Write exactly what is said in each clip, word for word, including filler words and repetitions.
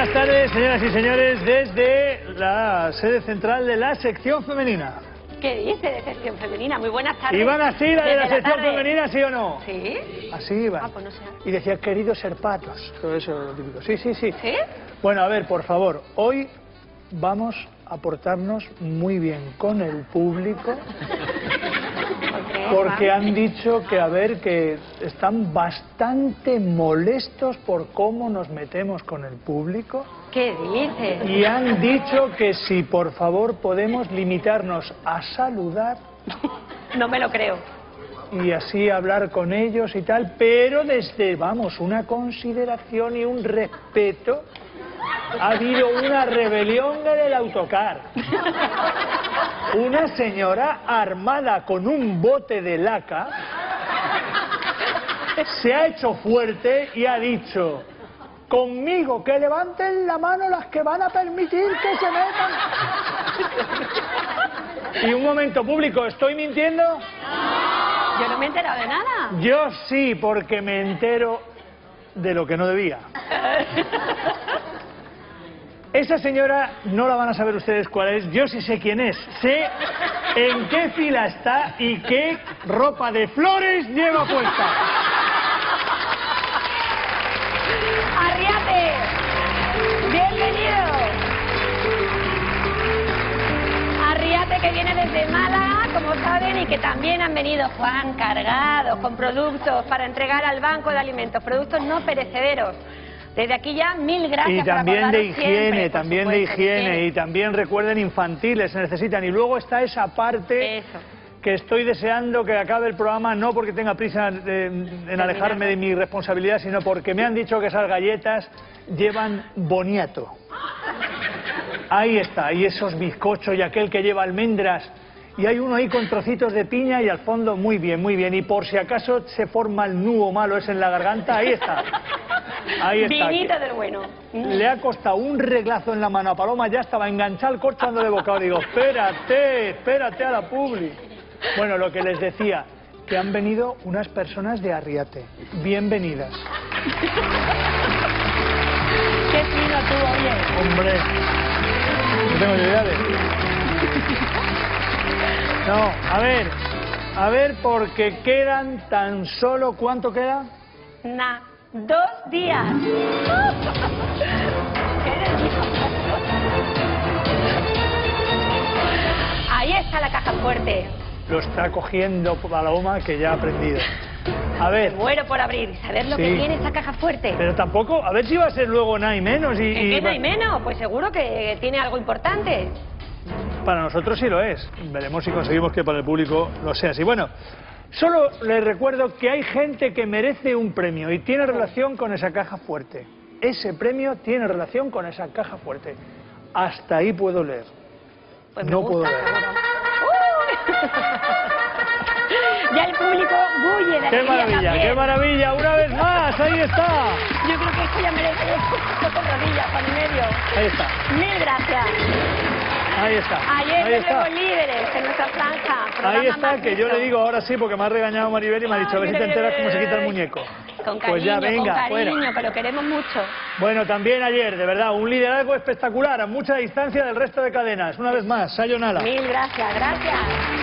Buenas tardes, señoras y señores, desde la sede central de la sección femenina. ¿Qué dice de sección femenina? Muy buenas tardes. ¿Iban así la de la sección femenina, sí o no? ¿Sí? Así iban. Ah, pues no sé. Y decía, queridos serpatos. Todo eso es lo típico. Sí, sí, sí. ¿Sí? Bueno, a ver, por favor, hoy vamos a portarnos muy bien con el público. Porque han dicho que, a ver, que están bastante molestos por cómo nos metemos con el público. ¿Qué dices? Y han dicho que si, por favor, podemos limitarnos a saludar. No me lo creo. Y así hablar con ellos y tal, pero desde, vamos, una consideración y un respeto. Ha habido una rebelión en el autocar. Una señora armada con un bote de laca se ha hecho fuerte y ha dicho: conmigo, que levanten la mano las que van a permitir que se metan. Y un momento, público, ¿estoy mintiendo? Yo no me he enterado de nada. Yo sí, porque me entero de lo que no debía. Esa señora no la van a saber ustedes cuál es, yo sí sé quién es. Sé en qué fila está y qué ropa de flores lleva puesta. ¡Arriate! ¡Bienvenido! Arriate, que viene desde Málaga, como saben, y que también han venido, Juan, cargados con productos para entregar al Banco de Alimentos, productos no perecederos. Desde aquí ya, mil gracias. Y también de higiene, siempre, también supuesto, de higiene, y también recuerden, infantiles, se necesitan. Y luego está esa parte Eso. que estoy deseando que acabe el programa, no porque tenga prisa en, en alejarme de mi responsabilidad, sino porque me han dicho que esas galletas llevan boniato. Ahí está, y esos bizcochos, y aquel que lleva almendras, y hay uno ahí con trocitos de piña, y al fondo, muy bien, muy bien. Y por si acaso se forma el nudo malo ese en la garganta, ahí está. Ahí está. Vinito del bueno. Le ha costado un reglazo en la mano a Paloma, ya estaba enganchado el corcho dándole bocado. Digo, espérate, espérate a la publi. Bueno, lo que les decía, que han venido unas personas de Arriate. Bienvenidas. Qué fino tú, oye. Hombre, no tengo ni idea de... No, a ver, a ver, porque quedan tan solo... ¿Cuánto queda? Na, dos días. Ahí está la caja fuerte. Lo está cogiendo Paloma, que ya ha aprendido. A ver. Muero por abrir y saber lo Sí. que tiene esa caja fuerte. Pero tampoco, a ver si va a ser luego nada y menos. Y, ¿En y qué no va- hay menos? Pues seguro que tiene algo importante. Para nosotros sí lo es. Veremos si conseguimos que para el público lo sea así. Bueno, solo les recuerdo que hay gente que merece un premio y tiene relación con esa caja fuerte. Ese premio tiene relación con esa caja fuerte. Hasta ahí puedo leer. Pues me No gusta. puedo leer. ¡Uy! Ya el público bulle de ¡Qué alegría maravilla, también. qué maravilla! ¡Una vez más! ¡Ahí está! Yo creo que esto ya merece dos rodillas para el medio. Ahí está, Mil gracias. ahí está. Ayer Ahí de está. nuevo líderes en nuestra franja. programa Ahí está, más que yo visto. le digo ahora sí, porque me ha regañado Maribel y me ha dicho, a ver si te enteras cómo se quita el muñeco. Con cariño, Pues ya, venga, con cariño, fuera. que lo queremos mucho. Bueno, también ayer, de verdad, un liderazgo espectacular, a mucha distancia del resto de cadenas. Una vez más, sayonara. Mil gracias, gracias.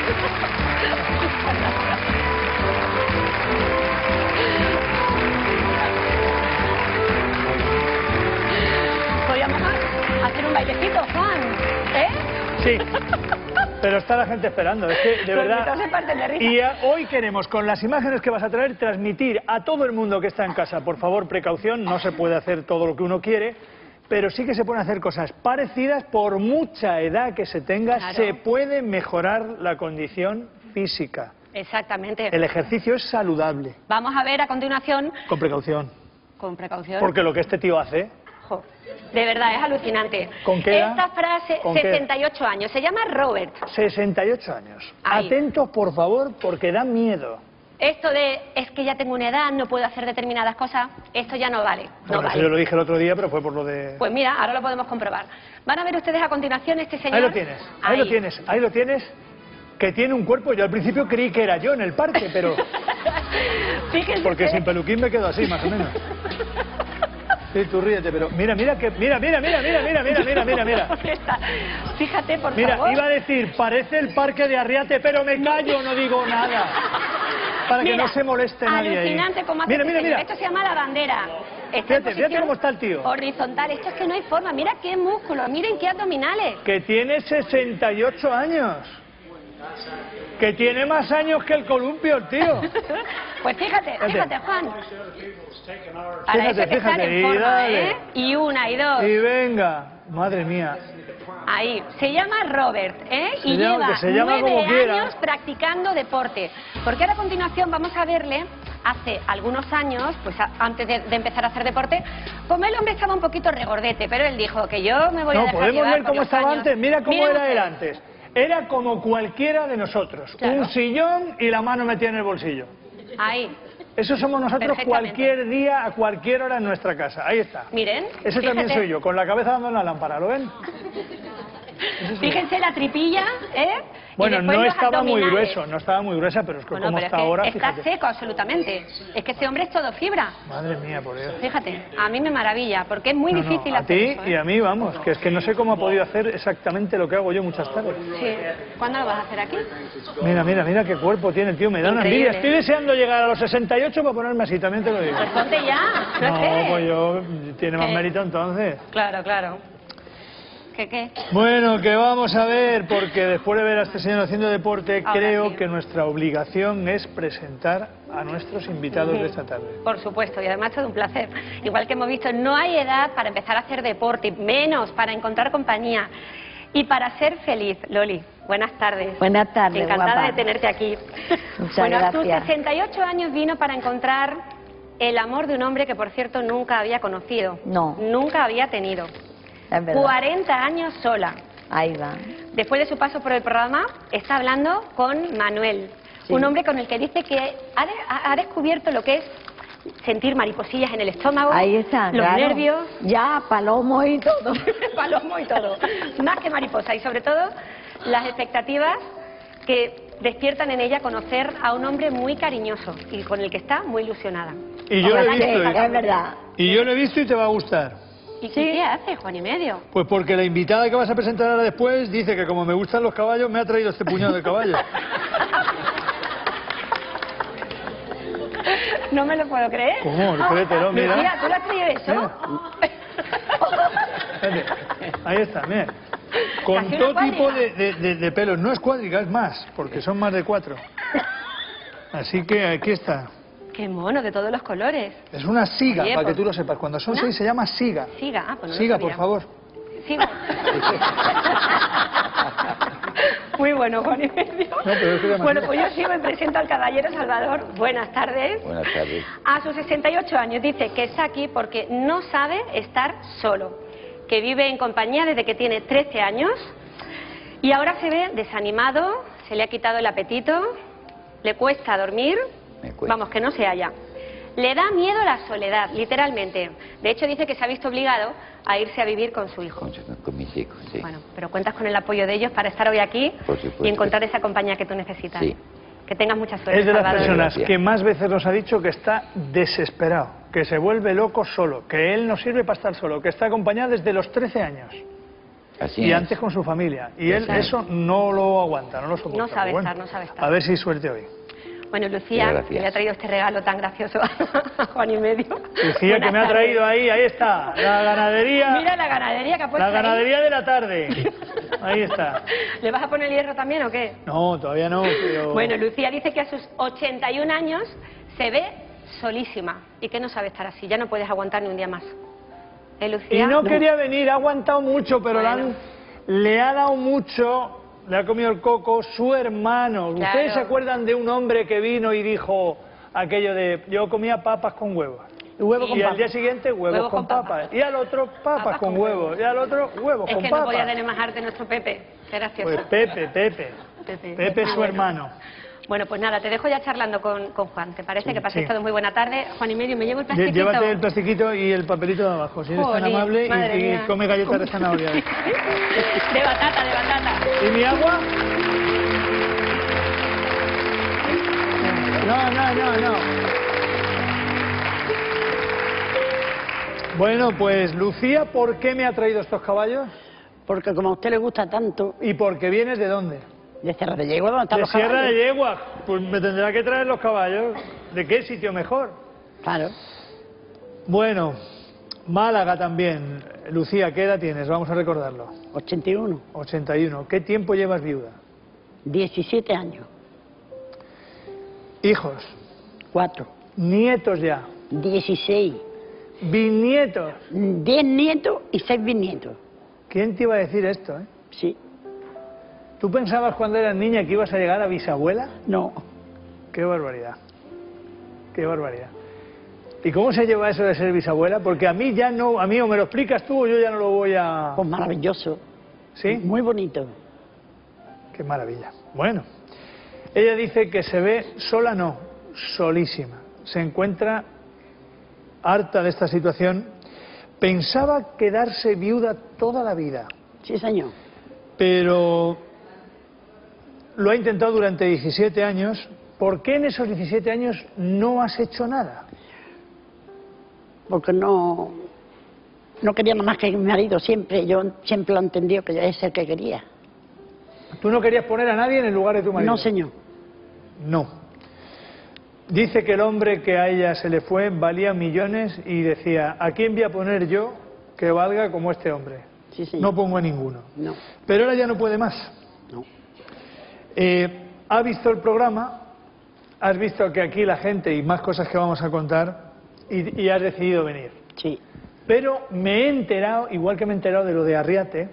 Podríamos hacer un bailecito, Juan, ¿eh? Sí, pero está la gente esperando, es que de Los verdad... gritos se parten de risa. Y a- hoy queremos, con las imágenes que vas a traer, transmitir a todo el mundo que está en casa, por favor, precaución, no se puede hacer todo lo que uno quiere, pero sí que se pueden hacer cosas parecidas, por mucha edad que se tenga, Claro. se puede mejorar la condición física. Exactamente. El ejercicio es saludable, Vamos a ver a continuación, con precaución, con precaución. porque lo que este tío hace... Jo, de verdad, es alucinante. ¿Con qué edad? Esta frase, ¿Con qué? sesenta y ocho años, se llama Robert. sesenta y ocho años. Ahí. Atentos, por favor, porque da miedo. Esto de, es que ya tengo una edad, no puedo hacer determinadas cosas, esto ya no vale. No Bueno, eso vale. yo lo dije el otro día, pero fue por lo de... Pues mira, ahora lo podemos comprobar. Van a ver ustedes a continuación este señor. Ahí lo tienes, ahí, lo tienes, ahí lo tienes, que tiene un cuerpo. Yo al principio creí que era yo en el parque, pero... Fíjense Porque ustedes. sin peluquín me quedo así, más o menos. Sí, tú ríete, pero mira, mira, que mira, mira, mira, mira, mira, mira, mira, mira, mira. Fíjate, por mira, favor. Mira, iba a decir, parece el parque de Arriate, pero me callo, no digo nada. Para mira, que no se moleste nadie ahí. Alucinante como hace mira, este mira, mira. Esto se llama la bandera. Está fíjate, fíjate cómo está el tío. Horizontal, esto es que no hay forma. Mira qué músculos, miren qué abdominales. Que tiene sesenta y ocho años. Que tiene más años que el columpio, el tío. Pues fíjate, fíjate, fíjate Juan. Para Fíjate, eso hay que estar fíjate, en y forma, dale. ¿eh? Y una, y dos. Y venga, madre mía. Ahí, se llama Robert, ¿eh? Se y llama, lleva que se llama nueve como quiera. años practicando deporte. Porque ahora a continuación vamos a verle, hace algunos años, pues a, antes de, de empezar a hacer deporte, como el hombre estaba un poquito regordete, pero él dijo que yo me voy no, a dejar podemos llevar ver por cómo los estaba años. antes. Mira cómo Miren era él ustedes. antes. Era como cualquiera de nosotros. Claro. Un sillón y la mano metida en el bolsillo. Ahí. Eso somos nosotros Perfectamente. cualquier día, a cualquier hora en nuestra casa. Ahí está. Miren. Ese también fíjate. soy yo, con la cabeza dando en la lámpara, ¿lo ven? Fíjense la tripilla, ¿eh? Y Bueno, después no los estaba muy abdominales. grueso, no estaba muy gruesa, pero es que Bueno, como pero está es que ahora, está fíjate. seco absolutamente. Es que ese hombre es todo fibra. Madre mía, por Dios. Fíjate, a mí me maravilla, porque es muy No, no, difícil a hacer ti eso, ¿eh? y a mí, vamos, que es que no sé cómo ha podido hacer exactamente lo que hago yo muchas tardes. Sí. ¿Cuándo lo vas a hacer aquí? Mira, mira, mira qué cuerpo tiene el tío, me da una Increíble. envidia. Estoy deseando llegar a los sesenta y ocho para ponerme así, también te lo digo. Pues ponte ya, no, No, sé. pues yo, tiene más ¿Qué? mérito entonces. Claro, claro. ¿Qué qué? Bueno, que vamos a ver, porque después de ver a este señor haciendo deporte, Ahora creo sí. que nuestra obligación es presentar a nuestros invitados de esta tarde. Por supuesto, y además todo un placer. Igual que hemos visto, no hay edad para empezar a hacer deporte, menos para encontrar compañía y para ser feliz. Loli, buenas tardes. Buenas tardes, Encantada guapa. de tenerte aquí. Muchas bueno, a tus gracias. sesenta y ocho años vino para encontrar el amor de un hombre que, por cierto, nunca había conocido. No. Nunca había tenido. Es verdad. cuarenta años sola. Ahí va. Después de su paso por el programa, está hablando con Manuel, Sí. un hombre con el que dice que ha, de- ha- ha descubierto lo que es sentir mariposillas en el estómago, Ahí está, los claro. nervios, Ya, palomo y todo. palomo y todo, más que mariposa, y sobre todo las expectativas que despiertan en ella conocer a un hombre muy cariñoso y con el que está muy ilusionada. Y yo lo he Ojalá que- visto, Es verdad. y yo lo he visto y te va a gustar. ¿Y qué te hace, Juan y medio? Pues porque la invitada que vas a presentar ahora después dice que como me gustan los caballos, me ha traído este puñado de caballos. No me lo puedo creer. ¿Cómo? Créetelo, mira. Mira, ¿tú lo has traído eso? Espérate. Ahí está, mira. Con Casi una todo cuadriga. tipo de, de- de- de pelos. No es cuadriga, es más, porque son más de cuatro. Así que aquí está. Qué mono, de todos los colores. Es una siga, Oye, para que pues- tú lo sepas. Cuando son ¿Una? seis se llama siga. Siga, ah, pues no lo Siga, sabía. por favor. Siga. Muy bueno, Juan y medio. pero es que llama Bueno, así. pues yo sigo y presento al caballero Salvador. Buenas tardes. Buenas tardes. A sus sesenta y ocho años dice que está aquí porque no sabe estar solo, que vive en compañía desde que tiene trece años y ahora se ve desanimado, se le ha quitado el apetito, le cuesta dormir, Me cuesta. vamos, que no se halla. Le da miedo la soledad, literalmente. De hecho, dice que se ha visto obligado a irse a vivir con su hijo. Con, con mis hijos, sí. Bueno, pero cuentas con el apoyo de ellos para estar hoy aquí Por supuesto. y encontrar esa compañía que tú necesitas. Sí. Que tengas mucha suerte, Es de las Salvador. personas Gracias. que más veces nos ha dicho que está desesperado, que se vuelve loco solo, que él no sirve para estar solo, que está acompañado desde los trece años Así y es. antes con su familia. Y Ya él sabes. eso no lo aguanta, no lo soporta. No sabe Pero bueno, estar, no sabe estar. A ver si hay suerte hoy. Bueno, Lucía, Gracias. que le ha traído este regalo tan gracioso a Juan y medio. Lucía, que Buenas me ha tardes. traído ahí, ahí está, la ganadería, Mira la ganadería que ha puesto la ahí. ganadería de la tarde. Ahí está. ¿Le vas a poner hierro también o qué? No, todavía no, pero... Bueno, Lucía dice que a sus ochenta y un años se ve solísima y que no sabe estar así, ya no puedes aguantar ni un día más. ¿Eh, Lucía? Y no quería venir, ha aguantado mucho, pero le, Bueno. han- le ha dado mucho, le ha comido el coco su hermano. Claro. ¿Ustedes se acuerdan de un hombre que vino y dijo aquello de yo comía papas con huevos? Y huevo con Y al papa. día siguiente huevos, Huevos con con papa. papas. Y al otro papas, Papas con, con huevos. Y al otro huevos Es con que papas. no podía tener más arte nuestro Pepe. Qué gracioso. Pues Pepe, Pepe. Pepe. Pepe es Muy su bueno. hermano. Bueno, pues nada, te dejo ya charlando con, con Juan. ¿Te parece? Sí, que paséis sí. todos muy buena tarde. Juan y medio, me llevo el Lle- plastiquito. Llévate el plastiquito y el papelito de abajo, si eres tan Jolín, amable, madre y, y mía. come galletas de zanahoria. De batata, de batata. ¿Y mi agua? No, no, no, no. Bueno, pues Lucía, ¿por qué me ha traído estos caballos? Porque como a usted le gusta tanto... ¿Y porque vienes de dónde? De Sierra de Yegua, ¿dónde están De los Sierra caballos? de Yegua. Pues me tendrá que traer los caballos. ¿De qué sitio mejor? Claro. Bueno, Málaga también. Lucía, ¿qué edad tienes? Vamos a recordarlo. ochenta y uno. ochenta y uno. ¿Qué tiempo llevas viuda? diecisiete años. Hijos. cuatro. Nietos ya. dieciséis. Bisnietos. diez nietos y seis bisnietos. ¿Quién te iba a decir esto, eh? Sí. ¿Tú pensabas cuando eras niña que ibas a llegar a bisabuela? No. Qué barbaridad. Qué barbaridad. ¿Y cómo se lleva eso de ser bisabuela? Porque a mí ya no, a mí o me lo explicas tú o yo ya no lo voy a... Pues maravilloso. ¿Sí? Muy bonito. Qué maravilla. Bueno, ella dice que se ve sola, no, solísima. Se encuentra harta de esta situación. Pensaba quedarse viuda toda la vida. Sí, señor. Pero lo ha intentado durante diecisiete años. ¿Por qué en esos diecisiete años no has hecho nada? Porque no... No quería nada más que mi marido, siempre. Yo siempre lo he entendido que es el que quería. ¿Tú no querías poner a nadie en el lugar de tu marido? No, señor. No. Dice que el hombre que a ella se le fue valía millones y decía, ¿a quién voy a poner yo que valga como este hombre? Sí, señor. No pongo a ninguno. No. Pero ahora ya no puede más. No. Eh, ha visto el programa, has visto que aquí la gente y más cosas que vamos a contar y, y has decidido venir. Sí. Pero me he enterado, igual que me he enterado de lo de Arriate,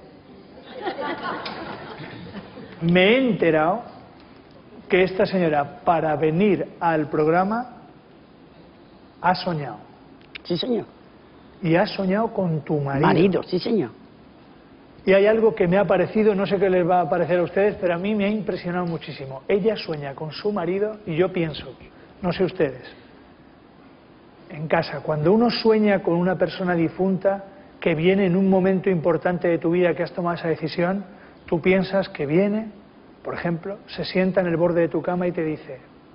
me he enterado que esta señora, para venir al programa, ha soñado. Sí, señor. Y ha soñado con tu marido. Marido, sí, señor. Y hay algo que me ha parecido, no sé qué les va a parecer a ustedes, pero a mí me ha impresionado muchísimo. Ella sueña con su marido y yo pienso, no sé ustedes, en casa, cuando uno sueña con una persona difunta que viene en un momento importante de tu vida que has tomado esa decisión, tú piensas que viene, por ejemplo, se sienta en el borde de tu cama y te dice,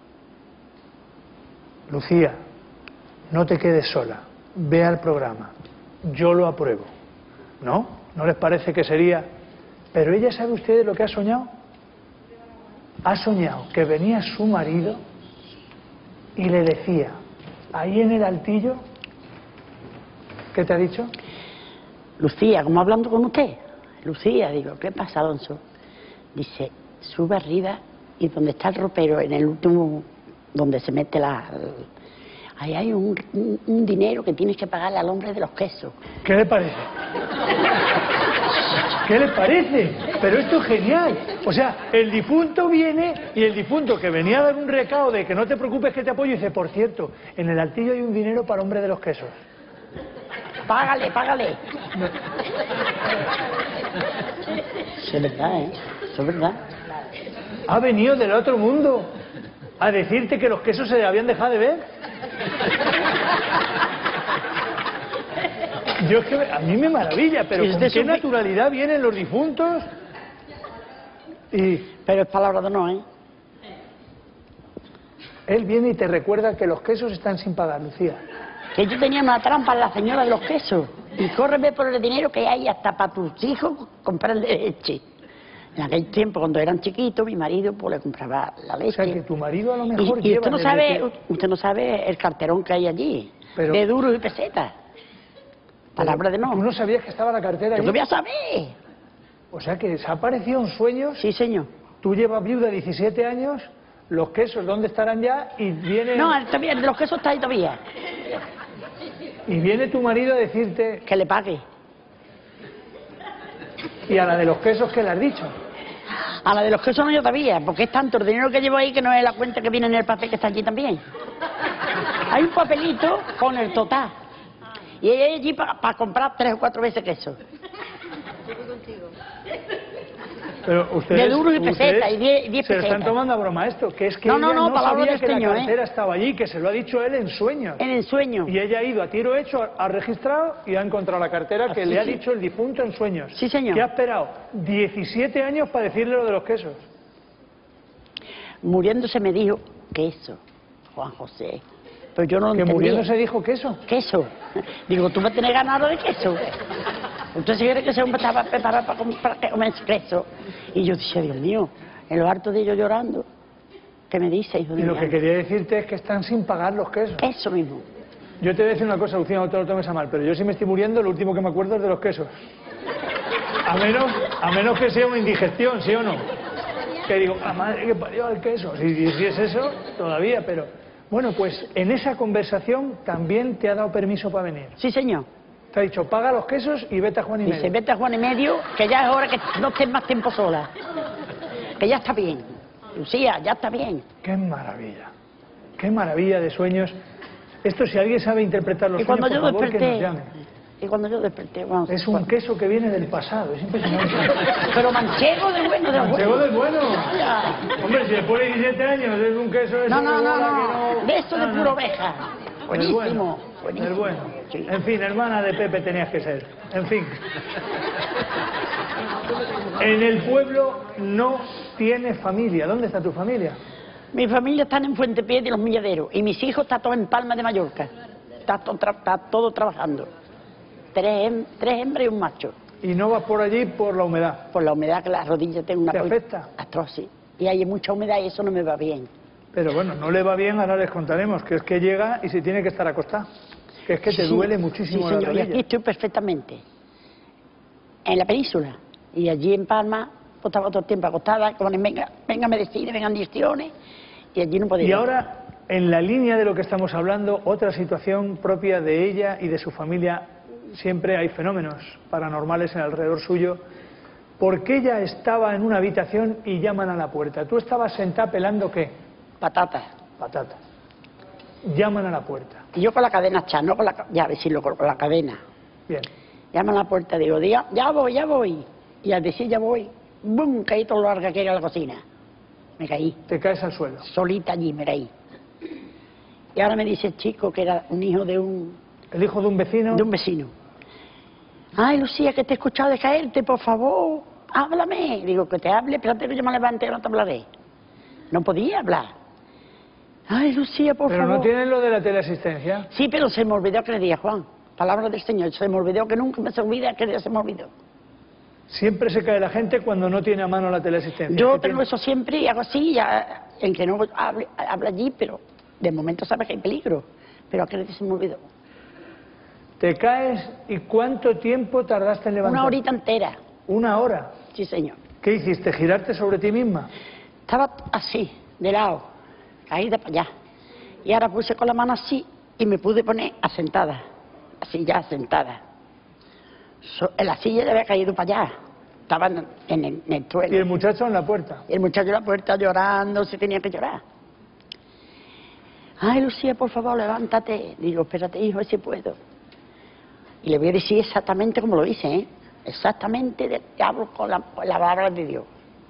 Lucía, no te quedes sola, ve al programa, yo lo apruebo. ¿No? ¿No les parece que sería? Pero ella, ¿sabe ustedes lo que ha soñado? Ha soñado que venía su marido y le decía, ahí en el altillo, ¿qué te ha dicho? Lucía, como hablando con usted. Lucía, digo, ¿qué pasa, Alonso? Dice, sube arriba y donde está el ropero, en el último, donde se mete la... Ahí hay un, un, un dinero que tienes que pagarle al hombre de los quesos. ¿Qué le parece? ¿Qué le parece? Pero esto es genial. O sea, el difunto viene y el difunto que venía a dar un recado de que no te preocupes que te apoyo dice, por cierto, en el altillo hay un dinero para hombre de los quesos. Págale, págale. Eso es verdad, ¿eh? Eso es verdad. Ha venido del otro mundo a decirte que los quesos se habían dejado de ver. Yo es que a mí me maravilla, pero ¿Y con usted qué supe- naturalidad vienen los difuntos y Pero es palabra de no, ¿eh? él viene y te recuerda que los quesos están sin pagar, Lucía. Que yo tenía una trampa en la señora de los quesos. Y córreme por el dinero que hay hasta para tus hijos comprarle leche. En aquel tiempo, cuando eran chiquitos, mi marido pues le compraba la O leche. sea, que tu marido a lo Y, mejor y lleva usted no desde sabe, que- usted no sabe el carterón que hay allí, Pero- de duros y pesetas. Palabra de no. ¿Tú no sabías que estaba la cartera ¿Yo ahí? qué voy a saber? O sea, que se ha aparecido en sueños. Sí, señor. Tú llevas viuda diecisiete años, los quesos, ¿dónde estarán ya? Y viene, No, todavía, los quesos está ahí todavía. y viene tu marido a decirte, Que le pague. y a la de los quesos, ¿qué le has dicho? A la de los quesos no yo todavía, porque es tanto el dinero que llevo ahí que no es la cuenta que viene en el papel que está allí también. Hay un papelito con el total. Y ella allí para comprar tres o cuatro veces queso. Pero ustedes, De duros y ustedes peseta, y die- diez se lo están pesetas. tomando a broma esto, que es que No, no, ella no, no palabra sabía del que la Señor, ¿eh? cartera estaba allí, que se lo ha dicho él en sueños. En el sueño. Y ella ha ido a tiro hecho, ha registrado y ha encontrado la cartera que Así le ha sí. dicho el difunto en sueños. Sí, señor. Que ha esperado diecisiete años para decirle lo de los quesos. Muriéndose me dijo que eso, Juan José, Pero yo no lo Que entendía. muriendo se dijo queso. Queso. Digo, ¿tú vas a tener ganado de queso? Entonces quiere que se estaba preparado para, comer, para comer queso. Y yo decía, Dios mío, en lo harto de ellos llorando, ¿qué me dice, hijo de Y mi lo que alma? quería decirte es que están sin pagar los quesos. Eso mismo. Yo te voy a decir una cosa, Lucía, no te lo tomes a mal, pero yo si me estoy muriendo, lo último que me acuerdo es de los quesos. A menos, a menos que sea una indigestión, ¿sí o no? Que digo, la madre que parió el queso. Si, si es eso, todavía, pero... Bueno, pues en esa conversación también te ha dado permiso para venir. Sí, señor. Te ha dicho, paga los quesos y vete a Juan y Dice, medio. vete a Juan y medio, que ya es hora que no estés más tiempo sola. Que ya está bien. Lucía, ya está bien. Qué maravilla. Qué maravilla de sueños. Esto, si alguien sabe interpretar los Y cuando sueños, yo por favor, que nos desperté, llame. y cuando yo desperté, vamos, Es un queso que viene del pasado, es impresionante. pero manchego del bueno, del Manchego bueno. del bueno. Ya. Hombre, si después de diecisiete años es un queso de No, eso no, de no, bola no, que no... de esto de No, pura no. oveja. El Buenísimo, bueno, buenísimo. el bueno. Sí. En fin, hermana de Pepe tenías que ser. En fin. En el pueblo no tienes familia. ¿Dónde está tu familia? Mi familia está en Fuentepiedra y Los Milladeros, y mis hijos están todos en Palma de Mallorca. Está todo, tra está todo trabajando. Tres, hem tres hembras y un macho. Y no vas por allí por la humedad. Por la humedad que las rodillas tengo una... ¿Te afecta? Atroz, sí. Y hay mucha humedad y eso no me va bien. Pero bueno, no le va bien, ahora les contaremos, que es que llega y se tiene que estar acostada. Que es que te Sí, duele sí, muchísimo sí, la señor, y aquí rodilla. estoy perfectamente. En la península. Y allí en Palma, pues estaba todo el tiempo acostada, como venga, venga medicina, vengan inyecciones, y allí no podía. Y ahora, en la línea de lo que estamos hablando, otra situación propia de ella y de su familia. Siempre hay fenómenos paranormales en alrededor suyo. Porque ella estaba en una habitación y llaman a la puerta. ¿Tú estabas sentada pelando qué? Patatas. Patata. Llaman a la puerta. Y yo con la cadena echada, no con la ca- ya decirlo, con con la cadena. Bien. Llaman a la puerta, digo, diga, ya voy, ya voy. Y al decir ya voy, ¡bum! Caí todo lo larga que era la cocina. Me caí. Te caes al suelo. Solita allí me caí. Y ahora me dice el chico que era un hijo de un, El hijo de un vecino. de un vecino. Ay, Lucía, que te he escuchado de caerte, por favor, háblame. Digo, que te hable, espérate que yo me levante, no te hablaré. No podía hablar. Ay, Lucía, por Pero favor. no tienen lo de la teleasistencia. Sí, pero se me olvidó que le dije, Juan. Palabra del Señor, se me olvidó, que nunca me se olvida, que ya se me olvidó. Siempre se cae la gente cuando no tiene a mano la teleasistencia. Yo ¿Qué tengo tiene? eso siempre y hago así, ya, en que no hable, habla allí, pero de momento sabes que hay peligro. Pero aquel se me olvidó. Te caes y ¿cuánto tiempo tardaste en levantar? Una horita entera. Una hora. Sí, señor. ¿Qué hiciste? ¿Girarte sobre ti misma? Estaba así, de lado, caída para allá. Y ahora puse con la mano así y me pude poner asentada. Así ya, sentada. So, en la silla ya había caído para allá. Estaba en, en el, en el Y suelo. el muchacho en la puerta. Y el muchacho en la puerta llorando, se tenía que llorar. Ay, Lucía, por favor, levántate. Digo, espérate, hijo, si puedo. Y le voy a decir exactamente como lo hice, ¿eh? Exactamente, de, hablo con la, con la palabra de Dios.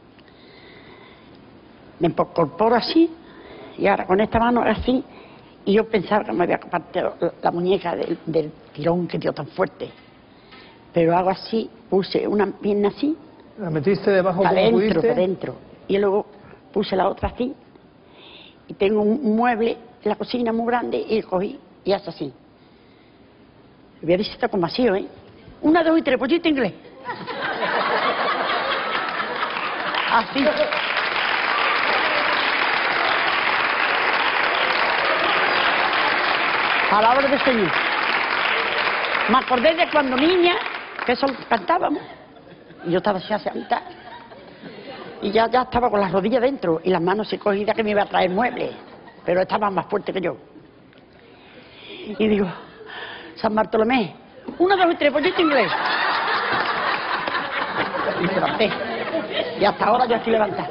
Me incorporo así, y ahora con esta mano así, y yo pensaba que me había partido la, la muñeca del, del tirón que dio tan fuerte. Pero hago así, puse una pierna así, La metiste debajo para como adentro, pudiste. para adentro. Y luego puse la otra así, y tengo un mueble en la cocina muy grande, y cogí, y hace así. Voy a decir esto como así, ¿eh? Una, dos y tres, pollito inglés. Así. Palabra del Señor. Me acordé de cuando niña, que eso cantábamos. Y yo estaba así sentada. Y ya, ya estaba con las rodillas dentro y las manos así cogidas que me iba a traer muebles. Pero estaba más fuerte que yo. Y digo, San Bartolomé, una, dos y tres, pollito inglés. Y me levanté. Y hasta ahora yo estoy levantada.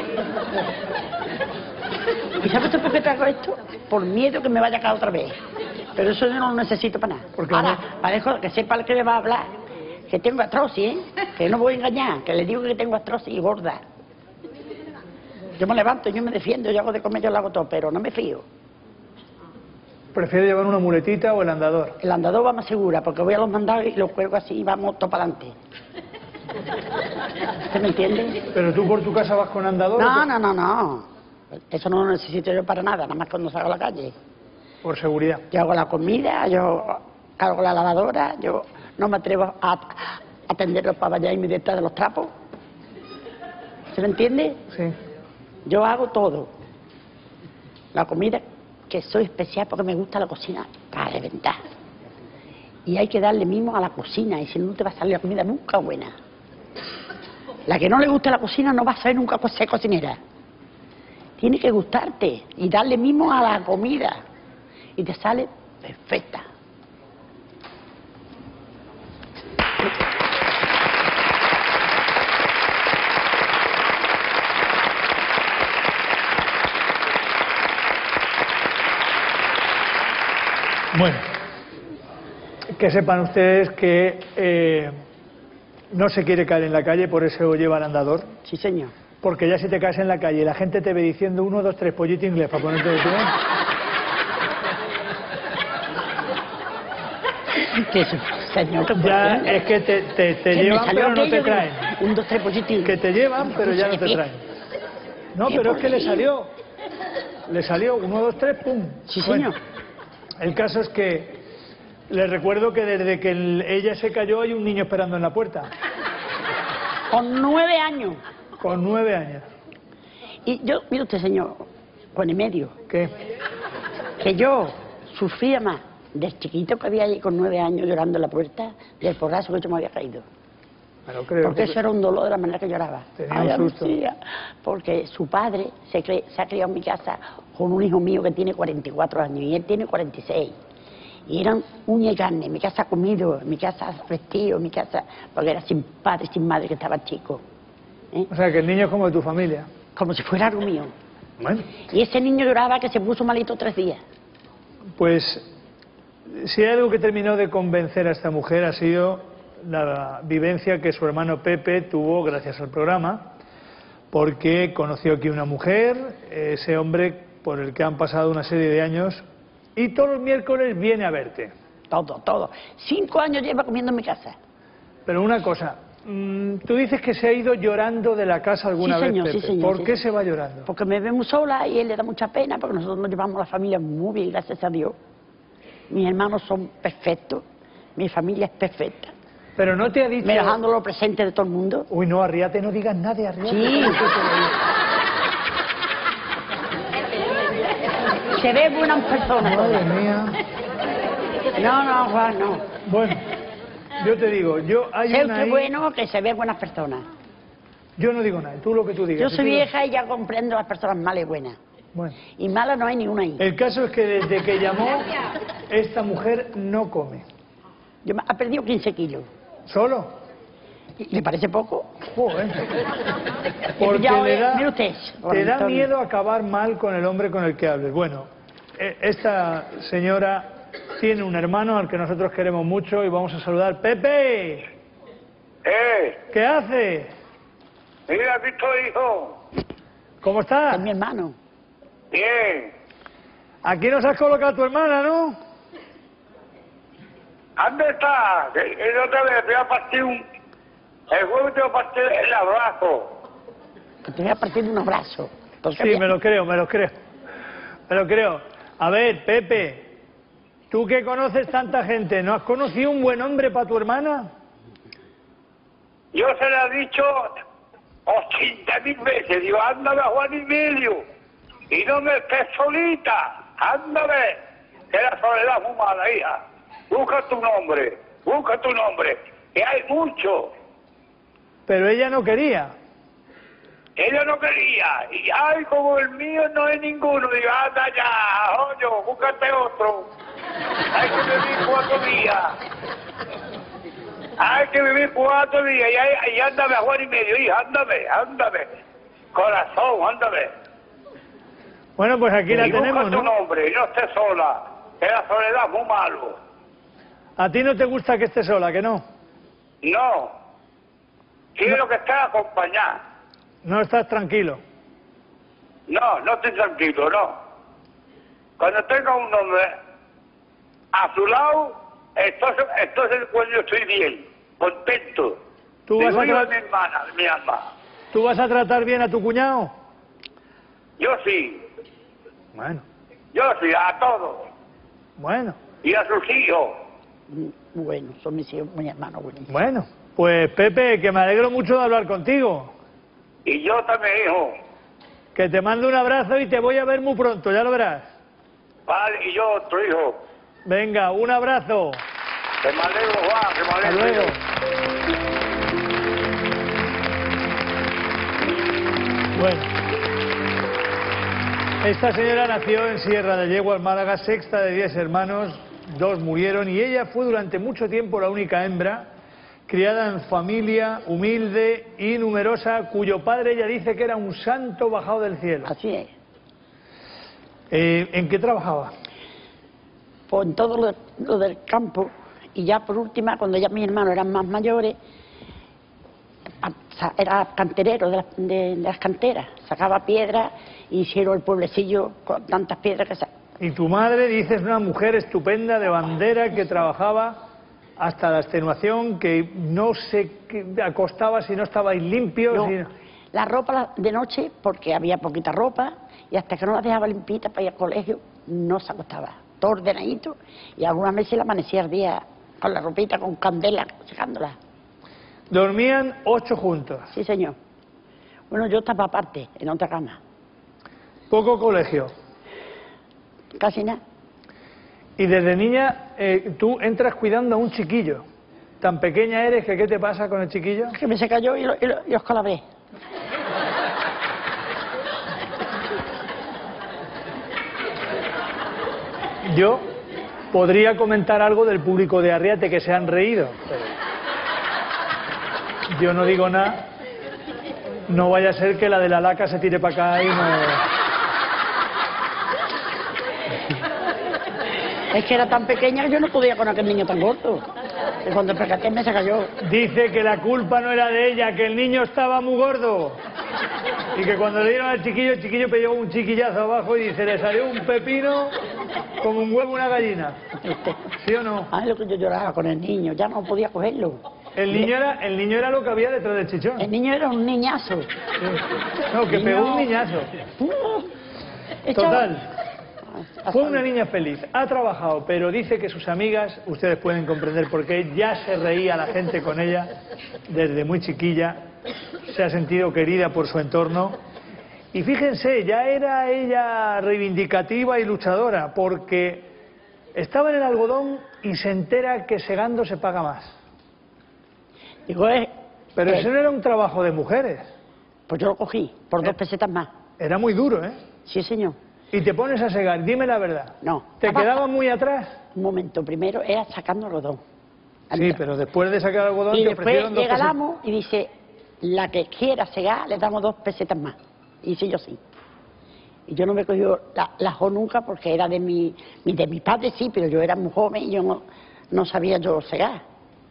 ¿Y sabes tú por qué traigo esto? Por miedo que me vaya a caer otra vez. Pero eso yo no lo necesito para nada. Porque ahora, no- para dejo que sepa el que me va a hablar, que tengo artrosis, ¿eh? Que no voy a engañar, que le digo que tengo artrosis y gorda. Yo me levanto, yo me defiendo, yo hago de comer, yo lo hago todo, pero no me fío. Prefiero llevar una muletita o el andador. El andador va más segura, porque voy a los mandados y los cuelgo así y vamos todo para adelante. ¿Usted me entiende? Pero tú por tu casa vas con andador. ¿o No, qué? no, no, no. Eso no lo necesito yo para nada, nada más cuando salgo a la calle. Por seguridad. Yo hago la comida, yo cargo la lavadora, yo no me atrevo a atender los pavallás y me detrás de los trapos. ¿Se lo entiende? Sí. Yo hago todo. La comida, que soy especial porque me gusta la cocina para reventar. Y hay que darle mimo a la cocina, y si no, no te va a salir la comida nunca buena. La que no le gusta la cocina no va a saber nunca ser cocinera. Tiene que gustarte y darle mimo a la comida. Y te sale perfecta. Bueno, que sepan ustedes que eh, no se quiere caer en la calle, por eso lleva el andador. Sí, señor. Porque ya si te caes en la calle y la gente te ve diciendo uno, dos, tres, pollito inglés para ponerte de pie. Que eso, señor, que Ya es que te, te, te que llevan pero no te aquello, traen. Un, dos, tres pollitos. Que te llevan pero ya no te traen. No, pero es que le salió. Le salió uno, dos, tres, pum. Sí, Bueno, señor. el caso es que les recuerdo que desde que el- ella se cayó hay un niño esperando en la puerta. Con nueve años. Con nueve años. Y yo, mire usted, señor, con el medio, ¿Qué? que yo sufría más del chiquito que había allí con nueve años llorando en la puerta, del porrazo que yo me había caído. Me lo creo. Porque eso era un dolor de la manera que lloraba. Tenía Ay, un susto. Lucía, porque su padre se, cre- se ha criado en mi casa con un hijo mío que tiene cuarenta y cuatro años y él tiene cuarenta y seis. Y eran uña y carne, en mi casa comido, en mi casa vestido, en mi casa, porque era sin padre, sin madre, que estaba chico. ¿eh? O sea, que el niño es como de tu familia. Como si fuera algo mío. Bueno, Y ese niño lloraba que se puso malito tres días. pues si hay algo que terminó de convencer a esta mujer ha sido la vivencia que su hermano Pepe tuvo gracias al programa, porque conoció aquí una mujer, ese hombre por el que han pasado una serie de años, y todos los miércoles viene a verte. Todo, todo. Cinco años lleva comiendo en mi casa. Pero una cosa, mm, tú dices que se ha ido llorando de la casa alguna Sí, señor, vez, sí, Pepe. señor, ¿Por sí, qué sí. se va llorando? Porque me ve muy sola y él le da mucha pena, porque nosotros nos llevamos la familia muy bien, gracias a Dios. Mis hermanos son perfectos, mi familia es perfecta. Pero no te ha dicho... Me dejando lo presente de todo el mundo. Uy, no, Arriate, no digas nada de Arriate. Sí. Se ve buenas personas. Madre mía. No, no, Juan, no. Bueno, yo te digo, yo hay Sé una usted ahí- bueno que se ve buenas personas. Yo no digo nada, tú lo que tú digas. Yo Si soy tú- vieja y ya comprendo las personas malas y buenas. Bueno, Y malas no hay ni una ahí. el caso es que desde que llamó, esta mujer no come. Yo me- ha perdido quince kilos. ¿Solo? ¿Y ¿Le parece poco? Joder. He Porque pillado, le eh, da, mire usted, don te da Antonio. miedo acabar mal con el hombre con el que hables. Bueno, eh, esta señora tiene un hermano al que nosotros queremos mucho y vamos a saludar. ¡Pepe! ¡Eh! ¿Qué hace? Mira, aquí estoy, hijo. ¿Cómo estás? Es mi hermano. Bien. Aquí nos has colocado a tu hermana, ¿no? ¿Dónde está? Que, que no te veo, te voy a partir un... El jueves te voy a partir el abrazo. Que te voy a partir de un abrazo. Porque Sí, me lo creo, me lo creo. Me lo creo. A ver, Pepe, tú que conoces tanta gente, ¿no has conocido un buen hombre para tu hermana? Yo se lo he dicho ochenta mil veces. Digo, ándame a Juan y medio. Y no me estés solita. Ándame. Que la soledad es muy mala, hija. Busca tu nombre. Busca tu nombre. Que hay mucho. Pero ella no quería. Ella no quería. Y ay, como el mío no hay ninguno. Digo, anda ya, oye, búscate otro. Hay que vivir cuatro días. Hay que vivir cuatro días. Y, ahí- y ándame a Juan y medio, hija, ándame, ándame. Corazón, ándame. Bueno, pues aquí la y busca tenemos, tu ¿no? nombre y no estés sola. Que la soledad es muy malo. A ti no te gusta que esté sola, ¿que no? No. Quiero que estés acompañada. No estás tranquilo. No, no estoy tranquilo, no. Cuando tenga un hombre a su lado, entonces, entonces cuando yo estoy bien, contento. ¿Tú vas, Digo, a yo a tra- mi hermana, mi alma. ¿Tú vas a tratar bien a tu cuñado? Yo sí, Bueno. yo sí, a todos. Bueno. Y a sus hijos. Bueno, son mis hijos, mis hermanos buenísimos. Bueno, pues Pepe, que me alegro mucho de hablar contigo. Y yo también, hijo. Que te mando un abrazo y te voy a ver muy pronto, ya lo verás. Vale, y yo, otro hijo. Venga, un abrazo. Que me alegro, Juan, que me Hasta alegro. luego. Bueno, esta señora nació en Sierra de Yeguas, Málaga, sexta de diez hermanos, dos murieron y ella fue durante mucho tiempo la única hembra, criada en familia humilde y numerosa, cuyo padre ella dice que era un santo bajado del cielo. Así es. Eh, ¿En qué trabajaba? Pues en todo lo, lo del campo, y ya por última, cuando ya mis hermanos eran más mayores, era canterero de las, de, de las canteras, sacaba piedras y hicieron el pueblecillo con tantas piedras que sa... Y tu madre, dices, una mujer estupenda de bandera que trabajaba hasta la extenuación, que no se acostaba si no estabais limpios. No, y... la ropa de noche, porque había poquita ropa, y hasta que no la dejaba limpita para ir al colegio, no se acostaba. Todo ordenadito, y algunas veces la amanecía el día con la ropita, con candela, secándola. Dormían ocho juntos. Sí, señor. Bueno, yo estaba aparte, en otra cama. Poco colegio. Casi nada. Y desde niña eh, tú entras cuidando a un chiquillo. Tan pequeña eres que ¿qué te pasa con el chiquillo? Que me se cayó y, lo, y, lo, y os calabré. Yo podría comentar algo del público de Arriate que se han reído. Pero yo no digo nada. No vaya a ser que la de la laca se tire para acá y no... Es que era tan pequeña que yo no podía con aquel niño tan gordo. Y cuando percaté me se cayó. Dice que la culpa no era de ella, que el niño estaba muy gordo. Y que cuando le dieron al chiquillo, el chiquillo pegó un chiquillazo abajo y dice, le salió un pepino como un huevo una gallina. ¿Sí o no? Ah, es lo que yo lloraba con el niño, ya no podía cogerlo. El niño era, el niño era lo que había detrás del chichón. El niño era un niñazo. No, que Niño... pegó un niñazo. Uh, Total. Fue una niña feliz, ha trabajado, pero dice que sus amigas, ustedes pueden comprender por qué, ya se reía la gente con ella desde muy chiquilla, se ha sentido querida por su entorno. Y fíjense, ya era ella reivindicativa y luchadora, porque estaba en el algodón y se entera que segando se paga más. Digo, eh, Pero eh, eso no era un trabajo de mujeres. Pues yo lo cogí, por dos Eh. pesetas más. Era muy duro, ¿eh? Sí, señor. Y te pones a segar, dime la verdad. No. ¿Te Estaba- quedaban muy atrás? Un momento, primero era sacando algodón. Sí, pero después de sacar algodón Y te después ofrecieron dos llega el pesetas. amo y dice, la que quiera segar, le damos dos pesetas más. Y dice yo sí. Y yo no me cogí la, la jo nunca porque era de mi, mi- de mi padre, sí, pero yo era muy joven y yo no, no sabía yo segar.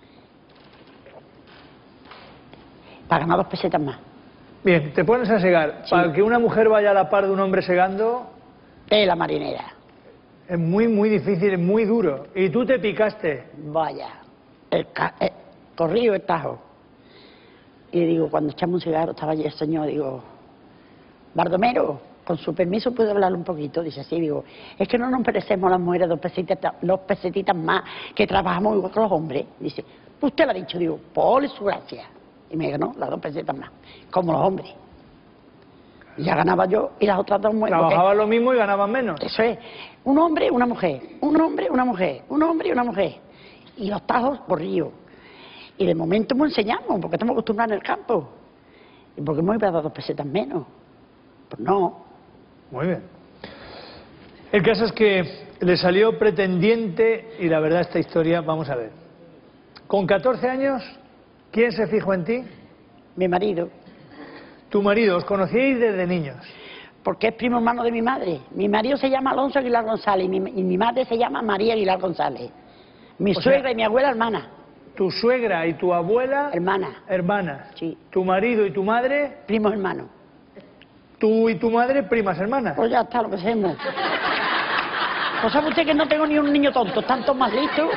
Para ganar dos pesetas más. Bien, te pones a segar. Sí. Para que una mujer vaya a la par de un hombre segando, De la marinera. es muy, muy difícil, es muy duro. Y tú te picaste. Vaya. El, ca- el corrido el tajo. Y digo, cuando echamos un cigarro, estaba allí el señor, digo, Bardomero, con su permiso puedo hablar un poquito. Dice, sí, digo, es que no nos merecemos las mujeres dos pesetitas, dos pesetitas más, que trabajamos igual que los hombres. Dice, usted lo ha dicho, digo, por su gracia. Y me ganó las dos pesetas más, como los hombres. Y ya ganaba yo y las otras dos mujeres. Trabajabas lo mismo y ganabas menos. Eso es, un hombre, una mujer, un hombre, una mujer, un hombre y una mujer. Y los tajos corridos. Y de momento me enseñamos, porque estamos acostumbrados en el campo. ¿Y por qué me iba a dar dos pesetas menos? Pues no. Muy bien. El caso es que le salió pretendiente y la verdad esta historia, vamos a ver. Con catorce años, ¿quién se fijó en ti? Mi marido, Tu marido, os conocíais desde niños. porque es primo hermano de mi madre. Mi marido se llama Alonso Aguilar González y mi, y mi madre se llama María Aguilar González. Mi O suegra sea- y mi abuela hermana. Tu suegra y tu abuela, Hermana. hermanas. Sí. Tu marido y tu madre, Primos hermanos. tú y tu madre, primas hermanas. Pues ya está lo que hacemos. Pues sabe usted que no tengo ni un niño tonto, están todos más listos.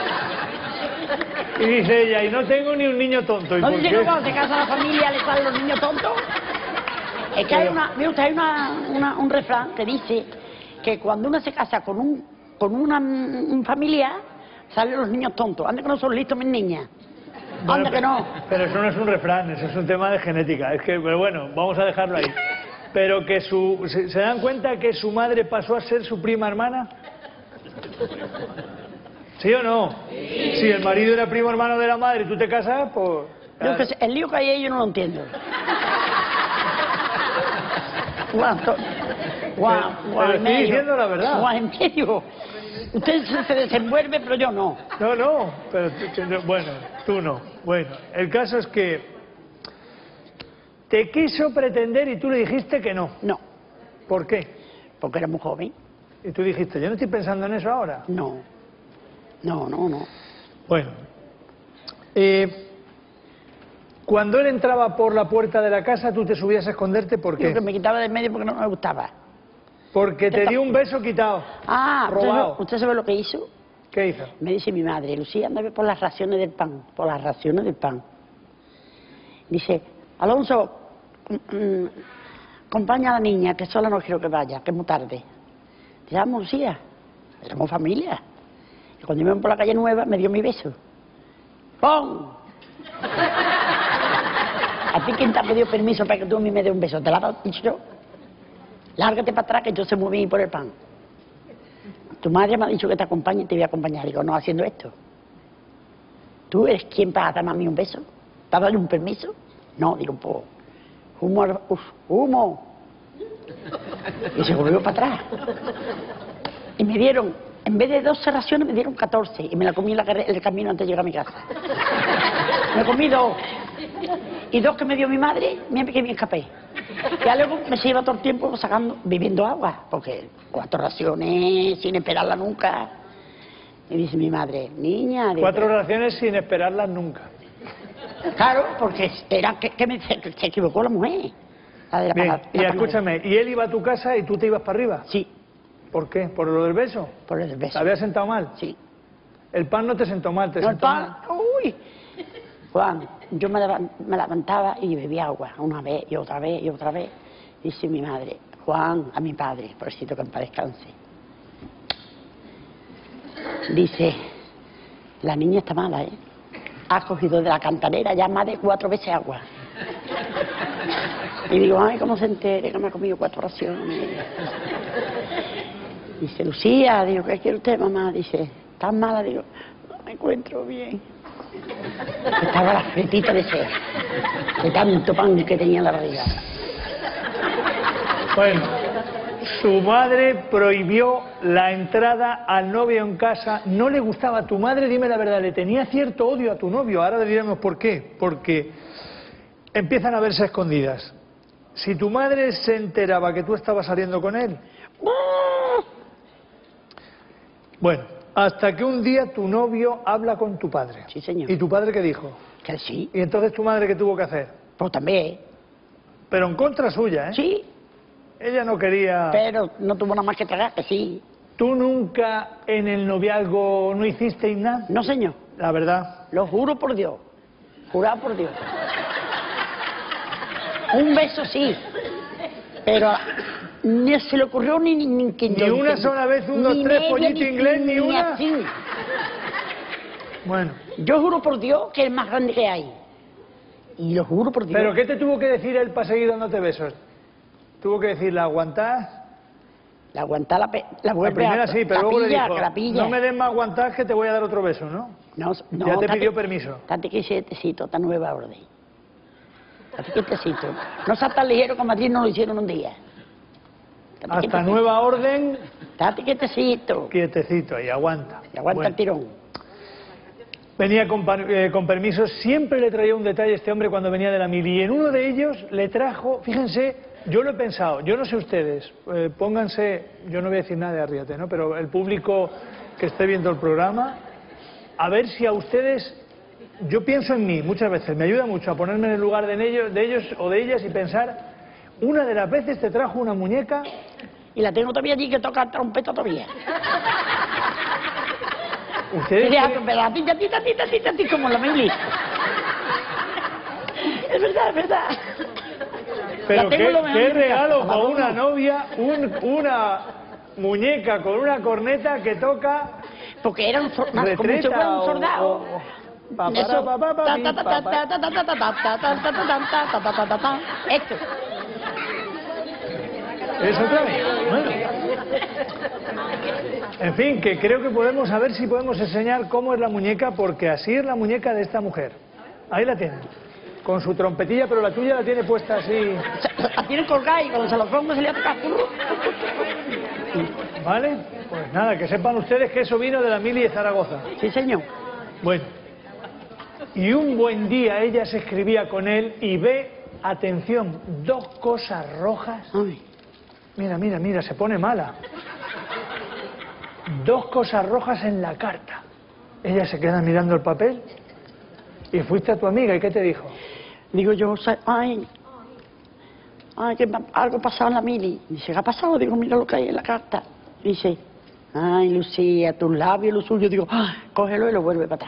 Y dice ella, y no tengo ni un niño tonto. ¿Y ¿No por dice qué? que cuando se casa la familia le salen los niños tontos? Es que hay, una, mire usted, hay una, una- un refrán que dice que cuando uno se casa con un con una un familiar salen los niños tontos. Anda que no son listos mis niñas. Anda Bueno, que no. Pero eso no es un refrán, eso es un tema de genética. Es que, pero bueno, vamos a dejarlo ahí. Pero que su... ¿Se, se dan cuenta que su madre pasó a ser su prima hermana? ¿Sí o no? Sí. Si el marido era primo hermano de la madre y tú te casas, pues... Yo que sé, el lío que hay ahí yo no lo entiendo. ¿Cuánto? Guau, guau, Pero estoy diciendo la verdad. Guau, en medio. Usted se desenvuelve, pero yo no. No, no, pero bueno, tú no. Bueno, el caso es que te quiso pretender y tú le dijiste que no. No. ¿Por qué? Porque era muy joven. Y tú dijiste, yo no estoy pensando en eso ahora. No. No, no, no. Bueno. Eh, cuando él entraba por la puerta de la casa, tú te subías a esconderte, ¿por qué? Porque me quitaba de en medio porque no me gustaba. Porque te dio un beso quitado. Ah, robado. ¿usted, ¿usted sabe lo que hizo? ¿Qué hizo? Me dice mi madre, Lucía, anda por las raciones del pan, por las raciones del pan. Dice, Alonso, mm, acompaña a la niña, que sola no quiero que vaya, que es muy tarde. Te llamo Lucía, éramos familia. Y cuando íbamos por la calle Nueva, me dio mi beso. ¡Pum! ¿A ti quién te ha pedido permiso para que tú a mí me des un beso? ¿Te la has dicho yo? Lárgate para atrás que yo se moví por el pan. Tu madre me ha dicho que te acompañe y te voy a acompañar. Digo, no, haciendo esto. ¿Tú eres quien para darme a mí un beso? ¿Te has dado un permiso? No, digo, pues, humo, uf, humo. Y se volvió para atrás. Y me dieron, en vez de doce raciones, me dieron catorce. Y me la comí en, la, en el camino antes de llegar a mi casa. Me comí dos. Y dos que me dio mi madre, mira que me escapé. Ya luego me se iba todo el tiempo sacando, bebiendo agua, porque cuatro raciones sin esperarla nunca. Y dice mi madre, niña... Digo, Cuatro raciones sin esperarlas nunca. Claro, porque era que, que me, se, se equivocó la mujer. La de la Bien, para, y la escúchame, ¿y él iba a tu casa y tú te ibas para arriba? Sí. ¿Por qué? ¿Por lo del beso? Por el beso. ¿Te había sentado mal? Sí. El pan no te sentó mal, te No, el sentó pan, mal. uy. Juan, yo me, levan, me levantaba y bebía agua, una vez y otra vez y otra vez. Dice mi madre, Juan, a mi padre, pobrecito que en paz descanse. Dice, la niña está mala, ¿eh? Ha cogido de la cantarera ya más de cuatro veces agua. Y digo, ay, ¿cómo se entere que me ha comido cuatro raciones? Dice, Lucía, digo, ¿qué quiere usted, mamá? Dice, ¿estás mala? Digo, no me encuentro bien. Estaba la fletita de ser, de tanto pan que tenía en la barriga. Bueno, tu madre prohibió la entrada al novio en casa. No le gustaba a tu madre, dime la verdad, le tenía cierto odio a tu novio. Ahora le diremos por qué. Porque empiezan a verse escondidas. Si tu madre se enteraba que tú estabas saliendo con él... Bueno, hasta que un día tu novio habla con tu padre. Sí, señor. ¿Y tu padre qué dijo? Que sí. ¿Y entonces tu madre qué tuvo que hacer? Pues también. Pero en contra suya, ¿eh? Sí. Ella no quería... Pero no tuvo nada más que tragar, que sí. ¿Tú nunca en el noviazgo no hiciste nada? No, señor. La verdad. Lo juro por Dios. Jurado por Dios. Un beso sí. Pero ni se le ocurrió ni... Ni, ni, que Ni yo- una que- sola vez, un, dos, ni tres, media, pollito ni- inglés, ni una. así. Bueno. Yo juro por Dios que es el más grande que hay. Y lo juro por Dios. ¿Pero qué te tuvo que decir él para seguir dándote besos? ¿Tuvo que decir, la aguantás? La aguantar la, pe- la La vuelve primera a, sí, pero la luego le pilla, dijo, que la pilla. no me des más aguantás que te voy a dar otro beso, ¿no? No, no, Ya te tate- pidió permiso. Tate que sietecito, esta nueva orden. Tate quietecito. No seas tan ligero como a ti no lo hicieron un día. Tate Hasta quietecito. nueva orden, Tate quietecito. quietecito y aguanta. Y aguanta Bueno. el tirón. Venía con, par- eh, con permiso, siempre le traía un detalle a este hombre cuando venía de la mili. Y en uno de ellos le trajo, fíjense, yo lo he pensado, yo no sé ustedes, eh, pónganse, yo no voy a decir nada de Arriate, ¿no? Pero el público que esté viendo el programa, a ver si a ustedes, yo pienso en mí muchas veces, me ayuda mucho a ponerme en el lugar de ellos, de ellos o de ellas y pensar, una de las veces te trajo una muñeca. Y la tengo todavía allí que toca trompeta todavía. Y Ustedes deja creen- trompeta, tita, tita, tita, tita, tita, como la mili. Es verdad, es verdad. Pero La tengo qué, lo mejor qué en mi casa, regalo la para adoro. una novia, un, una, muñeca con una corneta que toca... Porque era un, so- como si retreta fuera un o- soldado. o- pa, para, Eso. pa, pa, pa, Ta, pi, ta, ta, pa, ta, pa. ta, ta, ta, ta, ta, ta, ta, ta, ta, ta, ta, ta, ta. Esto. ¿Es otra vez? Bueno. En fin, que creo que podemos, a ver si podemos enseñar cómo es la muñeca, porque así es la muñeca de esta mujer. Ahí la tienen. Con su trompetilla, pero la tuya la tiene puesta así. La tiene colgada y cuando se lo pongo se le toca. ¿Vale? Pues nada, que sepan ustedes que eso vino de la mili de Zaragoza. Sí, señor. Bueno. Y un buen día ella se escribía con él y ve, atención, dos cosas rojas. Ay. Mira, mira, mira, se pone mala. Dos cosas rojas en la carta. Ella se queda mirando el papel. Y fuiste a tu amiga, ¿y qué te dijo? Digo yo, o sea, ay, ay, que me- algo ha pasado en la mili. Dice, ¿qué ha pasado? Digo, mira lo que hay en la carta. Dice, ay, Lucía, tus labios, lo suyo. Digo, ah, cógelo y lo vuelve para atrás.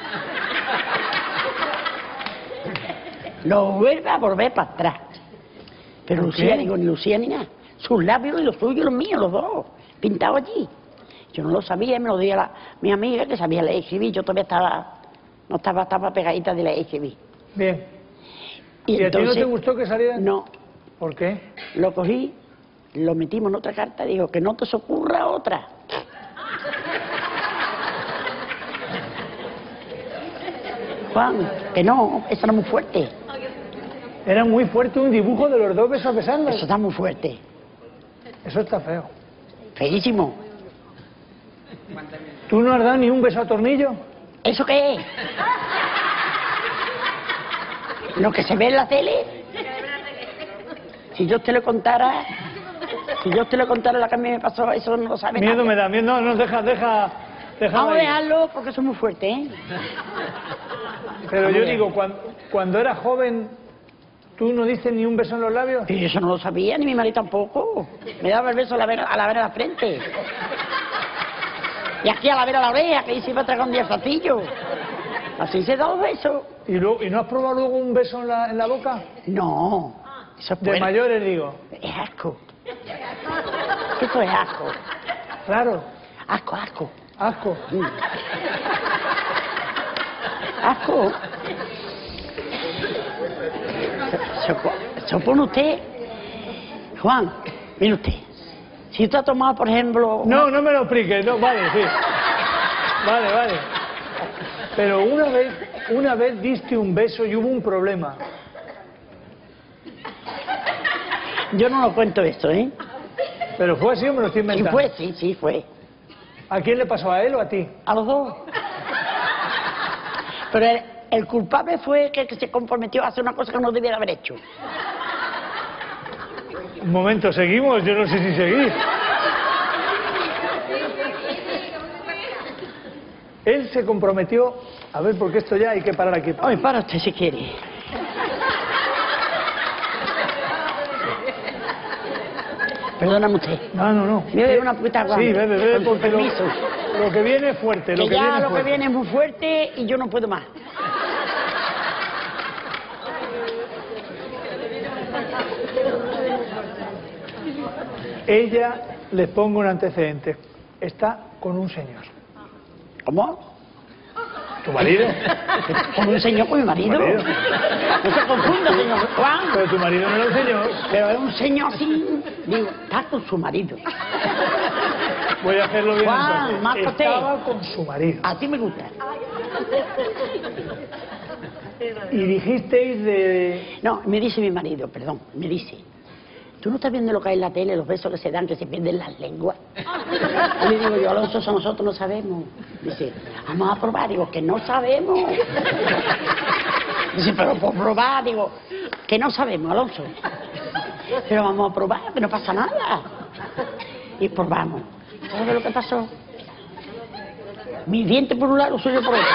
Lo vuelve a volver para atrás. Pero ¿Por Lucía, qué? digo, ni Lucía ni nada. Sus labios y los suyos y los míos, los dos, pintados allí. Yo no lo sabía, me lo dio la, mi amiga que sabía leer y escribir. Yo todavía estaba, no estaba, estaba pegadita de leer y escribir. Bien. ¿Y, a ti no te gustó que saliera? No, ¿Por qué? lo cogí, lo metimos en otra carta, digo, que no te se ocurra otra. Juan, que no, eso era muy fuerte. Era muy fuerte un dibujo de los dos besos besando. Eso está muy fuerte. Eso está feo. Feísimo. ¿Tú no has dado ni un beso a tornillo? ¿Eso qué es? Lo que se ve en la tele. Si yo te lo contara, si yo te lo contara lo que a mí me pasó, eso no lo sabe Miedo nadie. me da, miedo. No, no, deja, deja, deja. Vamos a ahí. dejarlo porque eso es muy fuerte, ¿eh? Pero Vamos yo a ver. digo, cuando, cuando era joven, ¿tú no diste ni un beso en los labios? Y eso no lo sabía, ni mi marido tampoco. Me daba el beso a la vera, a la, vera de la frente. Y aquí a la vera de la oreja, que se iba a tragar un día el zatillo. Así se da los besos. ¿Y, luego, ¿Y no has probado luego un beso en la, en la boca? No, eso es De bueno. mayores, digo. Es asco. Eso es asco. Claro, Asco, asco. asco. Mm. Asco. Se, se, se opone usted, Juan, mire usted. Si usted ha tomado, por ejemplo... No, no me lo expliques, no, vale, sí. Vale, vale. Pero una vez, una vez diste un beso y hubo un problema. Yo no lo cuento esto, ¿eh? Pero fue así o me lo estoy Sí inventando. fue, sí, sí fue. ¿A quién le pasó? ¿A él o a ti? A los dos. Pero el, el culpable fue que, que se comprometió a hacer una cosa que no debiera haber hecho. Un momento, ¿seguimos? Yo no sé si seguir. Él se comprometió... A ver, porque esto ya hay que parar aquí. Ay, para usted si quiere. Perdóname usted. No, no, no. Me bebe una poquita agua. Sí, bebe, bebe, Con su porque lo, permiso. lo que viene es fuerte. Lo Que que ya viene es lo que fuerte. viene es muy fuerte y yo no puedo más. Ella, les pongo un antecedente, está con un señor. ¿Cómo? ¿Tu marido? ¿Con un señor con mi marido? ¿Tu marido? No se confunda, señor Juan. Pero tu marido no era un señor. Pero es un señor así. Digo, está con su marido. Voy a hacerlo bien Juan, entonces. márcate. Estaba con su marido. A ti me gusta. Y dijisteis de... No, me dice mi marido, perdón, me dice, ¿tú no estás viendo lo que hay en la tele, los besos que se dan, que se pierden las lenguas? Y le digo yo, Alonso, eso nosotros no sabemos. Dice, vamos a probar. Digo, que no sabemos. Dice, pero por probar, digo, que no sabemos, Alonso. Pero vamos a probar, que no pasa nada. Y probamos. ¿Sabes lo que pasó? Mi diente por un lado, lo suyo por otro.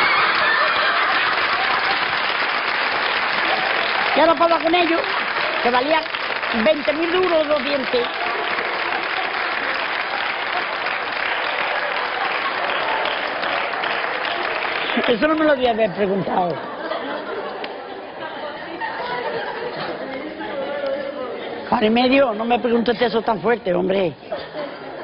Ya no puedo con ellos, que valían veinte mil duros los dientes. Eso no me lo debía haber preguntado. Juan y medio, no me preguntes eso tan fuerte, hombre.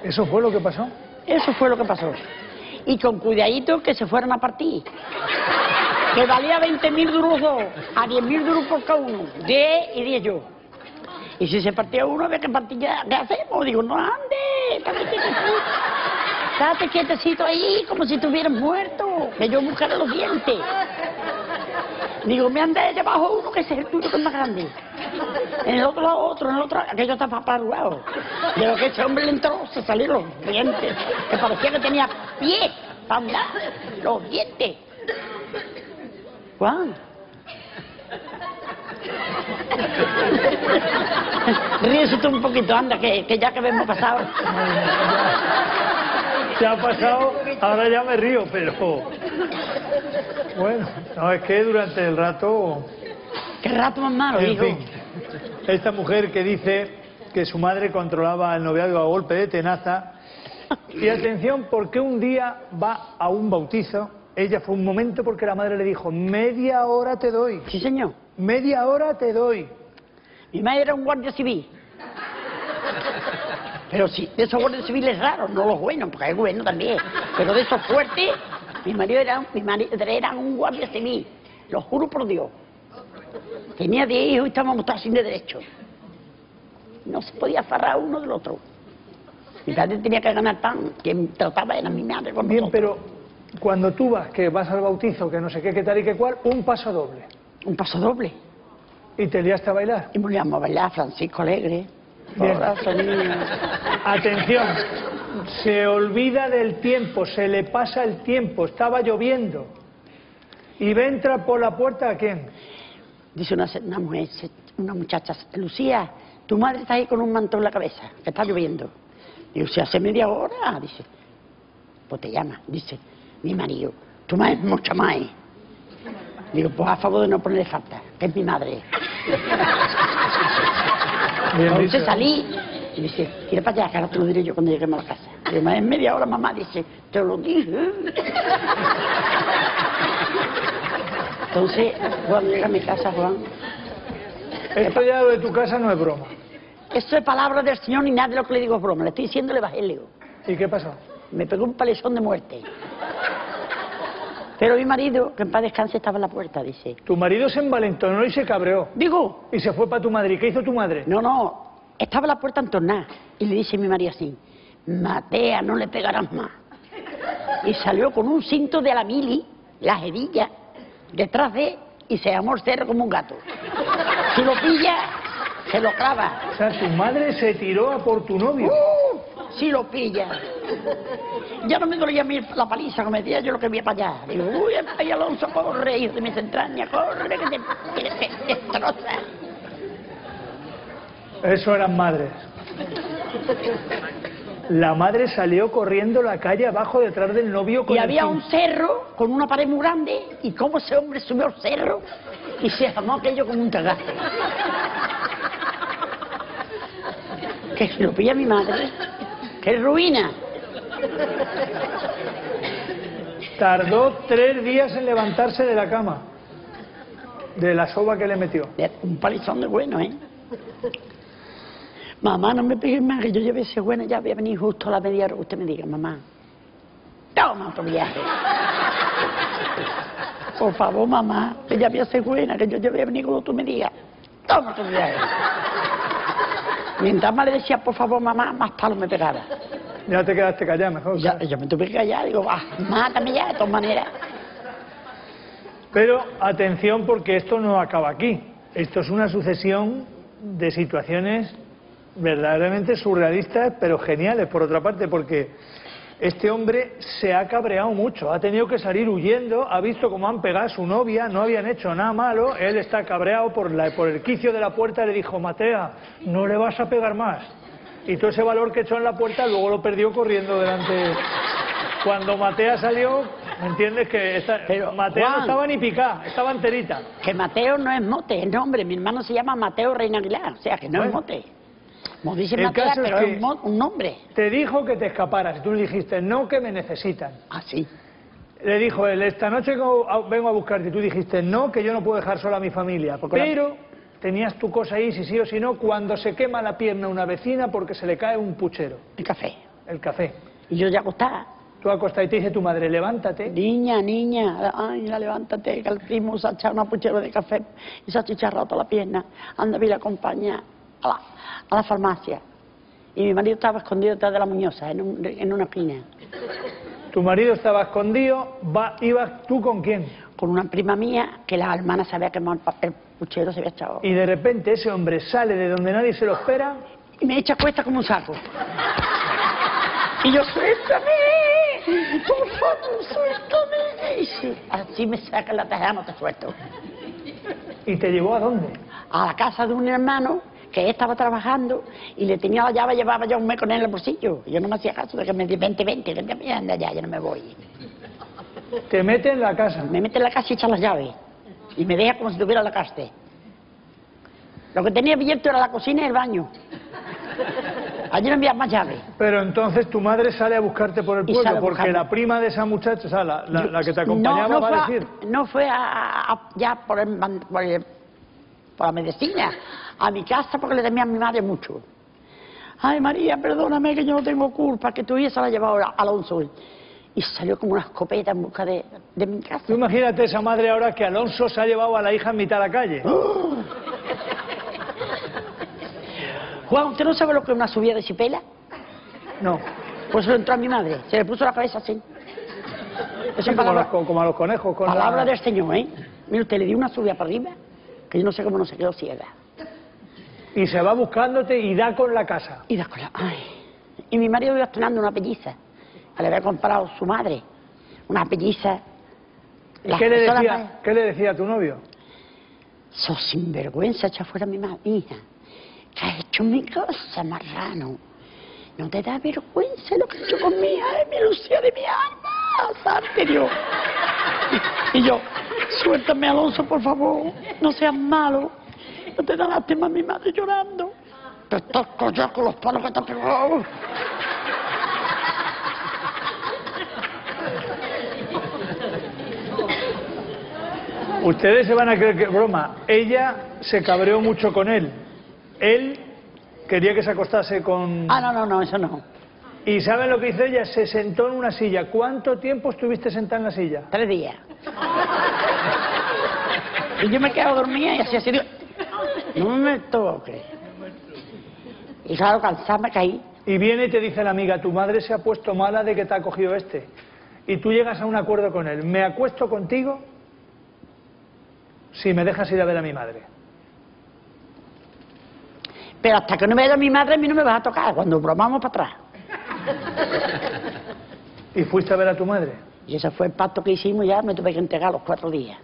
¿Eso fue lo que pasó? Eso fue lo que pasó. Y con cuidadito que se fueran a partir. Que valía veinte mil duros dos, a diez mil duros por cada uno. diez y diez yo. Y si se partía uno, había que partir ya. ¿Qué hacemos? Digo, no ande, estate quietecito. Estate quietecito ahí, como si estuvieras muerto. Que yo buscaré los dientes. Digo, me anda allá abajo uno, que ese es el tuyo, que es más grande. En el otro lado otro, en el otro, aquello está parado. De lo que ese hombre le entró, se salieron los dientes. Que parecía que tenía pies para andar, los dientes. Juan. Ríese tú un poquito, anda, que, que ya que hemos pasado. Se ha pasado, ahora ya me río, pero... Bueno, no, es que durante el rato... ¿Qué rato más malo, En hijo? fin, esta mujer que dice que su madre controlaba el noviazgo a golpe de tenaza. Y atención, porque un día va a un bautizo. Ella fue un momento porque la madre le dijo, media hora te doy. Sí, señor. Media hora te doy. Mi madre era un guardia civil. Pero sí, de esos guardias civiles raros, no los buenos, porque hay buenos también. Pero de esos fuertes, mi marido era, mi marido era un guardia civil. Lo juro por Dios. Tenía diez hijos y estábamos todos sin de derecho. No se podía afarrar uno del otro. Mi padre tenía que ganar pan. Quien trataba era mi madre con Bien, nosotros. pero cuando tú vas, que vas al bautizo, que no sé qué, qué tal y qué cual, un paso doble. Un paso doble. Y te liaste a bailar. Y me íbamos a bailar, Francisco Alegre. Bien. Corazón mío. Atención, se olvida del tiempo, se le pasa el tiempo, estaba lloviendo. Y ve entra por la puerta, ¿a quién? Dice una, una mujer, una muchacha, Lucía, tu madre está ahí con un manto en la cabeza, que está lloviendo. Digo, si hace media hora, dice, pues te llama, dice, mi marido, tu madre es mucha más. Digo, pues a favor de no ponerle falta, que es mi madre. Bien Entonces dicho. salí y dice, tira para allá, que ahora te lo diré yo cuando lleguemos a la casa. Digo, es media hora, mamá, dice, te lo dije. Entonces, cuando llega a mi casa, Juan, Esto ya lo de tu casa no es broma. esto es palabra del Señor ni nada de lo que le digo es broma, le estoy diciendo el evangelio. ¿Y qué pasó? Me pegó un palezón de muerte. Pero mi marido, que en paz descanse, estaba en la puerta, dice. Tu marido se envalentonó y se cabreó. Digo, Y se fue para tu madre. ¿Y qué hizo tu madre? no, no, estaba en la puerta entornada. Y le dice mi marido así, Matea, no le pegarás más. Y salió con un cinto de la mili, la jedilla, detrás de él, y se llamó el cerro como un gato. Si lo pilla, se lo clava. O sea, tu madre se tiró a por tu novio. ¡Uh! Si lo pilla. Ya no me dolía a mí la paliza, que me decía yo lo que veía para allá. Digo, uy, ay, Alonso, corre, hijo de mis entrañas, corre, que te, que te destroza. Eso eran madres. La madre salió corriendo la calle abajo detrás del novio con Y el había cin- un cerro con una pared muy grande, y cómo ese hombre subió al cerro y se llamó aquello como un cagazo. Que si lo pilla mi madre, que ruina. Tardó tres días en levantarse de la cama. De la soba que le metió. De- Un palizón de bueno, ¿eh? Mamá, no me pegues más, que yo lleve ese bueno, ya voy a venir justo a la media hora que usted me diga, mamá. Toma otro viaje. Por favor, mamá, que ya voy a ser buena, que yo ya voy a venir cuando tú me digas. Toma otro viaje. Mientras más le decía, por favor, mamá, más palo me pegaba. Ya te quedaste callada mejor. Ya, yo me tuve que callar, digo, ah, mátame ya, de todas maneras. Pero atención, porque esto no acaba aquí. Esto es una sucesión de situaciones verdaderamente surrealistas, pero geniales, por otra parte, porque este hombre se ha cabreado mucho, ha tenido que salir huyendo, ha visto cómo han pegado a su novia, no habían hecho nada malo, él está cabreado por, la, por el quicio de la puerta, le dijo, Matea, no le vas a pegar más. Y todo ese valor que echó en la puerta luego lo perdió corriendo delante. Cuando Matea salió, ¿me entiendes? Que esta, Pero, Matea Juan, no estaba ni picada, estaba enterita. Que Mateo no es mote, es nombre. Mi hermano se llama Mateo Reina Aguilar, o sea que no Bueno. es mote. Como dice El Matea, caso es pero que- es un, mo- un nombre. Te dijo que te escaparas, y tú le dijiste, no, que me necesitan. Así. Le dijo él, esta noche vengo a- vengo a buscarte, y tú dijiste, no, que yo no puedo dejar sola a mi familia. Porque la- Pero tenías tu cosa ahí, si sí o si no, cuando se quema la pierna a una vecina porque se le cae un puchero. El café. el café. Y yo ya acostada. Tú acostás y te dice tu madre, levántate. Niña, niña, ay, la levántate, que el primo se ha echado una puchera de café y se ha chicharrado toda la pierna. Anda, vi la acompaña a la, a la farmacia. Y mi marido estaba escondido detrás de la Muñosa, en, un, en una esquina. Tu marido estaba escondido, va, ¿ibas tú con quién? Con una prima mía, que la hermana se había quemado el puchero, se había echado. Y de repente ese hombre sale de donde nadie se lo espera. Y me echa cuesta como un saco. Y yo, suéltame, por favor, suéltame. Y sí, así me saca la tajada, no te suelto. ¿Y te llevó a dónde? A la casa de un hermano que él estaba trabajando y le tenía la llave, llevaba yo un mes con él en el bolsillo. Yo no me hacía caso de que me di vente, vente, vente, anda allá, yo no me voy. Te mete en la casa. Me mete en la casa y echa las llaves. Y me deja como si tuviera la cárcel. Lo que tenía abierto era la cocina y el baño. Allí no envías más llaves. Pero entonces tu madre sale a buscarte por el Y pueblo, sale a porque buscarme. la prima de esa muchacha, o sea, la, la, la que te acompañaba, no, no va fue a decir... No fue a, a- ya por, el, por, el- por la medicina, a mi casa porque le temía a mi madre mucho. Ay, María, perdóname que yo no tengo culpa, que tu hija se la ha llevado a Alonso. Y salió como una escopeta en busca de, de mi casa. Tú imagínate esa madre ahora que Alonso se ha llevado a la hija en mitad de la calle. Juan, ¿usted no sabe lo que es una subida de chipela? No. Pues eso entró a mi madre, se le puso la cabeza así. Eso Sí, es como, palabra, los, como a los conejos. Con palabra la... del Señor, ¿eh? Mire, usted le dio una subida para arriba, que yo no sé cómo no se quedó ciega. Y se va buscándote y da con la casa. Y da con la... Ay. Y mi marido iba estrenando una pelliza, que le había comprado su madre. Una pelliza. Las ¿Qué le, personas decía, más- ¿Qué le decía a tu novio? Sos sinvergüenza, echa fuera a mi ma- hija. ¿Qué has hecho en mi casa, marrano? ¿No te da vergüenza lo que he hecho con mi hija, mi Lucía de mi alma? ¡Sante Dios! Y yo, suéltame, Alonso, por favor. No seas malo. No te da lástima a mi madre llorando. Te estás collado con los palos que te has pegado. Ustedes se van a creer que broma. Ella se cabreó mucho con él. Él quería que se acostase con... Ah, no, no, no, eso no. ¿Y saben lo que hizo ella? Se sentó en una silla. ¿Cuánto tiempo estuviste sentada en la silla? Tres días. Y yo me quedo dormida y así, así, digo, no me toques. Y claro, cansada me caí. Y viene y te dice la amiga, tu madre se ha puesto mala de que te ha cogido este. Y tú llegas a un acuerdo con él. ¿Me acuesto contigo si me dejas ir a ver a mi madre? Pero hasta que no me vaya mi madre, a mí no me vas a tocar, cuando bromamos para atrás. ¿Y fuiste a ver a tu madre? Y ese fue el pacto que hicimos, ya me tuve que entregar los cuatro días.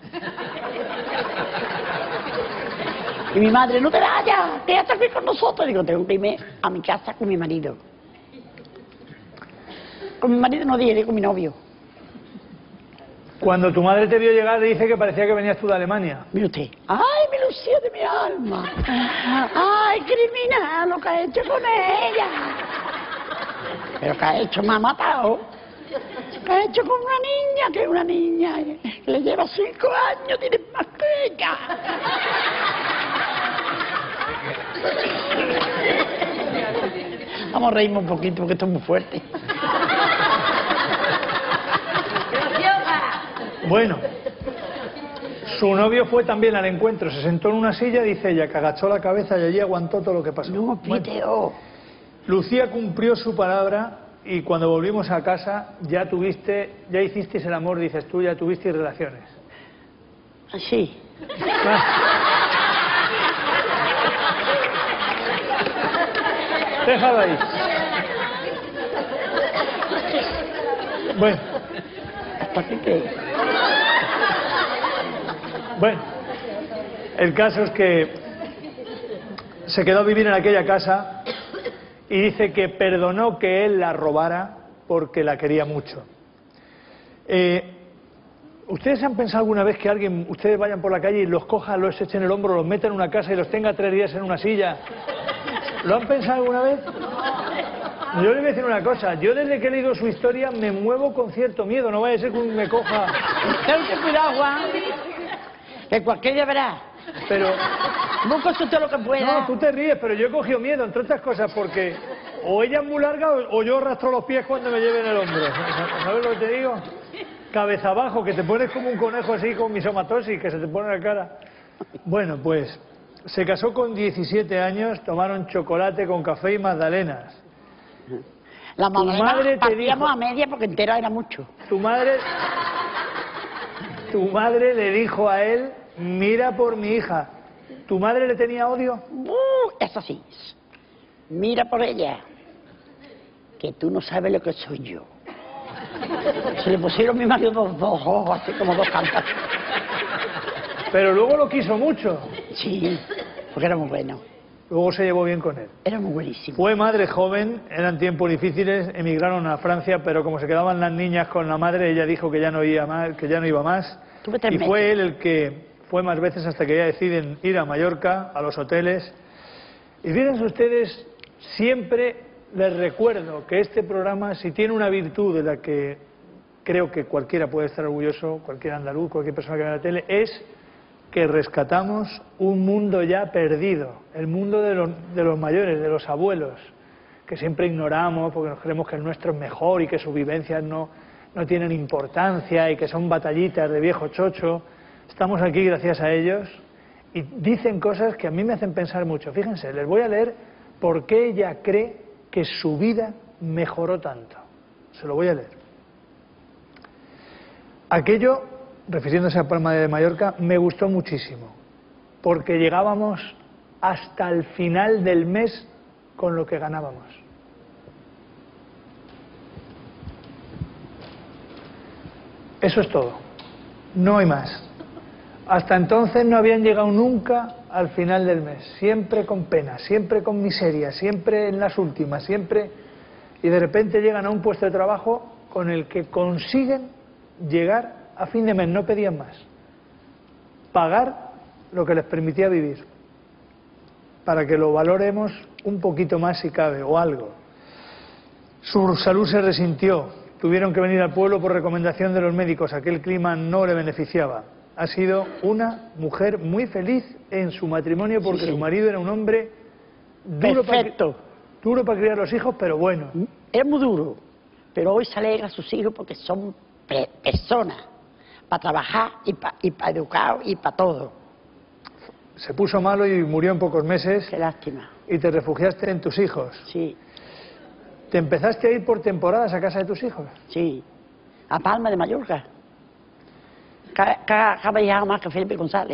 Y mi madre, no te vayas, quédate aquí con nosotros. Digo, tengo que irme a mi casa con mi marido. Con mi marido no dije, con mi novio. Cuando tu madre te vio llegar, dice que parecía que venías tú de Alemania. Mire usted, ay, mi Lucía de mi alma. Ay, criminal, lo que ha hecho con ella. Pero que ha hecho, me ha matado. ¿Qué ha hecho con una niña? Que es una niña que le lleva cinco años, tiene más que ella. Vamos a reírnos un poquito porque esto es muy fuerte. Bueno, su novio fue también al encuentro, se sentó en una silla, dice ella, que agachó la cabeza y allí aguantó todo lo que pasó. No, Piteo. Lucía cumplió su palabra y cuando volvimos a casa ya tuviste, ya hicisteis el amor, dices tú, ya tuvisteis relaciones. Sí. Déjalo ahí. Bueno. ¿Hasta qué qué? Bueno, el caso es que se quedó a vivir en aquella casa y dice que perdonó que él la robara porque la quería mucho. Eh, ¿Ustedes han pensado alguna vez que alguien, ustedes vayan por la calle y los coja, los eche en el hombro, los meta en una casa y los tenga tres días en una silla? ¿Lo han pensado alguna vez? Yo les voy a decir una cosa, yo desde que he leído su historia me muevo con cierto miedo, no vaya a ser que me coja... Ten cuidado, Juan, que cualquier día verás. Pero Busca usted lo que pueda. No, tú te ríes, pero yo he cogido miedo, entre otras cosas, porque o ella es muy larga o, o yo arrastro los pies cuando me lleven el hombro. ¿Sabes lo que te digo? Cabeza abajo, que te pones como un conejo así con misomatosis, que se te pone la cara. Bueno, pues se casó con diecisiete años, tomaron chocolate con café y magdalenas. La magdalena madre te partíamos dijo- a media porque entera era mucho. Tu madre, tu madre le dijo a él, mira por mi hija. ¿Tu madre le tenía odio? Uh, eso sí. Mira por ella. Que tú no sabes lo que soy yo. Se le pusieron a mi marido dos, dos ojos, así como dos cantas. Pero luego lo quiso mucho. Sí, porque era muy bueno. Luego se llevó bien con él. Era muy buenísimo. Fue madre joven, eran tiempos difíciles, emigraron a Francia, pero como se quedaban las niñas con la madre, ella dijo que ya no iba más, que ya no iba más. Tuve tres Y meses. fue él el que fue más veces hasta que ya deciden ir a Mallorca, a los hoteles. Y fíjense ustedes, siempre les recuerdo que este programa, si tiene una virtud de la que creo que cualquiera puede estar orgulloso, cualquier andaluz, cualquier persona que vea la tele, es que rescatamos un mundo ya perdido, el mundo de los, de los mayores, de los abuelos, que siempre ignoramos porque nos creemos que el nuestro es mejor y que sus vivencias no, no tienen importancia y que son batallitas de viejo chocho. Estamos aquí gracias a ellos y dicen cosas que a mí me hacen pensar mucho. Fíjense, les voy a leer por qué ella cree que su vida mejoró tanto. Se lo voy a leer. Aquello, refiriéndose a Palma de Mallorca, me gustó muchísimo, porque llegábamos hasta el final del mes con lo que ganábamos. Eso es todo, no hay más. Hasta entonces no habían llegado nunca al final del mes, siempre con pena, siempre con miseria, siempre en las últimas, siempre... Y de repente llegan a un puesto de trabajo con el que consiguen llegar a fin de mes, no pedían más. Pagar lo que les permitía vivir, para que lo valoremos un poquito más si cabe, o algo. Su salud se resintió, tuvieron que venir al pueblo por recomendación de los médicos, aquel clima no le beneficiaba. Ha sido una mujer muy feliz en su matrimonio porque Sí, sí. su marido era un hombre duro para, Perfecto. duro para criar a los hijos, pero bueno. Era muy duro, pero hoy se alegra a sus hijos porque son pe- personas para trabajar y para y pa educar y para todo. Se puso malo y murió en pocos meses Qué lástima. y te refugiaste en tus hijos. Sí, ¿Te empezaste a ir por temporadas a casa de tus hijos? sí. A Palma de Mallorca. Cada, cada, cada viajaba más que Felipe González.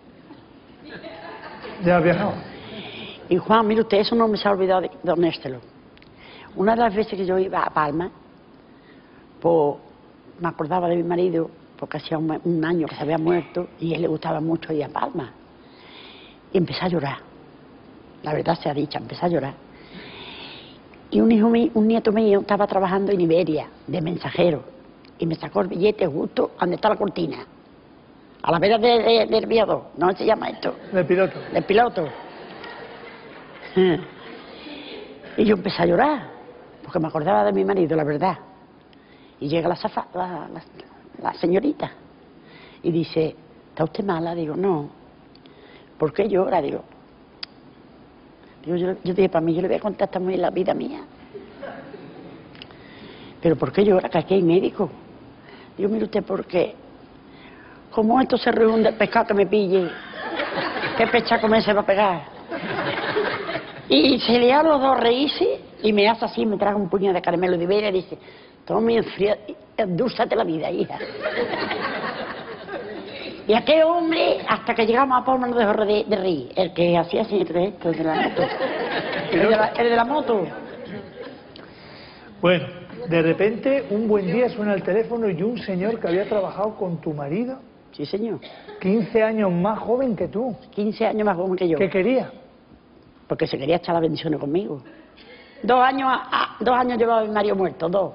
¿Ya has viajado? Y Juan, mire usted, eso no me se ha olvidado de don Néstelo. Una de las veces que yo iba a Palma, pues me acordaba de mi marido, porque hacía un, un año que se había muerto y a él le gustaba mucho ir a Palma. Y empecé a llorar. La verdad sea dicha, empecé a llorar. Y un hijo mío, un nieto mío estaba trabajando en Iberia, de mensajero, y me sacó el billete justo donde está la cortina, a la vera de, de, del viador, ¿no se llama esto? De piloto. Del piloto. Y yo empecé a llorar, porque me acordaba de mi marido, la verdad. Y llega la, zafa, la, la, la señorita y dice, ¿está usted mala? Digo, no. ¿Por qué llora? Digo, digo yo, yo dije, para mí, yo le voy a contar esta mujer la vida mía. ¿Pero por qué llora? Que aquí hay médico. Digo, mire usted, ¿por qué? Como esto se reúne el pescado que me pille, ¿qué pechaco me se va a pegar? Y se le a los dos reírse y me hace así, me traga un puñado de caramelo de Iberia y dice, toma y enfría, endúzate la vida, hija. Y aquel hombre, hasta que llegamos a Palma, no dejó de, de reír. El que hacía así, el de la moto. El de la, el de la moto. Bueno, de repente, un buen día suena el teléfono y un señor que había trabajado con tu marido, Sí, señor. quince años más joven que tú. quince años más joven que yo. ¿Qué quería? Porque se quería echar las bendiciones conmigo. Dos años, a, dos años llevaba mi marido muerto, dos.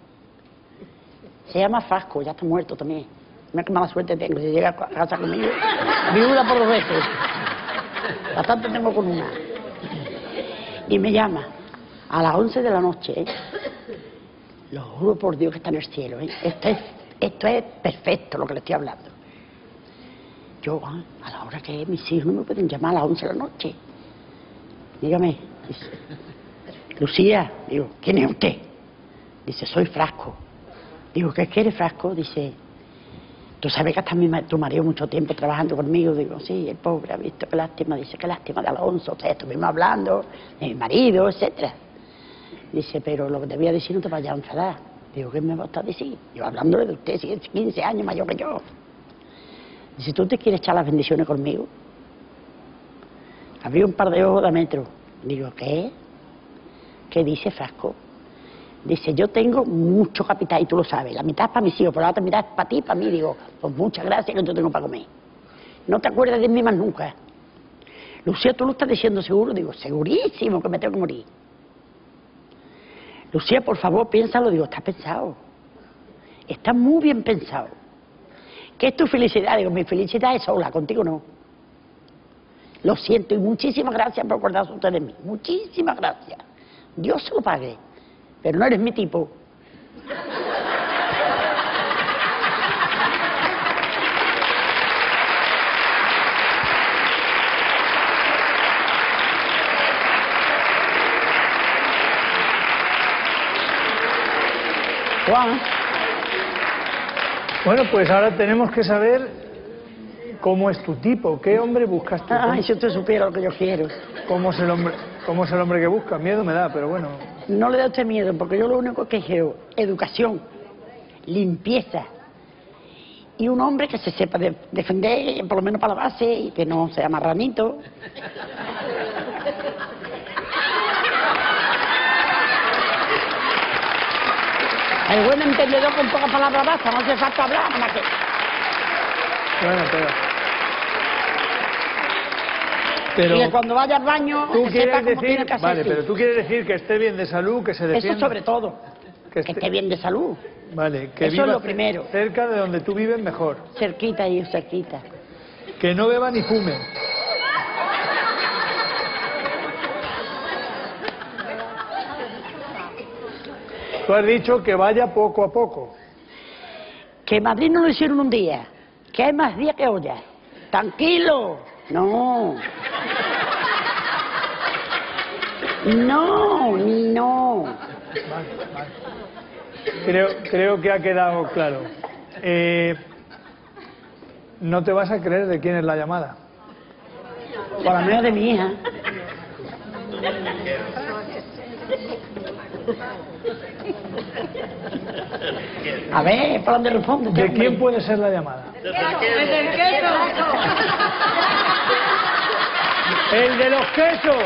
Se llama Frasco, ya está muerto también. Mira qué mala suerte tengo, si llega a casa conmigo, viuda por dos veces. Bastante tengo con una. Y me llama a las once de la noche, ¿eh? Lo juro por Dios que está en el cielo, ¿eh? Esto es, esto es perfecto lo que le estoy hablando. yo, ah, a la hora que mis hijos no me pueden llamar a las once de la noche. Dígame, dice, Lucía, digo, ¿quién es usted? Dice, soy Frasco. Digo, ¿qué quiere, Frasco? Dice, ¿tú sabes que hasta mi, tu marido mucho tiempo trabajando conmigo? Digo, sí, el pobre ha visto, qué lástima. Dice, qué lástima de Alonso, o sea, estuvimos hablando de mi marido, etcétera. Dice, pero lo que te voy a decir no te vayas a enfadar. Digo, ¿qué me va a estar decir? Yo hablándole de usted, si es quince años mayor que yo. Dice, ¿tú te quieres echar las bendiciones conmigo? Había un par de ojos de metro. Digo, ¿qué? ¿Qué dice, Frasco? Dice, yo tengo mucho capital y tú lo sabes. La mitad es para mis hijos, pero la otra mitad es para ti y para mí. Digo, pues muchas gracias que yo tengo para comer. No te acuerdas de mí más nunca. Lucía, ¿tú lo estás diciendo seguro? Digo, segurísimo que me tengo que morir. Lucía, por favor, piénsalo. Digo, está pensado. Está muy bien pensado. ¿Qué es tu felicidad? Digo, mi felicidad es sola, contigo no. Lo siento y muchísimas gracias por acordarse usted de mí. Muchísimas gracias. Dios se lo pague. Pero no eres mi tipo. Juan. Bueno, pues ahora tenemos que saber cómo es tu tipo, qué hombre buscas tú. Ay, si usted supiera lo que yo quiero. ¿Cómo es el hombre, cómo es el hombre que busca? Miedo me da, pero bueno. No le da usted miedo, porque yo lo único que quiero, educación, limpieza, y un hombre que se sepa de, defender, por lo menos para la base, y que no sea marranito. El buen entendedor con pocas palabras basta, no hace falta hablar, nada más que... Bueno, pero... pero y que cuando vaya al baño, tú que quieres sepa cómo decir, tiene que hacer. vale, pero tú quieres decir que esté bien de salud, que se defienda... Eso sobre todo, que que esté, esté bien de salud. Vale, que Eso viva es lo primero. cerca de donde tú vives mejor. Cerquita y cerquita. Que no beba ni fume. Tú has dicho que vaya poco a poco. Que Madrid no lo hicieron un día, que hay más días que olla. Tranquilo. No. No, no. Vale, vale. Creo, creo que ha quedado claro. Eh, no te vas a creer de quién es la llamada. Por la menos de mi hija. A ver, ¿para dónde responde? ¿De quién puede ser la llamada? ¡El queso! ¡El de los quesos!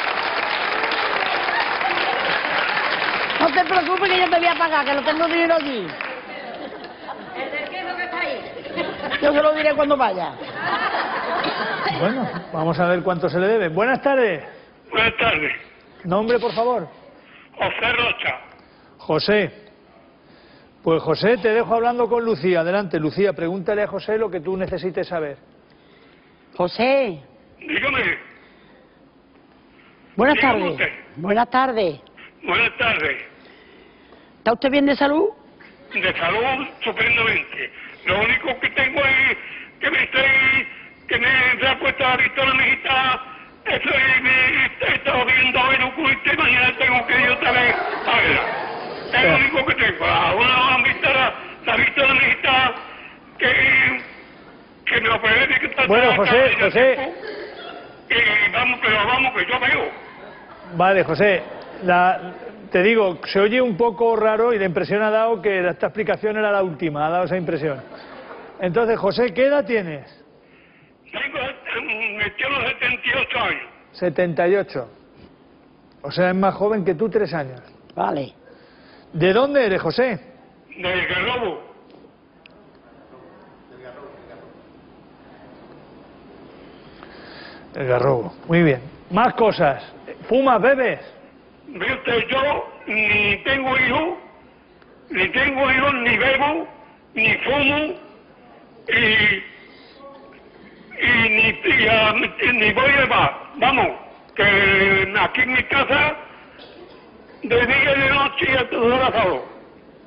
No te preocupes que yo te voy a pagar, que lo tengo dinero allí. El del queso que está ahí. Yo se lo diré cuando vaya. Bueno, vamos a ver cuánto se le debe. Buenas tardes. Buenas tardes. Nombre, por favor. José Rocha. José. Pues José, te dejo hablando con Lucía. Adelante, Lucía, pregúntale a José lo que tú necesites saber. José. Dígame. Buenas Dígame tardes. usted. Buenas tardes. Buenas tardes. ¿Está usted bien de salud? De salud, estupendamente. Lo único que tengo es que me estoy... que me ha puesto ahorita la mijita... Estoy, me, he estado viendo a ver y mañana tengo que ir otra vez a verla. Es lo único que tengo. Ahora han visto la, la vista de la mijita que... que me operé de que está... Bueno, José, José... Y vamos, pero vamos, que yo veo. Vale, José, la, te digo, se oye un poco raro y la impresión ha dado que esta explicación era la última, ha dado esa impresión. Entonces, José, ¿qué edad tienes? Tengo, me tengo setenta y ocho años. setenta y ocho. O sea, es más joven que tú, tres años. Vale. ¿De dónde eres, José? Del Garrobo. El Garrobo. Muy bien. Más cosas. ¿Fumas, bebes? Ve usted, yo ni tengo hijos, ni tengo hijos, ni bebo, ni fumo, y, y ni, y, a- ni voy a bar. Vamos, que aquí en mi casa, de día y de noche, a todo el asado.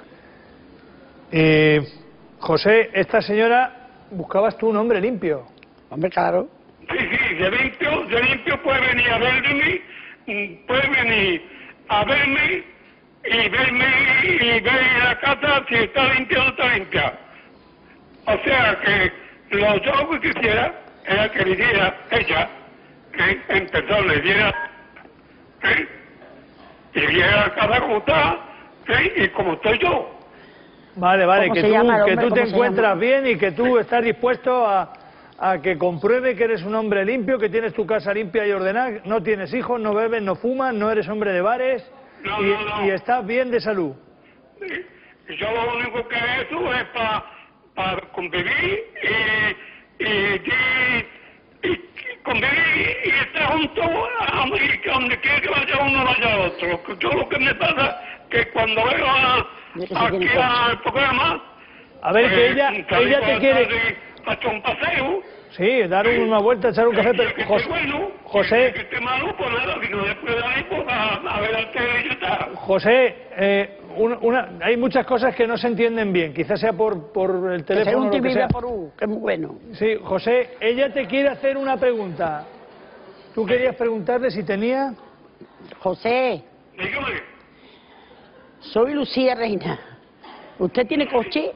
Eh, José, esta señora, buscabas tú un hombre limpio. Hombre, claro. Sí, sí, de limpio, de limpio puede venir a verme, mm, puede venir a verme y verme y ver la casa si está limpia o no está limpia. O sea que lo yo que quisiera era que le diera ella, que en persona le diera, ¿eh? Y viera la casa como está, ¿eh? Y como estoy yo. Vale, vale, ¿Cómo que se tú, llama el que hombre? tú te ¿Cómo se encuentras llama? bien y que tú estás dispuesto a, a que compruebe que eres un hombre limpio, que tienes tu casa limpia y ordenada, no tienes hijos, no bebes, no fumas, no eres hombre de bares No, y, no, no. y estás bien de salud. Y yo lo único que he hecho es para pa convivir y, y, y, y convivir y estar juntos a mí, que donde quiera que vaya uno vaya al otro. Yo lo que me pasa que cuando veo a, Mira que se aquí tiene al programa, A ver, que pues, ella, salí ella por te la quiere... tarde a echar un paseo. Sí, dar una vuelta, echar un café, Y que pero José, esté bueno, José, y que esté malo, pues nada, si no después de ahí, pues a, a ver al tele y ya está. José, eh, una, una- hay muchas cosas que no se entienden bien, quizás sea por, por el Que sea teléfono un o lo que sea. tibia por U, que es muy bueno. Sí, José, ella te quiere hacer una pregunta. Tú querías preguntarle si tenía... José, Dígame. soy Lucía Reina. ¿Usted tiene coche?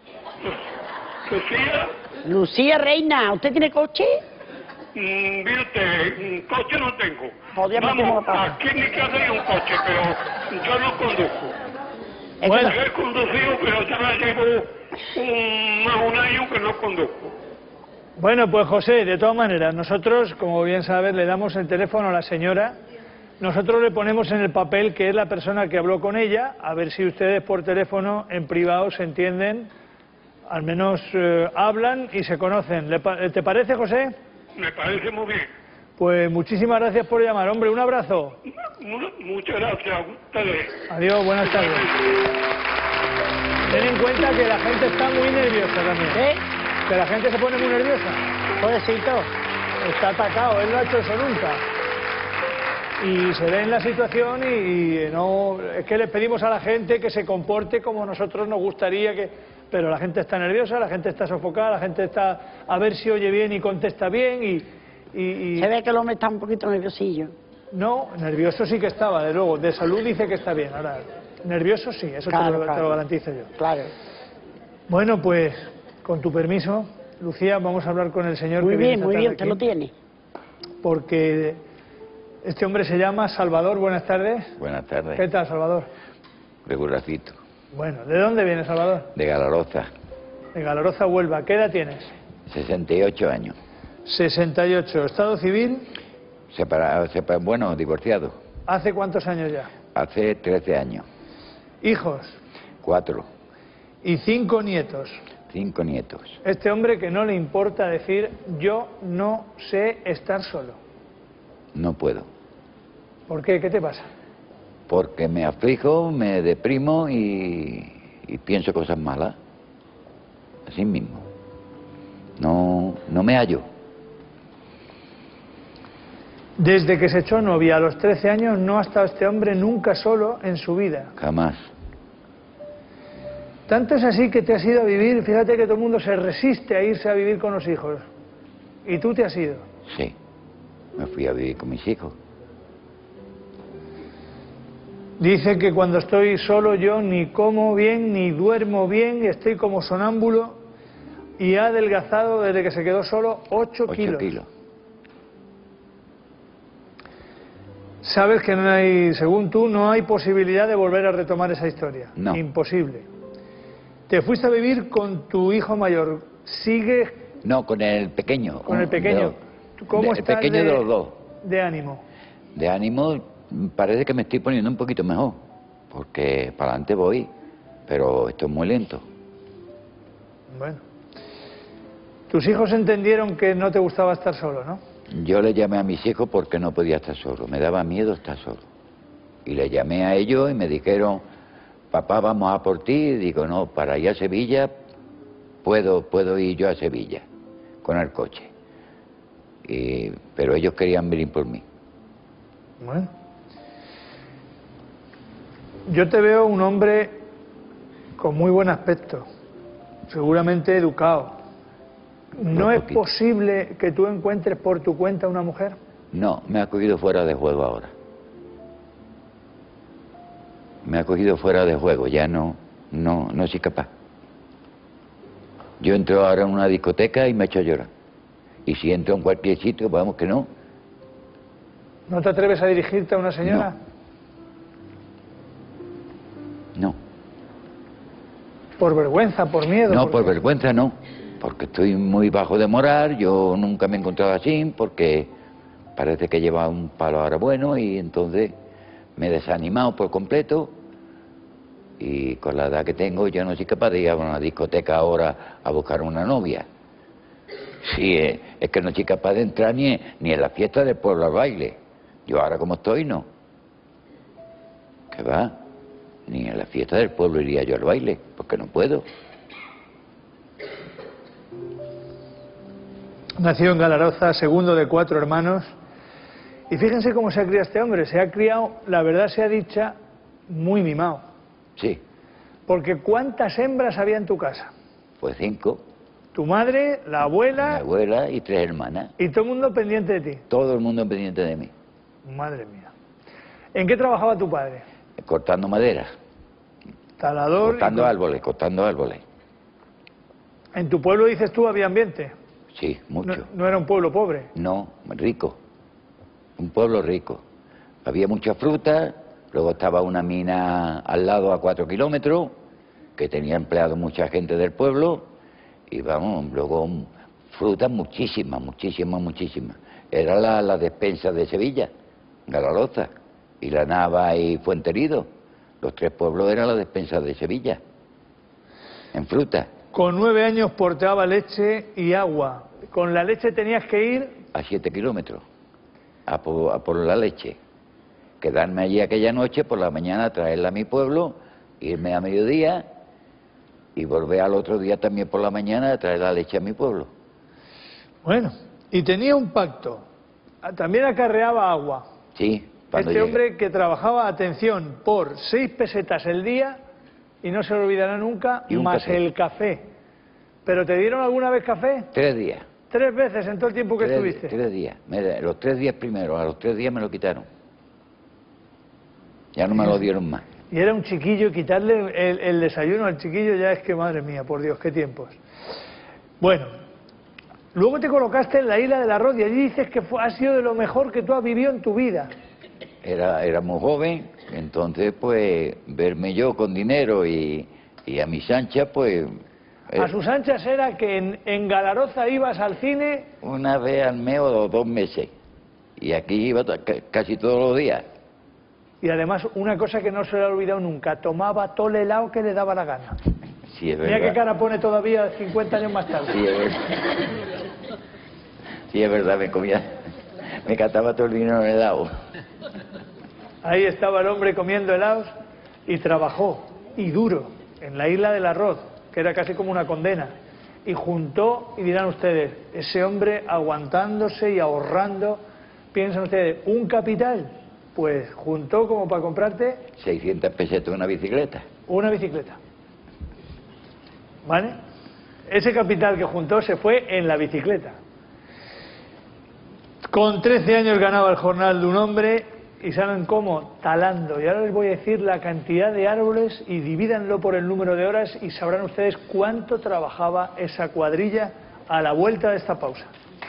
Lucía, Lucía Reina, ¿usted tiene coche? mm, mire usted, mm, coche no tengo. Joder, me tengo Vamos, que pagar. aquí en mi casa hay un coche, pero yo no conduzco. Es Bueno. que Yo he conducido, pero ya la llevo un, más un año que no conduzco. Bueno, pues José, de todas maneras, nosotros, como bien sabes, le damos el teléfono a la señora. Nosotros le ponemos en el papel que es la persona que habló con ella, a ver si ustedes por teléfono, en privado, se entienden, al menos eh, hablan y se conocen. ¿Le pa- ¿Te parece, José? Me parece muy bien. Pues muchísimas gracias por llamar. Hombre, un abrazo. Mu- Muchas gracias a ustedes. Adiós, buenas tardes. Ten en cuenta que la gente está muy nerviosa también. ¿Eh? Que la gente se pone muy nerviosa. Pobrecito. Está atacado, él no ha hecho eso nunca. Y se ve en la situación y, y no... Es que les pedimos a la gente que se comporte como nosotros nos gustaría que... Pero la gente está nerviosa, la gente está sofocada, la gente está a ver si oye bien y contesta bien y... y, y- Se ve que el hombre está un poquito nerviosillo. No, nervioso sí que estaba, de luego. De salud dice que está bien. Ahora, nervioso sí, eso te, Claro, lo, te claro. lo garantizo yo. Claro. Bueno, pues, con tu permiso, Lucía, vamos a hablar con el señor Muy que viene bien, esta muy tarde bien, usted aquí, lo tiene. porque este hombre se llama Salvador. Buenas tardes. Buenas tardes. ¿Qué tal, Salvador? Regularcito. Bueno, ¿de dónde vienes, Salvador? De Galaroza. De Galaroza, Huelva. ¿Qué edad tienes? sesenta y ocho años. sesenta y ocho. ¿Estado civil? Separado, separa- bueno, divorciado. ¿Hace cuántos años ya? Hace trece años. Hijos Cuatro. y cinco nietos. Cinco nietos. Este hombre que no le importa decir yo no sé estar solo. No puedo. ¿Por qué? ¿Qué te pasa? Porque me aflijo, me deprimo y, y pienso cosas malas. Así mismo. No, no me hallo. Desde que se echó novia a los trece años no ha estado este hombre nunca solo en su vida. Jamás. Tanto es así que te has ido a vivir, fíjate que todo el mundo se resiste a irse a vivir con los hijos. Y tú te has ido. Sí. Me fui a vivir con mis hijos. Dice que cuando estoy solo yo ni como bien, ni duermo bien, estoy como sonámbulo y ha adelgazado desde que se quedó solo ocho Ocho kilos. kilos. Sabes que no hay, según tú, no hay posibilidad de volver a retomar esa historia. No. Imposible. Te fuiste a vivir con tu hijo mayor. ¿Sigues No, con el pequeño. con el un- pequeño? de- ¿Tú ¿Cómo de- el estás pequeño de, de los dos. de ánimo? De ánimo, parece que me estoy poniendo un poquito mejor, porque para adelante voy, pero esto es muy lento. Bueno. Tus hijos entendieron que no te gustaba estar solo, ¿no? Yo le llamé a mis hijos porque no podía estar solo, me daba miedo estar solo. Y le llamé a ellos y me dijeron, papá, vamos a por ti. Y digo, no, para ir a Sevilla, puedo, puedo ir yo a Sevilla, con el coche. Y, pero ellos querían venir por mí. Bueno. Yo te veo un hombre con muy buen aspecto, seguramente educado, ¿No es posible que tú encuentres por tu cuenta una mujer? No, me ha cogido fuera de juego ahora. Me ha cogido fuera de juego, ya no, no, no soy capaz. Yo entro ahora en una discoteca y me echo a llorar. Y si entro en cualquier sitio, vamos que no. ¿No te atreves a dirigirte a una señora? No. No. ¿Por vergüenza, por miedo? No, ¿por por qué? vergüenza no. Porque estoy muy bajo de moral, yo nunca me he encontrado así, porque parece que lleva un palo ahora bueno y entonces me he desanimado por completo. Y con la edad que tengo, yo no soy capaz de ir a una discoteca ahora a buscar una novia. Sí, eh, es que no soy capaz de entrar ni, ni en la fiesta del pueblo al baile. Yo ahora como estoy, no. ¿Qué va? Ni en la fiesta del pueblo iría yo al baile, porque no puedo. Nació en Galaroza, segundo de cuatro hermanos. Y fíjense cómo se ha criado este hombre. Se ha criado, la verdad sea dicha, muy mimado. Sí. Porque ¿cuántas hembras había en tu casa? Pues cinco. Tu madre, la abuela... Mi abuela y tres hermanas. Y todo el mundo pendiente de ti. Todo el mundo pendiente de mí. Madre mía. ¿En qué trabajaba tu padre? Cortando madera. Talador... Cortando y... árboles, cortando árboles. ¿En tu pueblo, dices tú, había ambiente? Sí, mucho. No, no era un pueblo pobre. No, rico. Un pueblo rico. Había mucha fruta, luego estaba una mina al lado a cuatro kilómetros, que tenía empleado mucha gente del pueblo, y vamos, luego frutas muchísimas, muchísimas, muchísimas. Era la, la despensa de Sevilla, Galaroza, y La Nava y Fuenterido. Los tres pueblos eran la despensa de Sevilla, en fruta. Con nueve años porteaba leche y agua. Con la leche tenías que ir... A siete kilómetros, a por, a por la leche. Quedarme allí aquella noche, por la mañana traerla a mi pueblo, irme a mediodía y volver al otro día también por la mañana a traer la leche a mi pueblo. Bueno, y tenía un pacto. También acarreaba agua. Sí. Este llegué. hombre que trabajaba, atención, por seis pesetas el día, y no se lo olvidará nunca, Y un más café. el café. ¿Pero te dieron alguna vez café? Tres días. Tres veces en todo el tiempo que tres, estuviste. Tres días. Me- los tres días primeros, a los tres días me lo quitaron. Ya no me lo dieron más. Y era un chiquillo, y quitarle el, el desayuno al chiquillo ya es que, madre mía, por Dios, qué tiempos. Bueno, luego te colocaste en la isla del Arroz y allí dices que fue, ha sido de lo mejor que tú has vivido en tu vida. Era, era muy joven, entonces pues verme yo con dinero y, y a mis anchas pues... eh, A sus anchas era que en, en Galaroza ibas al cine... Una vez al mes o dos meses. Y aquí iba to- ca- casi todos los días. Y además, una cosa que no se le ha olvidado nunca, tomaba todo el helado que le daba la gana. Sí, es Mira verdad. qué cara pone todavía cincuenta años más tarde. Sí, es verdad. Sí, es verdad, me comía... Me gastaba todo el dinero en helado. Ahí estaba el hombre comiendo helados y trabajó, y duro, en la isla del Arroz, que era casi como una condena. Y juntó, y dirán ustedes, ese hombre aguantándose y ahorrando, piensan ustedes, ¿un capital? Pues juntó como para comprarte seiscientas pesetas una bicicleta. una bicicleta. ¿Vale? Ese capital que juntó se fue en la bicicleta. Con trece años ganaba el jornal de un hombre, y ¿saben cómo? Talando. Y ahora les voy a decir la cantidad de árboles y divídanlo por el número de horas y sabrán ustedes cuánto trabajaba esa cuadrilla a la vuelta de esta pausa.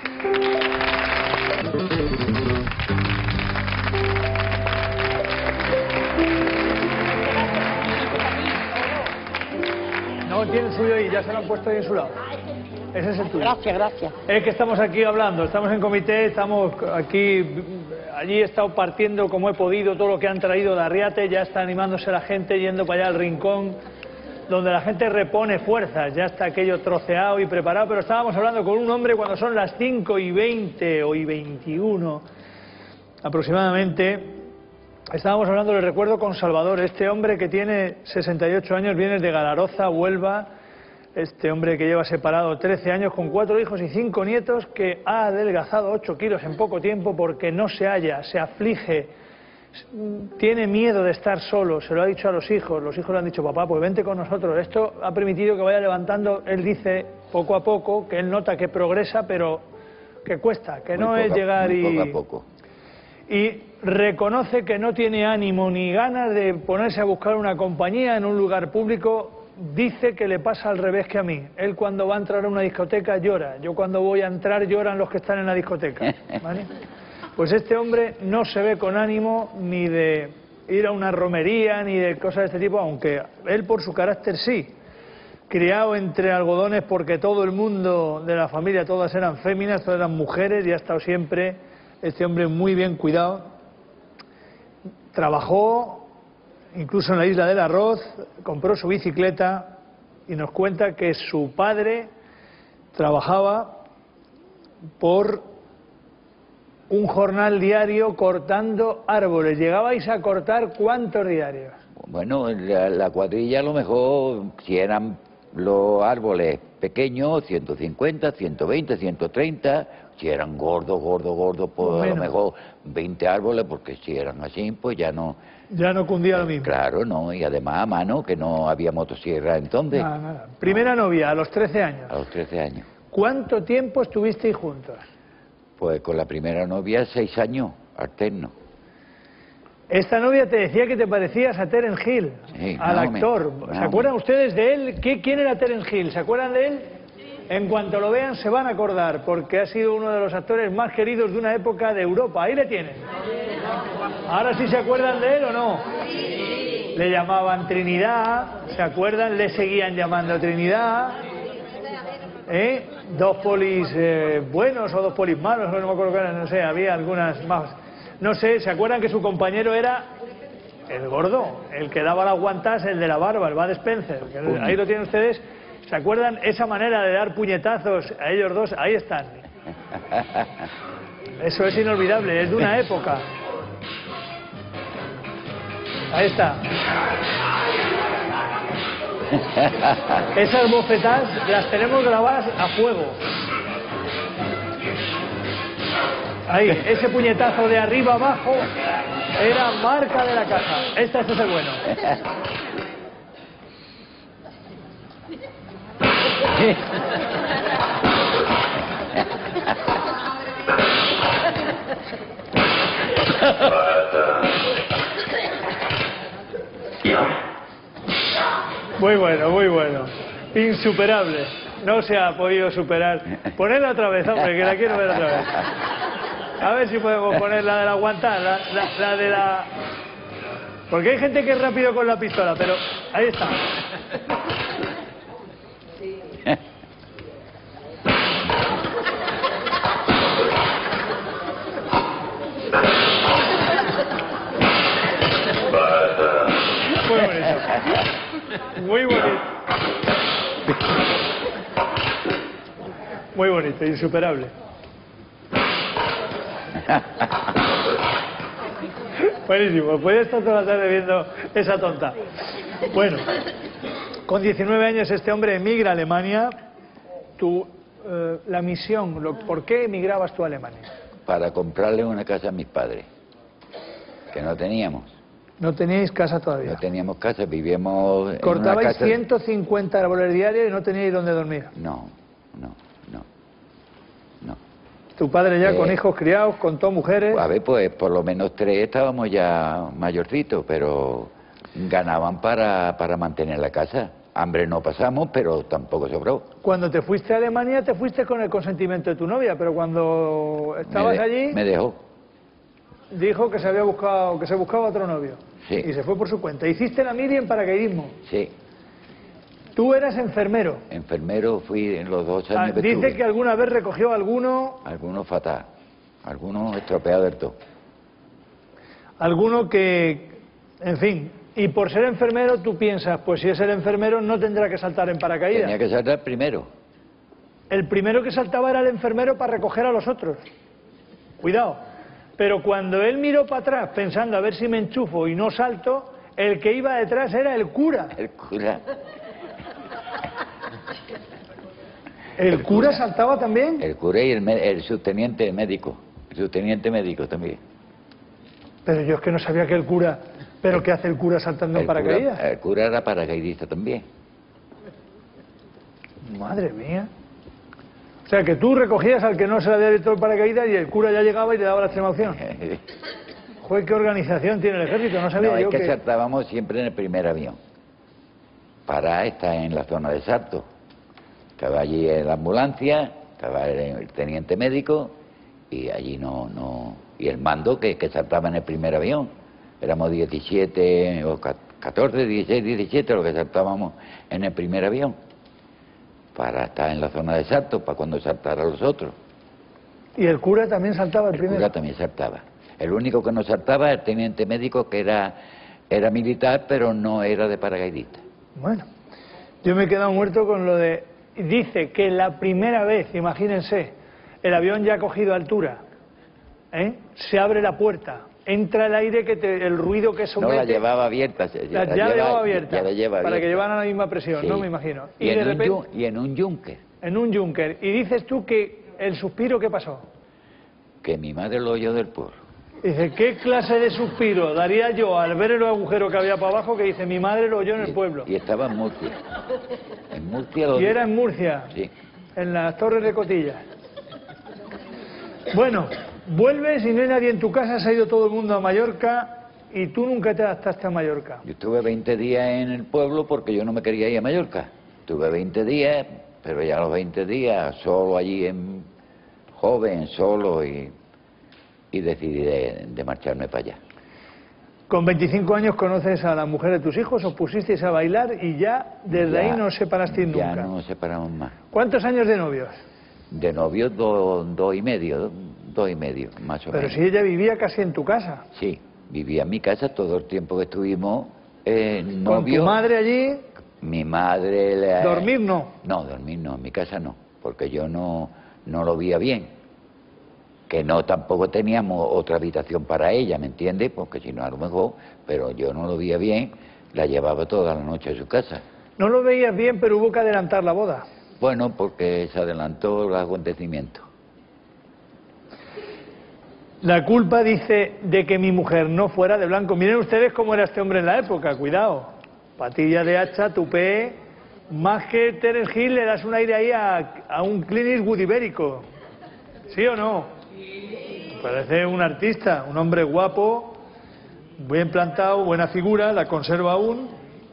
No tiene el suyo ahí, ya se lo han puesto ahí en su lado. Ese es el tuyo. Gracias, gracias. Es que estamos aquí hablando, estamos en comité, estamos aquí, allí he estado partiendo como he podido todo lo que han traído de Arriate, ya está animándose la gente, yendo para allá al rincón, donde la gente repone fuerzas, ya está aquello troceado y preparado, pero estábamos hablando con un hombre cuando son las cinco y veinte o y veintiuno aproximadamente, estábamos hablando, les recuerdo, con Salvador, este hombre que tiene sesenta y ocho años, viene de Galaroza, Huelva. Este hombre que lleva separado trece años con cuatro hijos y cinco nietos, que ha adelgazado ocho kilos en poco tiempo porque no se halla, se aflige tiene miedo de estar solo, se lo ha dicho a los hijos, los hijos le han dicho, papá, pues vente con nosotros. Esto ha permitido que vaya levantando, él dice poco a poco, que él nota que progresa, pero que cuesta, que no es llegar y... poco a poco. Y reconoce que no tiene ánimo ni ganas de ponerse a buscar una compañía en un lugar público. Dice que le pasa al revés que a mí. Él cuando va a entrar a una discoteca llora. Yo cuando voy a entrar lloran los que están en la discoteca, ¿vale? Pues este hombre no se ve con ánimo ni de ir a una romería ni de cosas de este tipo, aunque él por su carácter sí. Criado entre algodones porque todo el mundo de la familia, todas eran féminas, todas eran mujeres, y ha estado siempre este hombre muy bien cuidado. Trabajó incluso en la Isla del Arroz, compró su bicicleta y nos cuenta que su padre trabajaba por un jornal diario cortando árboles. ¿Llegabais a cortar cuántos diarios? Bueno, la, la cuadrilla a lo mejor, si eran los árboles pequeños, ciento cincuenta, ciento veinte, ciento treinta, si eran gordos, gordos, gordos, pues a lo mejor veinte árboles, porque si eran así, pues ya no... Ya no cundía lo mismo. Claro, no, y además a mano, que no había motosierra entonces. Nada, nada. Primera novia, a los trece años. A los trece años. ¿Cuánto tiempo estuvisteis juntos? Pues con la primera novia, seis años, alterno. Esta novia te decía que te parecías a Terence Hill, sí, al no, actor. me, ¿Se no, acuerdan me. ustedes de él? ¿Qué, ¿Quién era Terence Hill? ¿Se acuerdan de él? En cuanto lo vean se van a acordar, porque ha sido uno de los actores más queridos de una época de Europa. Ahí le tienen. ¿Ahora sí se acuerdan de él o no? Le llamaban Trinidad, ¿se acuerdan? Le seguían llamando Trinidad. ¿Eh? Dos polis eh, buenos o dos polis malos, no me acuerdo qué eran, no sé, había algunas más. No sé, ¿se acuerdan que su compañero era el gordo, el que daba las guantas, el de la barba, el Bud Spencer? Que ahí lo tienen ustedes. ¿Se acuerdan esa manera de dar puñetazos a ellos dos? Ahí están. Eso es inolvidable, es de una época. Ahí está. Esas bofetadas las tenemos grabadas a fuego. Ahí, ese puñetazo de arriba abajo era marca de la casa. Este, este es el bueno. Muy bueno, muy bueno. Insuperable. No se ha podido superar. Ponedla otra vez, hombre, que la quiero ver otra vez. A ver si podemos poner la de la aguantar, la, la, la de la... Porque hay gente que es rápido con la pistola, pero ahí está. Muy bonito. Muy bonito. Muy bonito, insuperable. Buenísimo, pues estar toda la tarde viendo esa tonta. Bueno, con diecinueve años este hombre emigra a Alemania. Tu, eh, la misión, lo, ¿por qué emigrabas tú a Alemania? Para comprarle una casa a mis padres, que no teníamos. No teníais casa todavía. No teníamos casa, vivíamos... Cortabais en una casa... ciento cincuenta árboles diarios y no teníais dónde dormir. No, no, no, no. Tu padre ya Eh, con hijos criados, con dos mujeres. A ver, pues por lo menos tres estábamos ya mayorcitos, pero ganaban para, para mantener la casa. Hambre no pasamos, pero tampoco sobró. Cuando te fuiste a Alemania te fuiste con el consentimiento de tu novia, pero cuando estabas me de, allí... Me dejó. Dijo que se había buscado, que se buscaba otro novio. Sí. Y se fue por su cuenta. Hiciste la mili en paracaidismo. Sí. Tú eras enfermero. Enfermero fui en los dos años Ah, que dice estuve. que alguna vez recogió a alguno... Algunos fatal, algunos estropeados del todo. Alguno que... En fin. Y por ser enfermero tú piensas, pues si es el enfermero no tendrá que saltar en paracaídas. Tenía que saltar primero. El primero que saltaba era el enfermero para recoger a los otros. Cuidado. Pero cuando él miró para atrás pensando a ver si me enchufo y no salto, el que iba detrás era el cura. El cura. ¿El, El cura cura. saltaba también? El cura y el, me- el subteniente médico. El subteniente médico también. Pero yo es que no sabía que el cura... ¿Pero qué hace el cura saltando en paracaídas? Cura, el cura era paracaidista también. Madre mía. O sea, que tú recogías al que no se le había abierto el paracaídas y el cura ya llegaba y te daba la extrema opción. Joder, qué organización tiene el ejército, no sabía no, yo es que, que... saltábamos siempre en el primer avión. Para está en la zona de Salto. Estaba allí en la ambulancia, estaba el teniente médico y allí no... no y el mando que, que saltaba en el primer avión. Éramos diecisiete o catorce, dieciséis, diecisiete los que saltábamos en el primer avión. Para estar en la zona de Salto, para cuando saltaran los otros. ¿Y el cura también saltaba el, el primero? El cura también saltaba. El único que no saltaba era el teniente médico, que era, era militar, pero no era de paracaidista. Bueno, yo me he quedado muerto con lo de... Dice que la primera vez, imagínense, el avión ya ha cogido altura, ¿eh? Se abre la puerta, entra el aire, que te, el ruido que somete... No, la llevaba abierta. La, la ya la llevaba abierta, ya la lleva para abierta. Que llevaran la misma presión, sí. ¿No? Me imagino. Y, y, en de repente, un, y en un yunque. En un yunque. Y dices tú que el suspiro, ¿qué pasó? Que mi madre lo oyó del pueblo. Dice, ¿qué clase de suspiro daría yo al ver el agujero que había para abajo? Que dice, mi madre lo oyó en y, el pueblo. Y estaba en Murcia. En Murcia lo Y era en Murcia. Sí. En las Torres de Cotillas. Bueno, vuelves y no hay nadie en tu casa, se ha ido todo el mundo a Mallorca y tú nunca te adaptaste a Mallorca. Yo estuve veinte días en el pueblo porque yo no me quería ir a Mallorca. Estuve veinte días, pero ya a los veinte días, solo allí, en joven, solo, y, y decidí de, de marcharme para allá. Con veinticinco años conoces a la mujer de tus hijos, os pusisteis a bailar y ya desde ya, ahí no os separasteis nunca. Ya no nos separamos más. ¿Cuántos años de novios? De novios dos do y medio, dos do y medio, más o Pero menos. Pero si ella vivía casi en tu casa. Sí, vivía en mi casa todo el tiempo que estuvimos eh, novios. ¿Con tu madre allí? Mi madre... Le, ¿Dormir no? No, dormir no, en mi casa no, porque yo no, no lo veía bien. Que no, tampoco teníamos otra habitación para ella, ¿me entiendes? Porque si no, a lo mejor, pero yo no lo veía bien, la llevaba toda la noche a su casa. No lo veías bien, pero hubo que adelantar la boda. Bueno, porque se adelantó el acontecimiento. La culpa, dice, de que mi mujer no fuera de blanco. Miren ustedes cómo era este hombre en la época, cuidado. Patilla de hacha, tupé, más que Terence Hill, le das un aire ahí a, a un Clint Eastwood ibérico. ¿Sí o no? Sí. Parece un artista, un hombre guapo, bien plantado, buena figura, la conserva aún.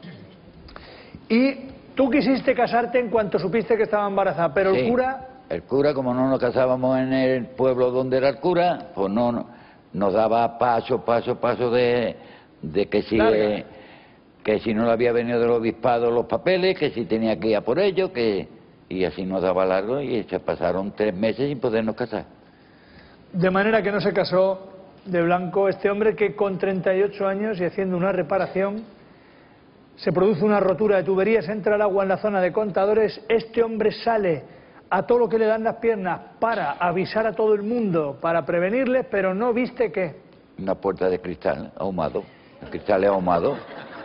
Y tú quisiste casarte en cuanto supiste que estaba embarazada, pero sí. el cura... El cura, como no nos casábamos en el pueblo donde era el cura, pues no, no nos daba paso, paso, paso de, de que si eh, que si no le había venido del obispado los papeles, que si tenía que ir a por ello, que y así nos daba largo y se pasaron tres meses sin podernos casar. De manera que no se casó de blanco este hombre, que con treinta y ocho años y haciendo una reparación se produce una rotura de tuberías, entra el agua en la zona de contadores, este hombre sale a todo lo que le dan las piernas para avisar a todo el mundo, para prevenirles, pero no viste que... Una puerta de cristal ahumado, el cristal es ahumado.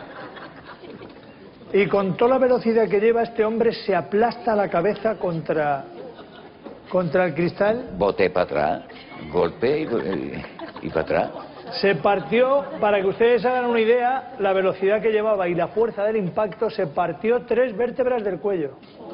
Y con toda la velocidad que lleva este hombre se aplasta la cabeza contra, contra el cristal. Boté para atrás, golpe y, y, y para atrás. Se partió, para que ustedes hagan una idea, la velocidad que llevaba y la fuerza del impacto, se partió tres vértebras del cuello.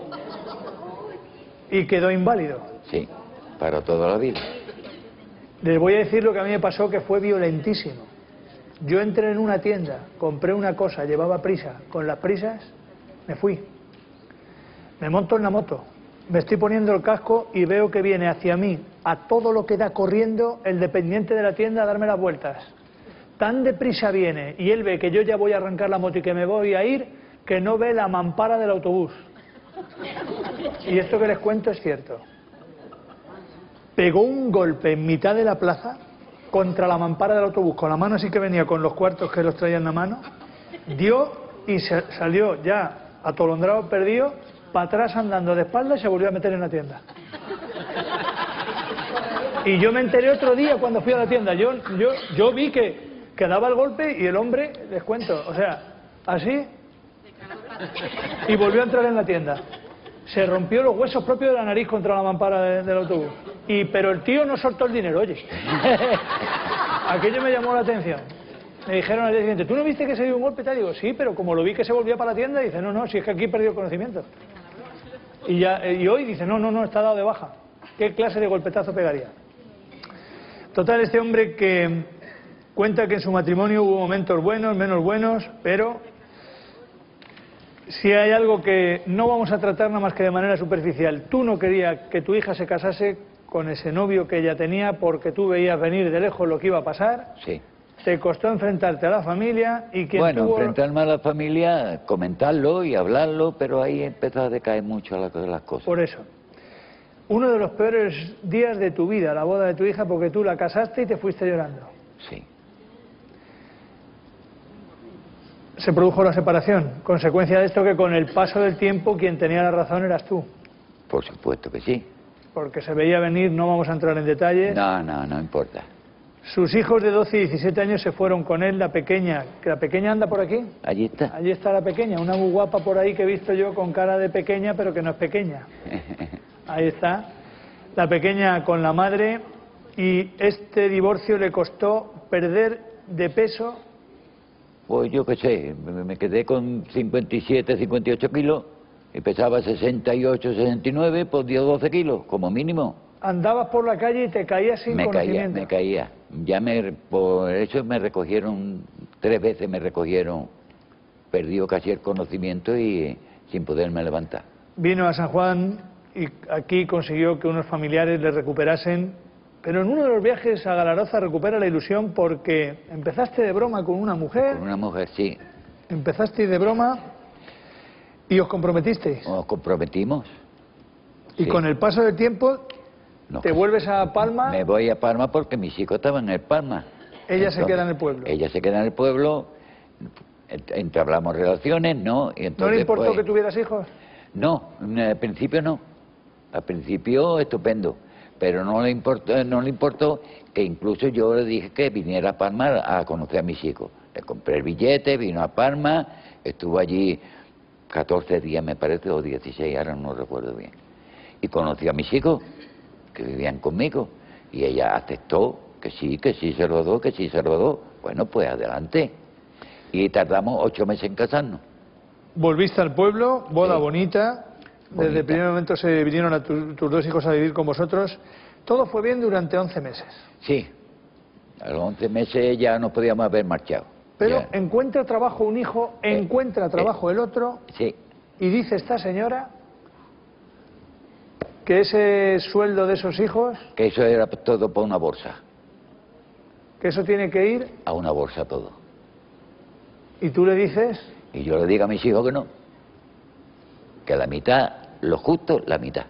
Y quedó inválido. Sí, para toda la vida. Les voy a decir lo que a mí me pasó, que fue violentísimo. Yo entré en una tienda, compré una cosa, llevaba prisa. Con las prisas me fui. Me monto en la moto, me estoy poniendo el casco y veo que viene hacia mí, a todo lo que da corriendo, el dependiente de la tienda a darme las vueltas. Tan deprisa viene y él ve que yo ya voy a arrancar la moto y que me voy a ir, que no ve la mampara del autobús. Y esto que les cuento es cierto. Pegó un golpe en mitad de la plaza contra la mampara del autobús, con la mano así que venía, con los cuartos que los traía en la mano, dio y se salió ya atolondrado, perdido, para atrás andando de espaldas y se volvió a meter en la tienda. Y yo me enteré otro día cuando fui a la tienda. Yo, yo, yo vi que, que daba el golpe y el hombre, les cuento, o sea, así, y volvió a entrar en la tienda. Se rompió los huesos propios de la nariz contra la mampara de, del autobús. Y, pero el tío no soltó el dinero, oye. aquello me llamó la atención. Me dijeron al día siguiente, ¿tú no viste que se dio un golpe? Te digo, sí, pero como lo vi que se volvía para la tienda, dice, no, no, si es que aquí he perdido conocimiento. Y, ya, y hoy dice, no, no, no, está dado de baja. ¿Qué clase de golpetazo pegaría? Total, este hombre que cuenta que en su matrimonio hubo momentos buenos, menos buenos, pero si hay algo que no vamos a tratar nada más que de manera superficial. Tú no querías que tu hija se casase con ese novio que ella tenía porque tú veías venir de lejos lo que iba a pasar. Sí. Te costó enfrentarte a la familia y quien Bueno, tuvo... enfrentarme a la familia, comentarlo y hablarlo, pero ahí empezó a decaer mucho las, las cosas. Por eso. Uno de los peores días de tu vida, la boda de tu hija, porque tú la casaste y te fuiste llorando. Sí. Se produjo la separación. Consecuencia de esto que con el paso del tiempo quien tenía la razón eras tú. Por supuesto que sí. Porque se veía venir, no vamos a entrar en detalles. No, no, no importa. Sus hijos de doce y diecisiete años se fueron con él, la pequeña, que la pequeña anda por aquí. Allí está. Allí está la pequeña, una muy guapa por ahí que he visto yo con cara de pequeña, pero que no es pequeña. Ahí está. La pequeña con la madre, y este divorcio le costó perder de peso. Pues yo qué sé, me me quedé con cincuenta y siete, cincuenta y ocho kilos y pesaba sesenta y ocho, sesenta y nueve, pues dio doce kilos, como mínimo. Andabas por la calle y te caías sin Me caía, conocimiento. me caía. Ya me, por eso me recogieron, tres veces me recogieron, perdió casi el conocimiento y sin poderme levantar. Vino a San Juan y aquí consiguió que unos familiares le recuperasen, pero en uno de los viajes a Galaroza recupera la ilusión porque empezaste de broma con una mujer, Con una mujer, sí, empezaste de broma y os comprometisteis. nos comprometimos. Y Sí. con el paso del tiempo Nos te vuelves a Palma, Me voy a Palma porque mis hijos estaban en el Palma. ella se queda en el pueblo. Ella se queda en el pueblo, ent- entablamos relaciones, ¿no? Y ¿No entonces, le importó pues, que tuvieras hijos? No, al principio no. Al principio estupendo, pero no le importó, no le importó que incluso yo le dije que viniera a Palma a conocer a mis hijos. Le compré el billete, vino a Palma, estuvo allí catorce días me parece, o dieciséis, ahora no recuerdo bien. Y conoció a mis hijos, que vivían conmigo, y ella aceptó que sí, que sí se rodó, que sí se rodó. Bueno, pues adelante. Y tardamos ocho meses en casarnos. Volviste al pueblo, boda Sí. bonita. Desde Bonita. el primer momento se vinieron a tu- tus dos hijos a vivir con vosotros. Todo fue bien durante once meses. Sí, a los once meses ya no podíamos haber marchado. Pero Ya. encuentra trabajo un hijo, Eh, encuentra trabajo el otro, Sí, y dice esta señora que ese sueldo de esos hijos, que eso era todo para una bolsa, que eso tiene que ir, a una bolsa todo. y tú le dices, Y yo le digo a mis hijos que no, que la mitad, lo justo, la mitad.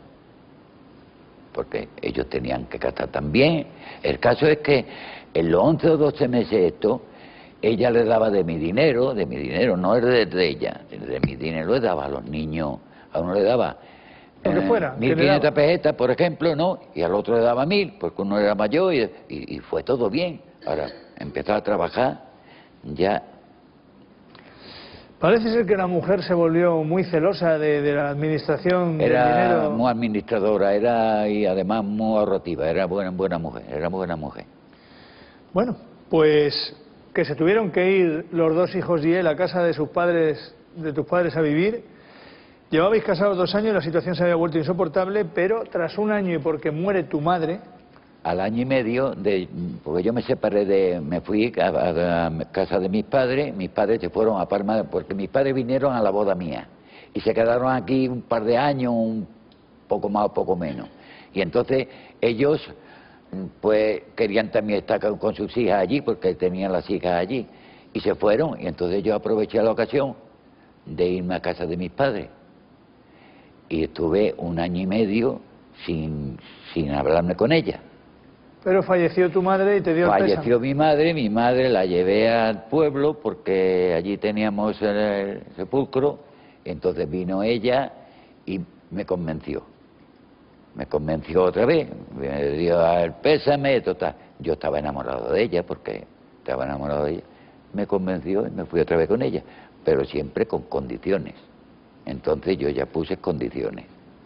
Porque ellos tenían que gastar también. El caso es que en los once o doce meses esto, ella le daba de mi dinero, de mi dinero, no es de, de ella, de mi dinero le daba a los niños, a uno le daba Lo que fuera, que mil le quinientas daba. pesetas, por ejemplo, ¿no? Y al otro le daba mil, porque uno era mayor y, y, y fue todo bien. Ahora, empezó a trabajar, ya. parece ser que la mujer se volvió muy celosa de, de la administración del Era dinero. muy administradora, era y además muy ahorrativa, era buena, buena mujer, era buena mujer. Bueno, pues que se tuvieron que ir los dos hijos y él a casa de sus padres, de tus padres a vivir. Llevabais casados dos años, la situación se había vuelto insoportable, pero tras un año y porque muere tu madre, Al año y medio, de, porque yo me separé de, me fui a, a- a casa de mis padres, mis padres se fueron a Palma, porque mis padres vinieron a la boda mía, y se quedaron aquí un par de años, un poco más o poco menos. Y entonces ellos, pues, querían también estar con, con sus hijas allí, porque tenían las hijas allí, y se fueron, y entonces yo aproveché la ocasión de irme a casa de mis padres. Y estuve un año y medio sin, sin hablarme con ella. pero falleció tu madre y te dio el Falleció pésame. mi madre, mi madre la llevé al pueblo porque allí teníamos el sepulcro, entonces vino ella y me convenció. Me convenció otra vez, me dio el pésame, total. Yo estaba enamorado de ella porque estaba enamorado de ella. Me convenció y me fui otra vez con ella, pero siempre con condiciones. Entonces yo ya puse condiciones.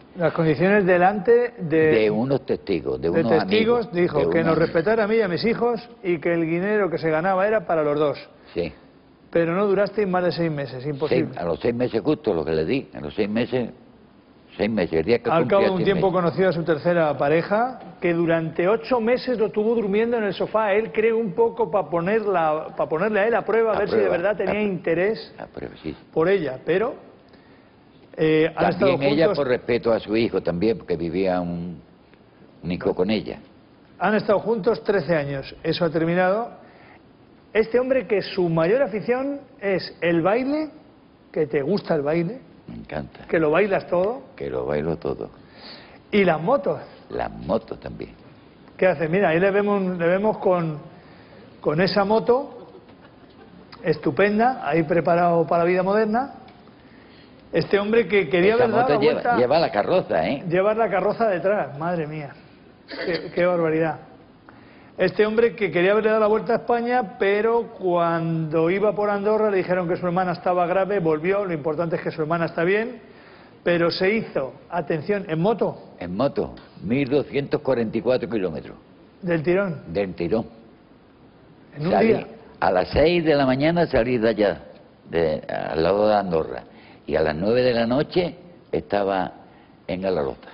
Las condiciones delante de... De unos testigos, de de unos testigos, amigos, dijo de que unos nos amigos. respetara a mí y a mis hijos y que el dinero que se ganaba era para los dos. Sí. Pero no durasteis más de seis meses, imposible. Seis- a los seis meses justo lo que le di, a los seis meses, seis meses, el día que Al cumplía cabo de un seis tiempo meses. conoció a su tercera pareja, que durante ocho meses lo tuvo durmiendo en el sofá. Él cree un poco para ponerla, para ponerle a él a prueba, a, A ver si de prueba, verdad tenía a- interés Ah, pero sí. por ella. Pero eh, han estado También ella juntos, por respeto a su hijo también, porque vivía un, un hijo con ella. han estado juntos trece años. Eso ha terminado. Este hombre que su mayor afición es el baile, que te gusta el baile, Me encanta. que lo bailas todo, Que lo bailo todo. y las motos. Las motos también. ¿Qué hace? Mira, ahí le vemos, le vemos con, con esa moto estupenda, ahí preparado para la vida moderna. Este hombre que quería Esa haber dado la moto lleva, vuelta, lleva la carroza, ¿eh? llevar la carroza detrás, madre mía, qué, qué barbaridad. Este hombre que quería haberle dado la vuelta a España, pero cuando iba por Andorra le dijeron que su hermana estaba grave, volvió, lo importante es que su hermana está bien, pero se hizo, atención, en moto, En moto, mil doscientos cuarenta y cuatro kilómetros del tirón, del tirón. en un Salí- día. A las seis de la mañana salí de allá, de, al lado de Andorra, y a las nueve de la noche estaba en Galarota.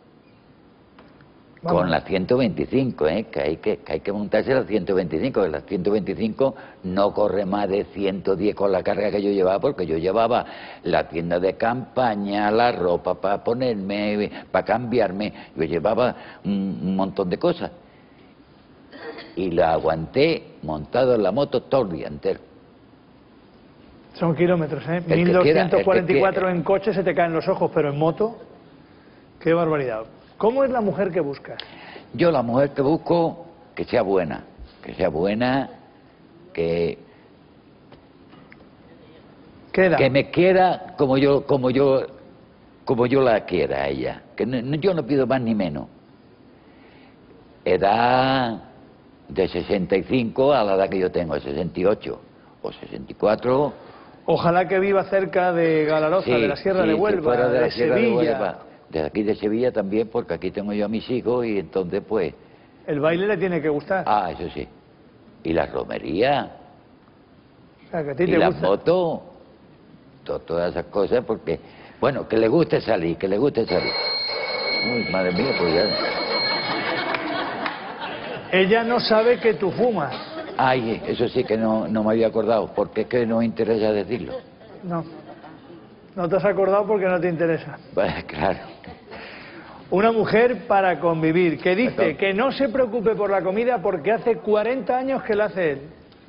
Vamos. Con la ciento veinticinco, ¿eh? que, hay que, que hay que montarse la ciento veinticinco, que la ciento veinticinco no corre más de ciento diez con la carga que yo llevaba, porque yo llevaba la tienda de campaña, la ropa para ponerme, para cambiarme, yo llevaba un, un montón de cosas. Y la aguanté montado en la moto todo el día entero. Son kilómetros, ¿eh? El que mil quiera- doscientos cuarenta y cuatro el que en coche se te caen los ojos, pero en moto, qué barbaridad. ¿Cómo es la mujer que buscas? Yo la mujer que busco, que sea buena, que sea buena, que... ¿Qué edad? que me quiera como yo como yo como yo la quiera a ella, que no- no- yo no pido más ni menos. Edad de sesenta y cinco a la edad que yo tengo, sesenta y ocho o sesenta y cuatro. Ojalá que viva cerca de Galaroza, Sí, de la Sierra sí, de que Huelva, fuera de, la Sierra de Sevilla. Huelva, de aquí de Sevilla también, porque aquí tengo yo a mis hijos y entonces pues, El baile le tiene que gustar. ah, eso sí. Y la romería, O sea, que a ti y te la gusta. moto, to- todas esas cosas, porque, bueno, que le guste salir, que le guste salir. Uy, madre mía, pues ya. Ella no sabe que tú fumas. Ay, eso sí que no, no me había acordado, porque es que no interesa decirlo. No. No te has acordado porque no te interesa. Pues, claro. Una mujer para convivir, que dice Perdón. que no se preocupe por la comida porque hace cuarenta años que la hace él.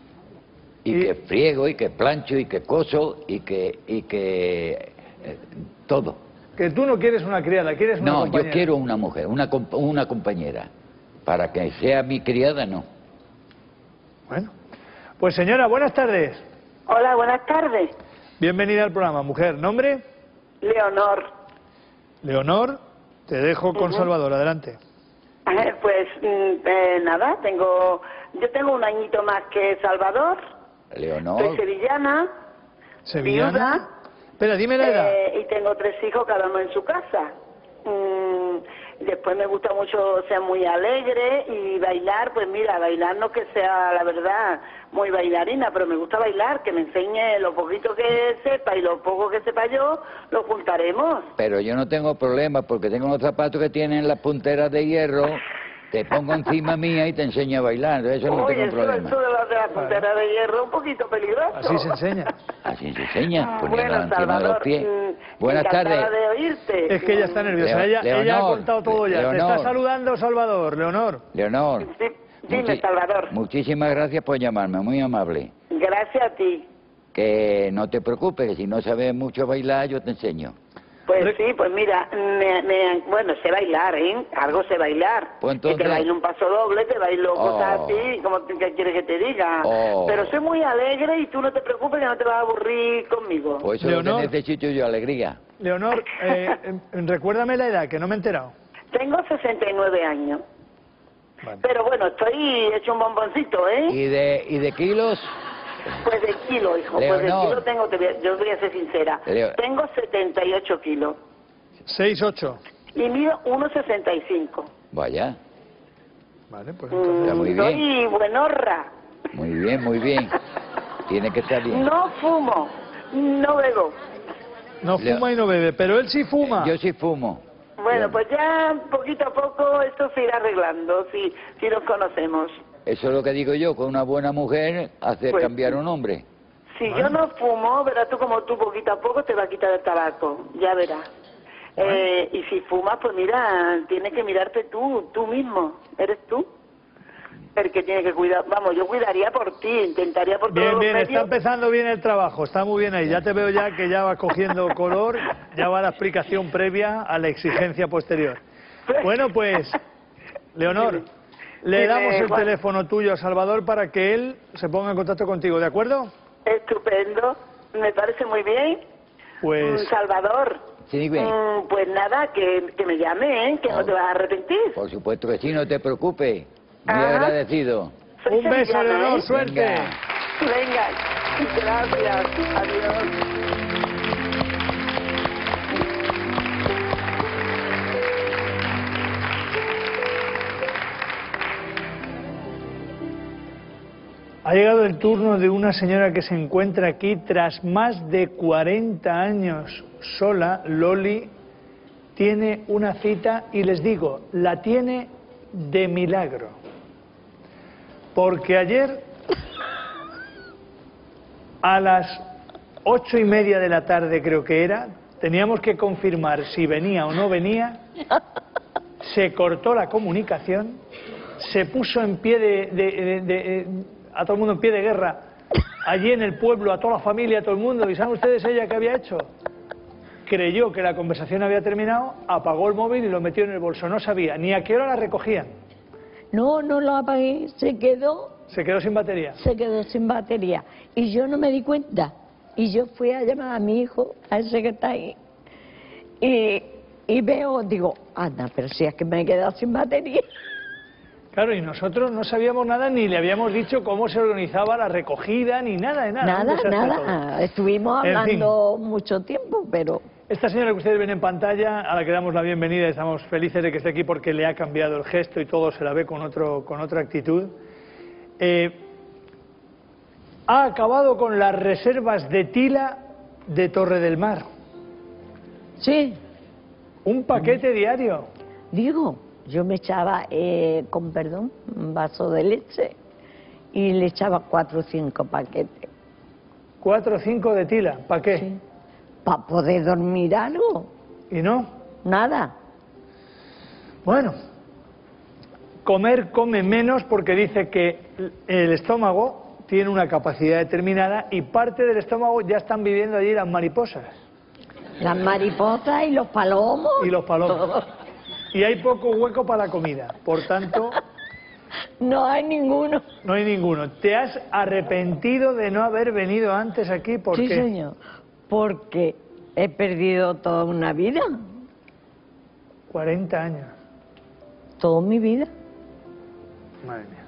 Y Y- que friego, y que plancho, y que coso, y que, y que eh, todo. Que tú no quieres una criada, quieres una No, compañera. yo quiero una mujer, una, compa- una compañera. Para que sea mi criada, no. Bueno. Pues señora, buenas tardes. Hola, buenas tardes. Bienvenida al programa, mujer. ¿Nombre? Leonor. Leonor. Te dejo con Ujú. Salvador, adelante. Eh, Pues mm, eh, nada, tengo, yo tengo un añito más que Salvador. Leonor, Soy sevillana, Sevillana. viuda, Espera, dime la edad. eh, y tengo tres hijos, cada uno en su casa. Mm, después me gusta mucho ser muy alegre y bailar, pues mira, bailar no que sea, la verdad, muy bailarina, pero me gusta bailar, que me enseñe lo poquito que sepa y lo poco que sepa yo, lo juntaremos. pero yo no tengo problema porque tengo unos zapatos que tienen las punteras de hierro, te pongo encima mía y te enseño a bailar, eso no Oye, tengo eso, problema. eso de la, de la puntera de hierro es un poquito peligroso. Así se enseña. Así se enseña, poniéndola Bueno, encima de los Salvador, pies. mm, Buenas encantada tardes. de oírte. Es que ella está nerviosa. Leo- ella, ella ha Leonor, contado todo ya. Te Leonor. está saludando Salvador, Leonor. Leonor, Sí, dime, muchi- Salvador. muchísimas gracias por llamarme, muy amable. Gracias a ti. Que no te preocupes, que si no sabes mucho bailar, yo te enseño. Pues Re- sí, pues mira, me, me- bueno, sé bailar, ¿eh? Algo sé bailar. Pues Que te entonces- bailo un paso doble, te bailo Oh. cosas así, como te- ¿qué quieres que te diga? Oh. Pero soy muy alegre y tú no te preocupes que no te vas a aburrir conmigo. Pues eso es lo Leonor. que necesito yo, alegría. Leonor, eh, eh, recuérdame la edad, que no me he enterado. Tengo sesenta y nueve años. Vale. Pero bueno, estoy hecho un bomboncito, ¿eh? ¿Y de, y de kilos? Pues de kilo, hijo, pues de Leonor. kilo tengo, te voy a- yo voy a ser sincera, Leo- tengo setenta y ocho kilos. seis ocho. Y mido uno sesenta y cinco. Vaya, Vale, pues Mm, entonces... muy bien. soy buenorra. muy bien, muy bien. Tiene que estar bien. No fumo, no bebo. No fuma y no bebe, pero él sí fuma. Yo sí fumo. Bueno, pues ya poquito a poco esto se irá arreglando, si, si nos conocemos. Eso es lo que digo yo, con una buena mujer hace Pues cambiar sí. un hombre. Si yo no fumo, verás tú como tú poquito a poco te va a quitar el tabaco, ya verás. Eh, y si fumas, pues mira, tienes que mirarte tú, tú mismo, eres tú. El que tiene que cuidar, vamos, yo cuidaría por ti, intentaría por todos Bien, los bien, está medios. empezando bien el trabajo, está muy bien ahí. Ya te veo ya que ya va cogiendo color, ya va la explicación previa a la exigencia posterior. Bueno, pues, Leonor, le Dime, damos el Juan. teléfono tuyo a Salvador para que él se ponga en contacto contigo, ¿de acuerdo? Estupendo, me parece muy bien. Pues, Mm, Salvador, Sí, bien. mm, pues nada, que, que me llame, ¿eh? Que no Oh. te vas a arrepentir. Por supuesto que sí, no te preocupes. Muy Ajá. agradecido. Soy un beso, sevillana, Leonor, ¿eh? suerte. Venga. Venga, gracias, adiós. Ha llegado el turno de una señora que se encuentra aquí tras más de cuarenta años sola. Loli tiene una cita y les digo, la tiene de milagro. Porque ayer a las ocho y media de la tarde, creo que era, teníamos que confirmar si venía o no venía. Se cortó la comunicación, se puso en pie de, de- de- de- a todo el mundo en pie de guerra, allí en el pueblo, a toda la familia, a todo el mundo. ¿Y saben ustedes ella qué había hecho? Creyó que la conversación había terminado, apagó el móvil y lo metió en el bolso. No sabía ni a qué hora la recogían. No, no lo apagué, se quedó, Se quedó sin batería. se quedó sin batería. Y yo no me di cuenta. Y yo fui a llamar a mi hijo, a ese que está ahí. Y, y veo, digo, anda, pero si es que me he quedado sin batería. Claro, y nosotros no sabíamos nada ni le habíamos dicho cómo se organizaba la recogida ni nada de nada. Un Nada, desastre nada. todo. Estuvimos En hablando mucho tiempo, pero Esta señora que ustedes ven en pantalla, a la que damos la bienvenida, estamos felices de que esté aquí porque le ha cambiado el gesto y todo se la ve con, otro, con otra actitud. Eh, ha acabado con las reservas de tila de Torre del Mar. sí, Un paquete diario. digo, yo me echaba, eh, con perdón, un vaso de leche y le echaba cuatro o cinco paquetes. Cuatro o cinco de tila. ¿Para qué? Sí. Para poder dormir algo, Y no. nada. Bueno, comer come menos porque dice que el estómago tiene una capacidad determinada y parte del estómago ya están viviendo allí las mariposas Las mariposas y los palomos. y los palomos. todo. Y hay poco hueco para la comida, por tanto, No hay ninguno. no hay ninguno. ¿Te has arrepentido de no haber venido antes aquí? ¿Por Sí, qué? señor. Porque he perdido toda una vida, cuarenta años. toda mi vida. Madre mía.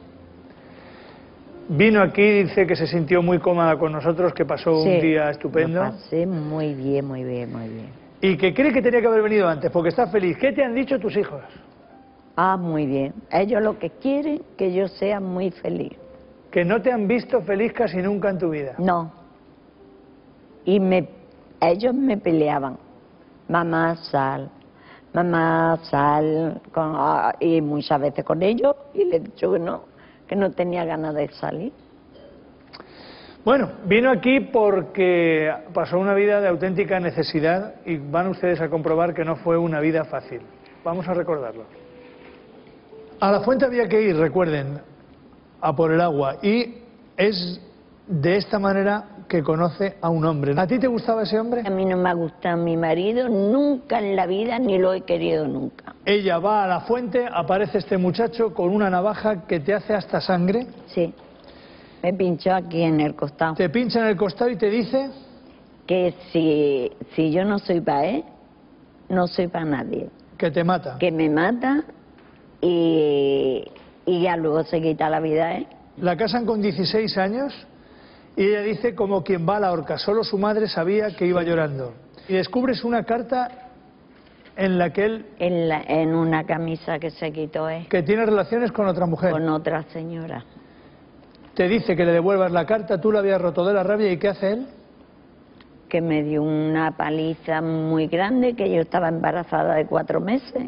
Vino aquí, dice que se sintió muy cómoda con nosotros, que pasó Sí, un día estupendo. Lo pasé muy bien, muy bien, muy bien. Y que cree que tenía que haber venido antes, porque está feliz. ¿Qué te han dicho tus hijos? Ah, muy bien. Ellos lo que quieren que yo sea muy feliz. Que no te han visto feliz casi nunca en tu vida. No. Y me, ellos me peleaban. Mamá, sal. Mamá, sal. Con, ah, y muchas veces con ellos. Y les he dicho que no, que no tenía ganas de salir. Bueno, vino aquí porque pasó una vida de auténtica necesidad y van ustedes a comprobar que no fue una vida fácil. Vamos a recordarlo. A la fuente había que ir, recuerden, a por el agua. Y es de esta manera que conoce a un hombre. ¿A ti te gustaba ese hombre? A mí no me ha gustado mi marido nunca en la vida, ni lo he querido nunca. Ella va a la fuente, aparece este muchacho con una navaja que te hace hasta sangre, Sí. Me pinchó aquí en el costado. te pincha en el costado y te dice... Que si, si yo no soy para él, no soy para nadie. que te mata. Que me mata y, y ya luego se quita la vida, ¿eh? La casan con dieciséis años y ella dice como quien va a la horca. Solo su madre sabía que iba llorando. Y descubres una carta en la que él... En, la- en una camisa que se quitó él que tiene relaciones con otra mujer. con otra señora. Te dice que le devuelvas la carta, tú la habías roto de la rabia, ¿y qué hace él? Que me dio una paliza muy grande, que yo estaba embarazada de cuatro meses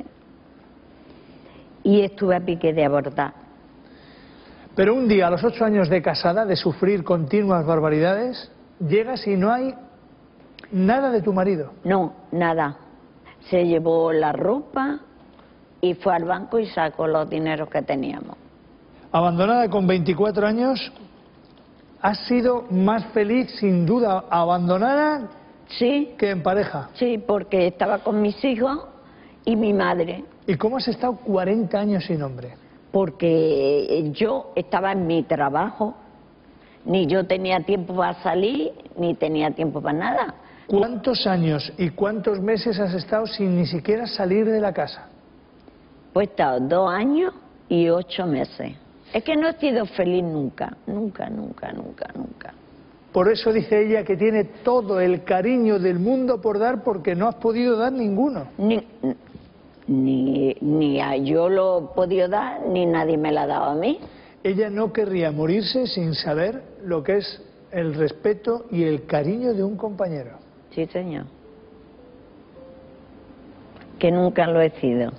y estuve a pique de abortar. Pero un día, a los ocho años de casada, de sufrir continuas barbaridades, llegas y no hay nada de tu marido. No, nada. Se llevó la ropa y fue al banco y sacó los dineros que teníamos. Abandonada con veinticuatro años, has sido más feliz, sin duda, abandonada Sí, que en pareja. sí, porque estaba con mis hijos y mi madre. ¿Y cómo has estado cuarenta años sin hombre? Porque yo estaba en mi trabajo, ni yo tenía tiempo para salir, ni tenía tiempo para nada. ¿Cuántos años y cuántos meses has estado sin ni siquiera salir de la casa? Pues he estado dos años y ocho meses. Es que no he sido feliz nunca, nunca, nunca, nunca, nunca. Por eso dice ella que tiene todo el cariño del mundo por dar porque no has podido dar ninguno. Ni, ni, ni a yo lo he podido dar, ni nadie me la ha dado a mí. Ella no querría morirse sin saber lo que es el respeto y el cariño de un compañero. Sí, señor. Que nunca lo he sido.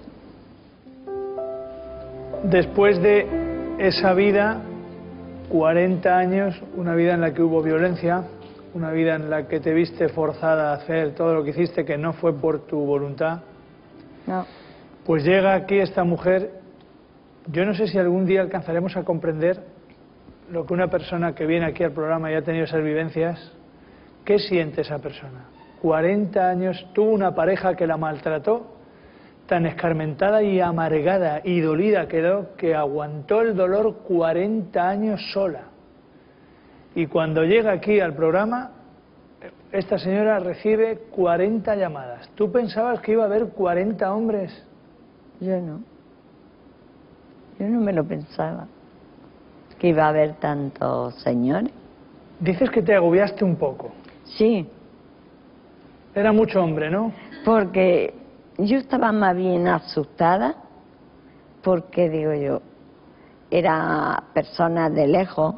Después de esa vida, cuarenta años, una vida en la que hubo violencia, una vida en la que te viste forzada a hacer todo lo que hiciste que no fue por tu voluntad, No. pues llega aquí esta mujer. Yo no sé si algún día alcanzaremos a comprender lo que una persona que viene aquí al programa y ha tenido esas vivencias, ¿qué siente esa persona? cuarenta años, tuvo una pareja que la maltrató, tan escarmentada y amargada y dolida quedó que aguantó el dolor cuarenta años sola. Y cuando llega aquí al programa, esta señora recibe cuarenta llamadas. ¿Tú pensabas que iba a haber cuarenta hombres? Yo no. Yo no me lo pensaba. Que iba a haber tantos señores. Dices que te agobiaste un poco. Sí, Era mucho hombre, ¿no? porque yo estaba más bien asustada, porque digo yo, era personas de lejos,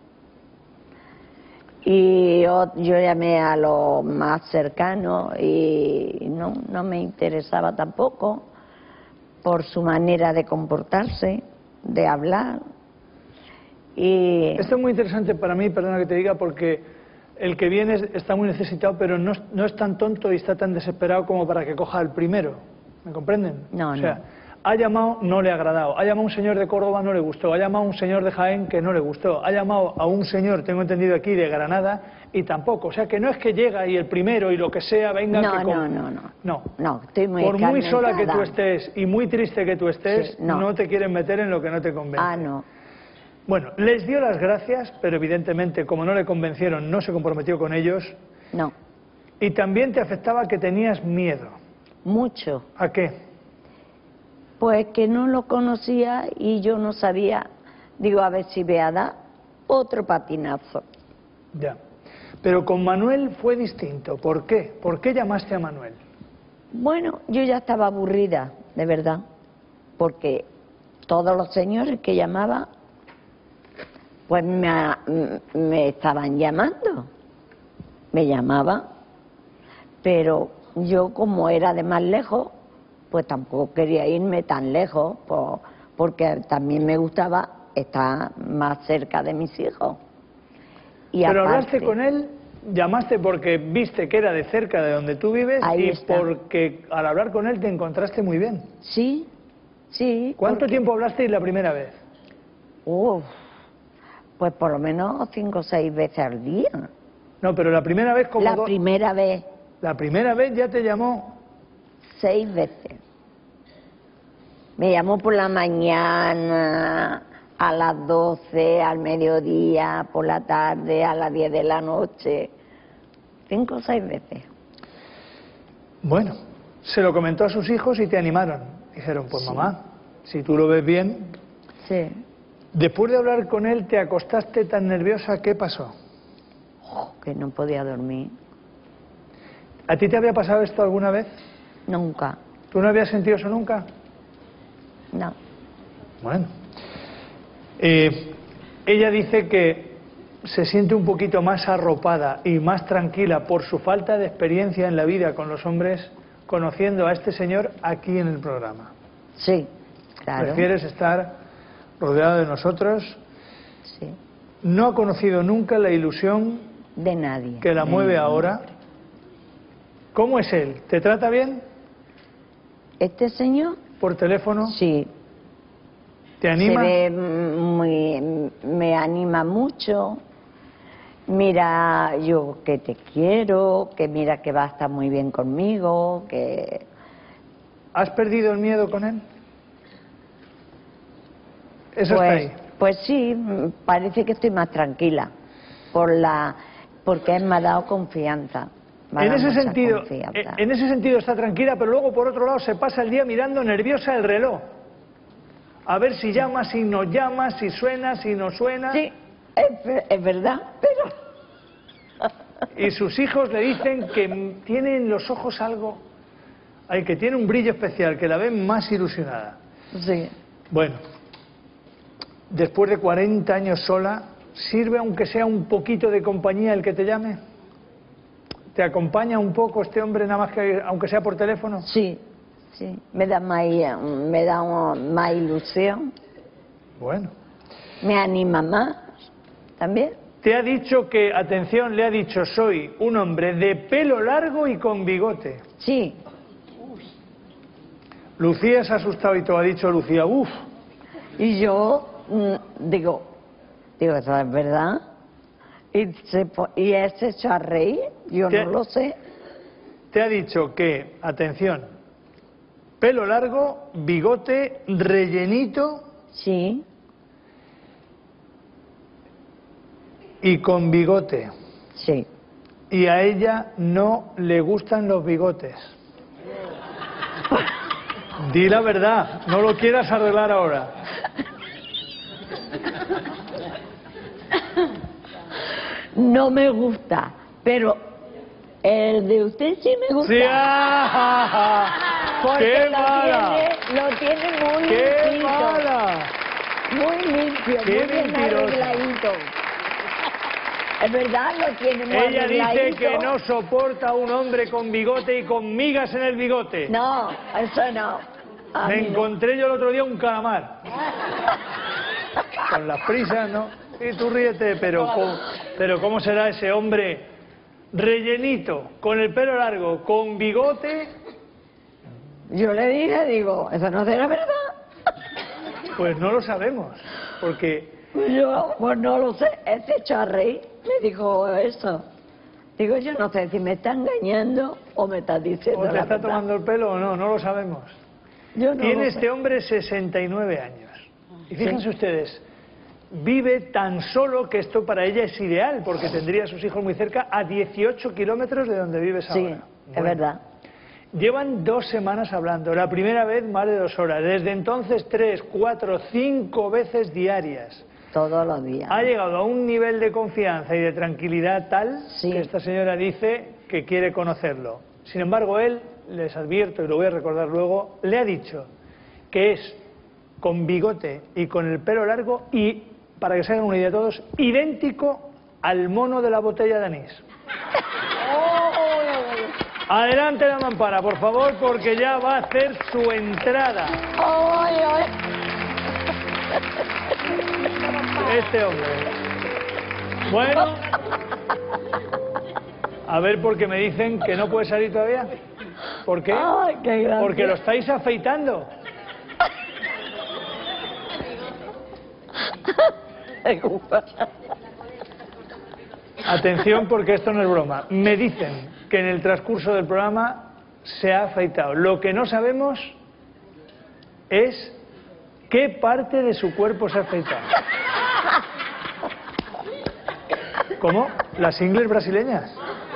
y yo, yo llamé a los más cercanos y no, no me interesaba tampoco por su manera de comportarse, de hablar. Y Esto es muy interesante para mí, perdona que te diga, porque el que viene está muy necesitado, pero no, no es tan tonto y está tan desesperado como para que coja el primero. ¿Me comprenden? No, o sea, no. ha llamado, no le ha agradado. Ha llamado a un señor de Córdoba, no le gustó. Ha llamado a un señor de Jaén, que no le gustó. Ha llamado a un señor, tengo entendido aquí, de Granada, y tampoco. O sea, que no es que llega y el primero y lo que sea venga... no, que no, com- no, no. No. No, estoy muy Por muy sola que tú escarmentada. estés y muy triste que tú estés, Sí, no. no te quieren meter en lo que no te convence. Ah, no. Bueno, les dio las gracias, pero evidentemente, como no le convencieron, no se comprometió con ellos. No, Y también te afectaba que tenías miedo. mucho. ¿A qué? Pues que no lo conocía y yo no sabía, digo, a ver si voy a dar otro patinazo. Ya. Pero con Manuel fue distinto. ¿Por qué? ¿Por qué llamaste a Manuel? Bueno, yo ya estaba aburrida, de verdad, porque todos los señores que llamaban, pues me, me estaban llamando, me llamaban, pero yo como era de más lejos, pues tampoco quería irme tan lejos, por- porque también me gustaba estar más cerca de mis hijos. Y Pero aparte- hablaste con él, llamaste porque viste que era de cerca de donde tú vives Ahí y está. porque al hablar con él te encontraste muy bien. Sí, sí. ¿Cuánto porque- tiempo hablasteis la primera vez? Uf, pues por lo menos cinco o seis veces al día. No, pero la primera vez como La do- primera vez, La primera vez ya te llamó. seis veces. Me llamó por la mañana, a las doce, al mediodía, por la tarde, a las diez de la noche. Cinco o seis veces. Bueno, se lo comentó a sus hijos y te animaron. Dijeron, pues Sí. mamá, si tú lo ves bien. Sí. Después de hablar con él, te acostaste tan nerviosa, ¿qué pasó? Oh, que no podía dormir. ¿A ti te había pasado esto alguna vez? Nunca. ¿Tú no habías sentido eso nunca? No. Bueno. Eh, ella dice que se siente un poquito más arropada y más tranquila por su falta de experiencia en la vida con los hombres, conociendo a este señor aquí en el programa. Sí, claro. Prefieres estar rodeado de nosotros. Sí. No ha conocido nunca la ilusión de nadie que la mueve de ahora. ¿Cómo es él? ¿Te trata bien? ¿Este señor? ¿Por teléfono? Sí. ¿Te anima? Se ve muy, me anima mucho. Mira, yo que te quiero, que mira que va a estar muy bien conmigo, que... ¿Has perdido el miedo con él? Eso pues, está ahí. Pues sí, parece que estoy más tranquila, por la, porque él me ha dado confianza. Me ha En dado ese, mucha sentido, confianza. en ese sentido está tranquila, pero luego por otro lado se pasa el día mirando nerviosa el reloj. A ver si llama, si no llama, si suena, si no suena. Sí, es, es verdad, pero... Y sus hijos le dicen que tiene en los ojos algo, ay, que tiene un brillo especial, que la ven más ilusionada. Sí. Bueno, después de cuarenta años sola, ¿sirve aunque sea un poquito de compañía el que te llame? ¿Te acompaña un poco este hombre, nada más que aunque sea por teléfono? Sí, sí, me da más, me da más ilusión. Bueno. Me anima más, también. Te ha dicho que, atención, le ha dicho, soy un hombre de pelo largo y con bigote. Sí. Lucía se ha asustado y todo, ha dicho Lucía, uff. Y yo mm, digo, digo, ¿eso es verdad? Y, se, y él se echó a reír, yo te, no lo sé. Te ha dicho que, atención, pelo largo, bigote, rellenito. Sí. Y con bigote. Sí. Y a ella no le gustan los bigotes. Di la verdad, no lo quieras arreglar ahora. No me gusta, pero el de usted sí me gusta. Sí, ah, porque ¡qué lo mala! Tiene, lo tiene muy ¡Qué limpito. mala! Muy limpio, ¡Qué muy bien mentirosa! arregladito. Es verdad, lo tiene muy Ella arregladito. dice que no soporta a un hombre con bigote y con migas en el bigote. No, eso no. A Me mí no. encontré yo el otro día un calamar. Con las prisas, ¿no? Sí, tú ríete, pero ¿cómo, pero ¿cómo será ese hombre rellenito, con el pelo largo, con bigote? Yo le dije, digo, ¿eso no será verdad? Pues no lo sabemos, porque... Yo, pues no lo sé, él se echó a reír, me dijo eso. Digo, yo no sé si me está engañando o me está diciendo ¿O te la está verdad. tomando el pelo o no? No lo sabemos. Yo no Tiene lo este sé. hombre sesenta y nueve años. Y fíjense ustedes, vive tan solo que esto para ella es ideal, porque tendría a sus hijos muy cerca, a dieciocho kilómetros de donde vives Sí, ahora. es Bueno. verdad. Llevan dos semanas hablando, la primera vez más de dos horas, desde entonces tres, cuatro, cinco veces diarias. Todos los días. Ha llegado a un nivel de confianza y de tranquilidad tal Sí. que esta señora dice que quiere conocerlo. Sin embargo, él, les advierto y lo voy a recordar luego, le ha dicho que es con bigote y con el pelo largo y, para que se hagan una idea todos, idéntico al mono de la botella de anís. Adelante la mampara, por favor, porque ya va a hacer su entrada. Ay, ay. Este hombre. Bueno, a ver, porque me dicen que no puede salir todavía. ¿Por qué? Ay, qué gracia. Porque lo estáis afeitando. Atención, porque esto no es broma. Me dicen que en el transcurso del programa se ha afeitado. Lo que no sabemos es qué parte de su cuerpo se ha afeitado. ¿Cómo? ¿Las ingles brasileñas?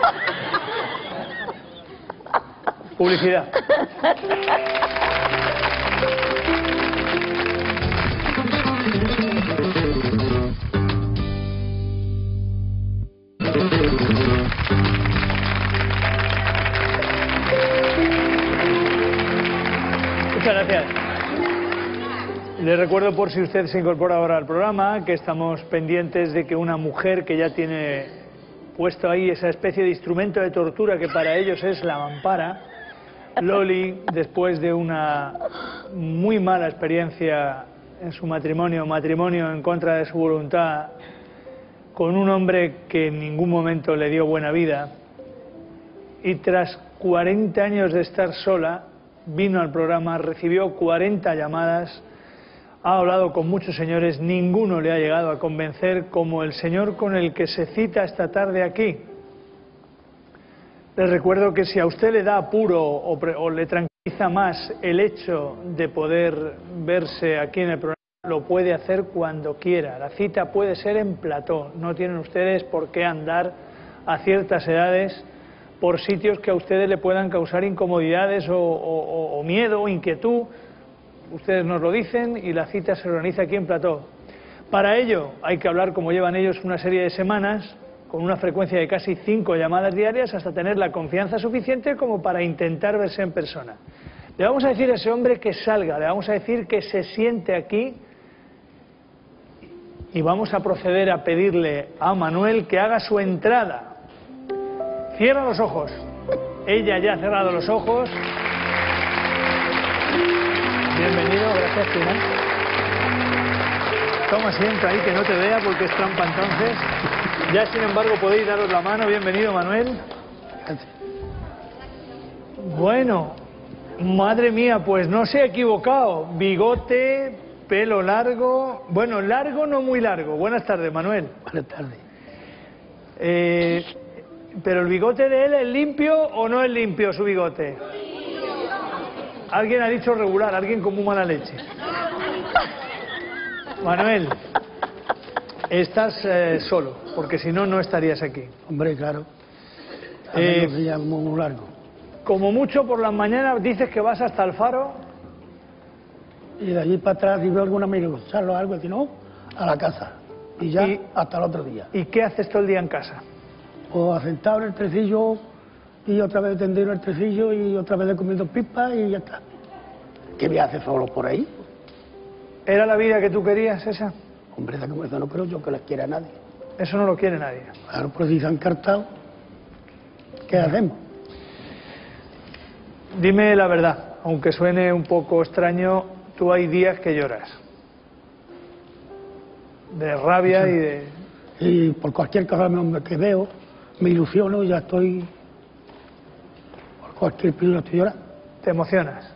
Publicidad. recuerdo, por si usted se incorpora ahora al programa, que estamos pendientes de que una mujer que ya tiene puesto ahí esa especie de instrumento de tortura que para ellos es la mampara, Loli, después de una muy mala experiencia en su matrimonio, matrimonio en contra de su voluntad, con un hombre que en ningún momento le dio buena vida, y tras cuarenta años de estar sola, vino al programa, recibió cuarenta llamadas, ha hablado con muchos señores, ninguno le ha llegado a convencer como el señor con el que se cita esta tarde aquí. Les recuerdo que si a usted le da apuro o, o le tranquiliza más el hecho de poder verse aquí en el programa, lo puede hacer cuando quiera. La cita puede ser en plató, no tienen ustedes por qué andar a ciertas edades por sitios que a ustedes le puedan causar incomodidades o, o, o miedo o inquietud. Ustedes nos lo dicen y la cita se organiza aquí en plató. Para ello hay que hablar, como llevan ellos, una serie de semanas, con una frecuencia de casi cinco llamadas diarias, hasta tener la confianza suficiente como para intentar verse en persona. Le vamos a decir a ese hombre que salga, le vamos a decir que se siente aquí y vamos a proceder a pedirle a Manuel que haga su entrada. Cierra los ojos. Ella ya ha cerrado los ojos. Bienvenido, gracias, Tina. Toma asiento ahí, que no te vea porque es trampa entonces. Ya, sin embargo, podéis daros la mano. Bienvenido, Manuel. Bueno, madre mía, pues no se ha equivocado. Bigote, pelo largo. Bueno, largo, no muy largo. Buenas tardes, Manuel. Buenas tardes. Eh, ¿Pero el bigote de él es limpio o no es limpio su bigote? Alguien ha dicho regular, alguien con muy mala leche. Manuel, estás eh, solo, porque si no, no estarías aquí. Hombre, claro. A Eh, menos días muy largo. Como mucho por las mañanas dices que vas hasta el Faro. Y de allí para atrás, si veo algún amigo Gonzalo o algo, si no, a la casa. Y ya Y- hasta el otro día. ¿Y qué haces todo el día en casa? O asentado en el tresillo y otra vez tendido en el tresillo y otra vez comiendo pipas y ya está. ¿Qué me hace solo por ahí? ¿Era la vida que tú querías esa? Hombre, de como eso no creo yo que les quiera a nadie. Eso no lo quiere nadie. Claro, pues si se han cartado, ¿qué hacemos? Dime la verdad, aunque suene un poco extraño, tú hay días que lloras. De rabia y de... Y por cualquier cosa que veo, me ilusiono y ya estoy... Por cualquier piedra estoy llorando. te emocionas.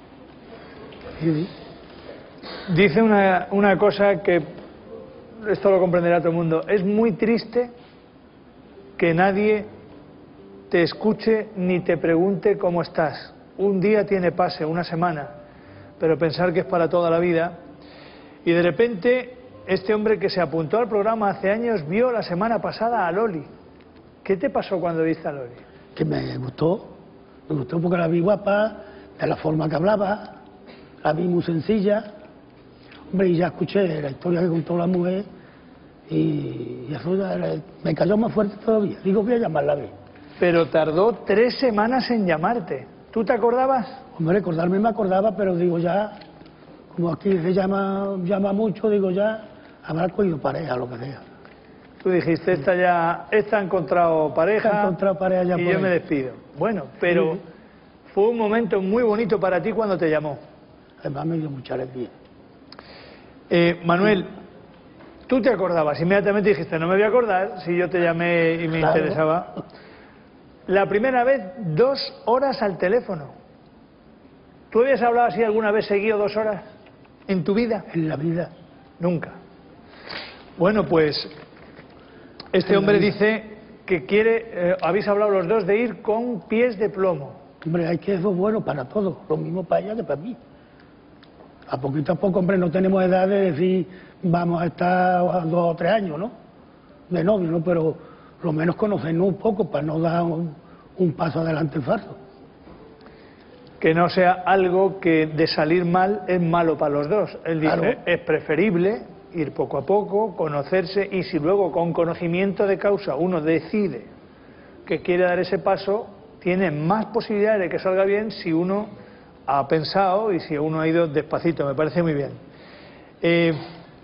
Sí. Dice una, una cosa que esto lo comprenderá todo el mundo. Es muy triste que nadie te escuche ni te pregunte cómo estás. Un día tiene pase, una semana, pero pensar que es para toda la vida. Y de repente, este hombre que se apuntó al programa hace años vio la semana pasada a Loli. ¿Qué te pasó cuando viste a Loli? Que me gustó, me gustó porque la vi guapa, de la forma que hablaba, la vi muy sencilla. Hombre, y ya escuché la historia que contó la mujer y, y eso ya era- me cayó más fuerte todavía. Digo, voy a llamarla a ver. Pero tardó tres semanas en llamarte. ¿Tú te acordabas? Hombre, acordarme me acordaba, pero digo ya, como aquí se llama, llama mucho, digo ya, habrá cogido pareja, lo que sea. Tú dijiste, esta ya, esta ha encontrado pareja, Esta ha encontrado pareja ya y por yo ahí. me despido. Bueno, pero Sí. fue un momento muy bonito para ti cuando te llamó. Además me dio mucha alegría. Eh, Manuel, tú te acordabas, inmediatamente dijiste, no me voy a acordar si yo te llamé y me Claro. interesaba. La primera vez, dos horas al teléfono. ¿Tú habías hablado así alguna vez seguido dos horas en tu vida? En la vida. Nunca. Bueno, pues este En la hombre vida. dice que quiere, eh, habéis hablado los dos de ir con pies de plomo. Hombre, hay que eso es bueno para todos, lo mismo para ella que para mí. A poquito a poco, hombre, no tenemos edad de decir vamos a estar dos o tres años, ¿no? De novio, ¿no? Pero lo menos conocernos un poco para no dar un, un paso adelante falso. Que no sea algo que de salir mal es malo para los dos. Él dice, Claro. es preferible ir poco a poco, conocerse, y si luego con conocimiento de causa uno decide que quiere dar ese paso, tiene más posibilidades de que salga bien si uno ha pensado y si uno ha ido despacito. Me parece muy bien. Eh,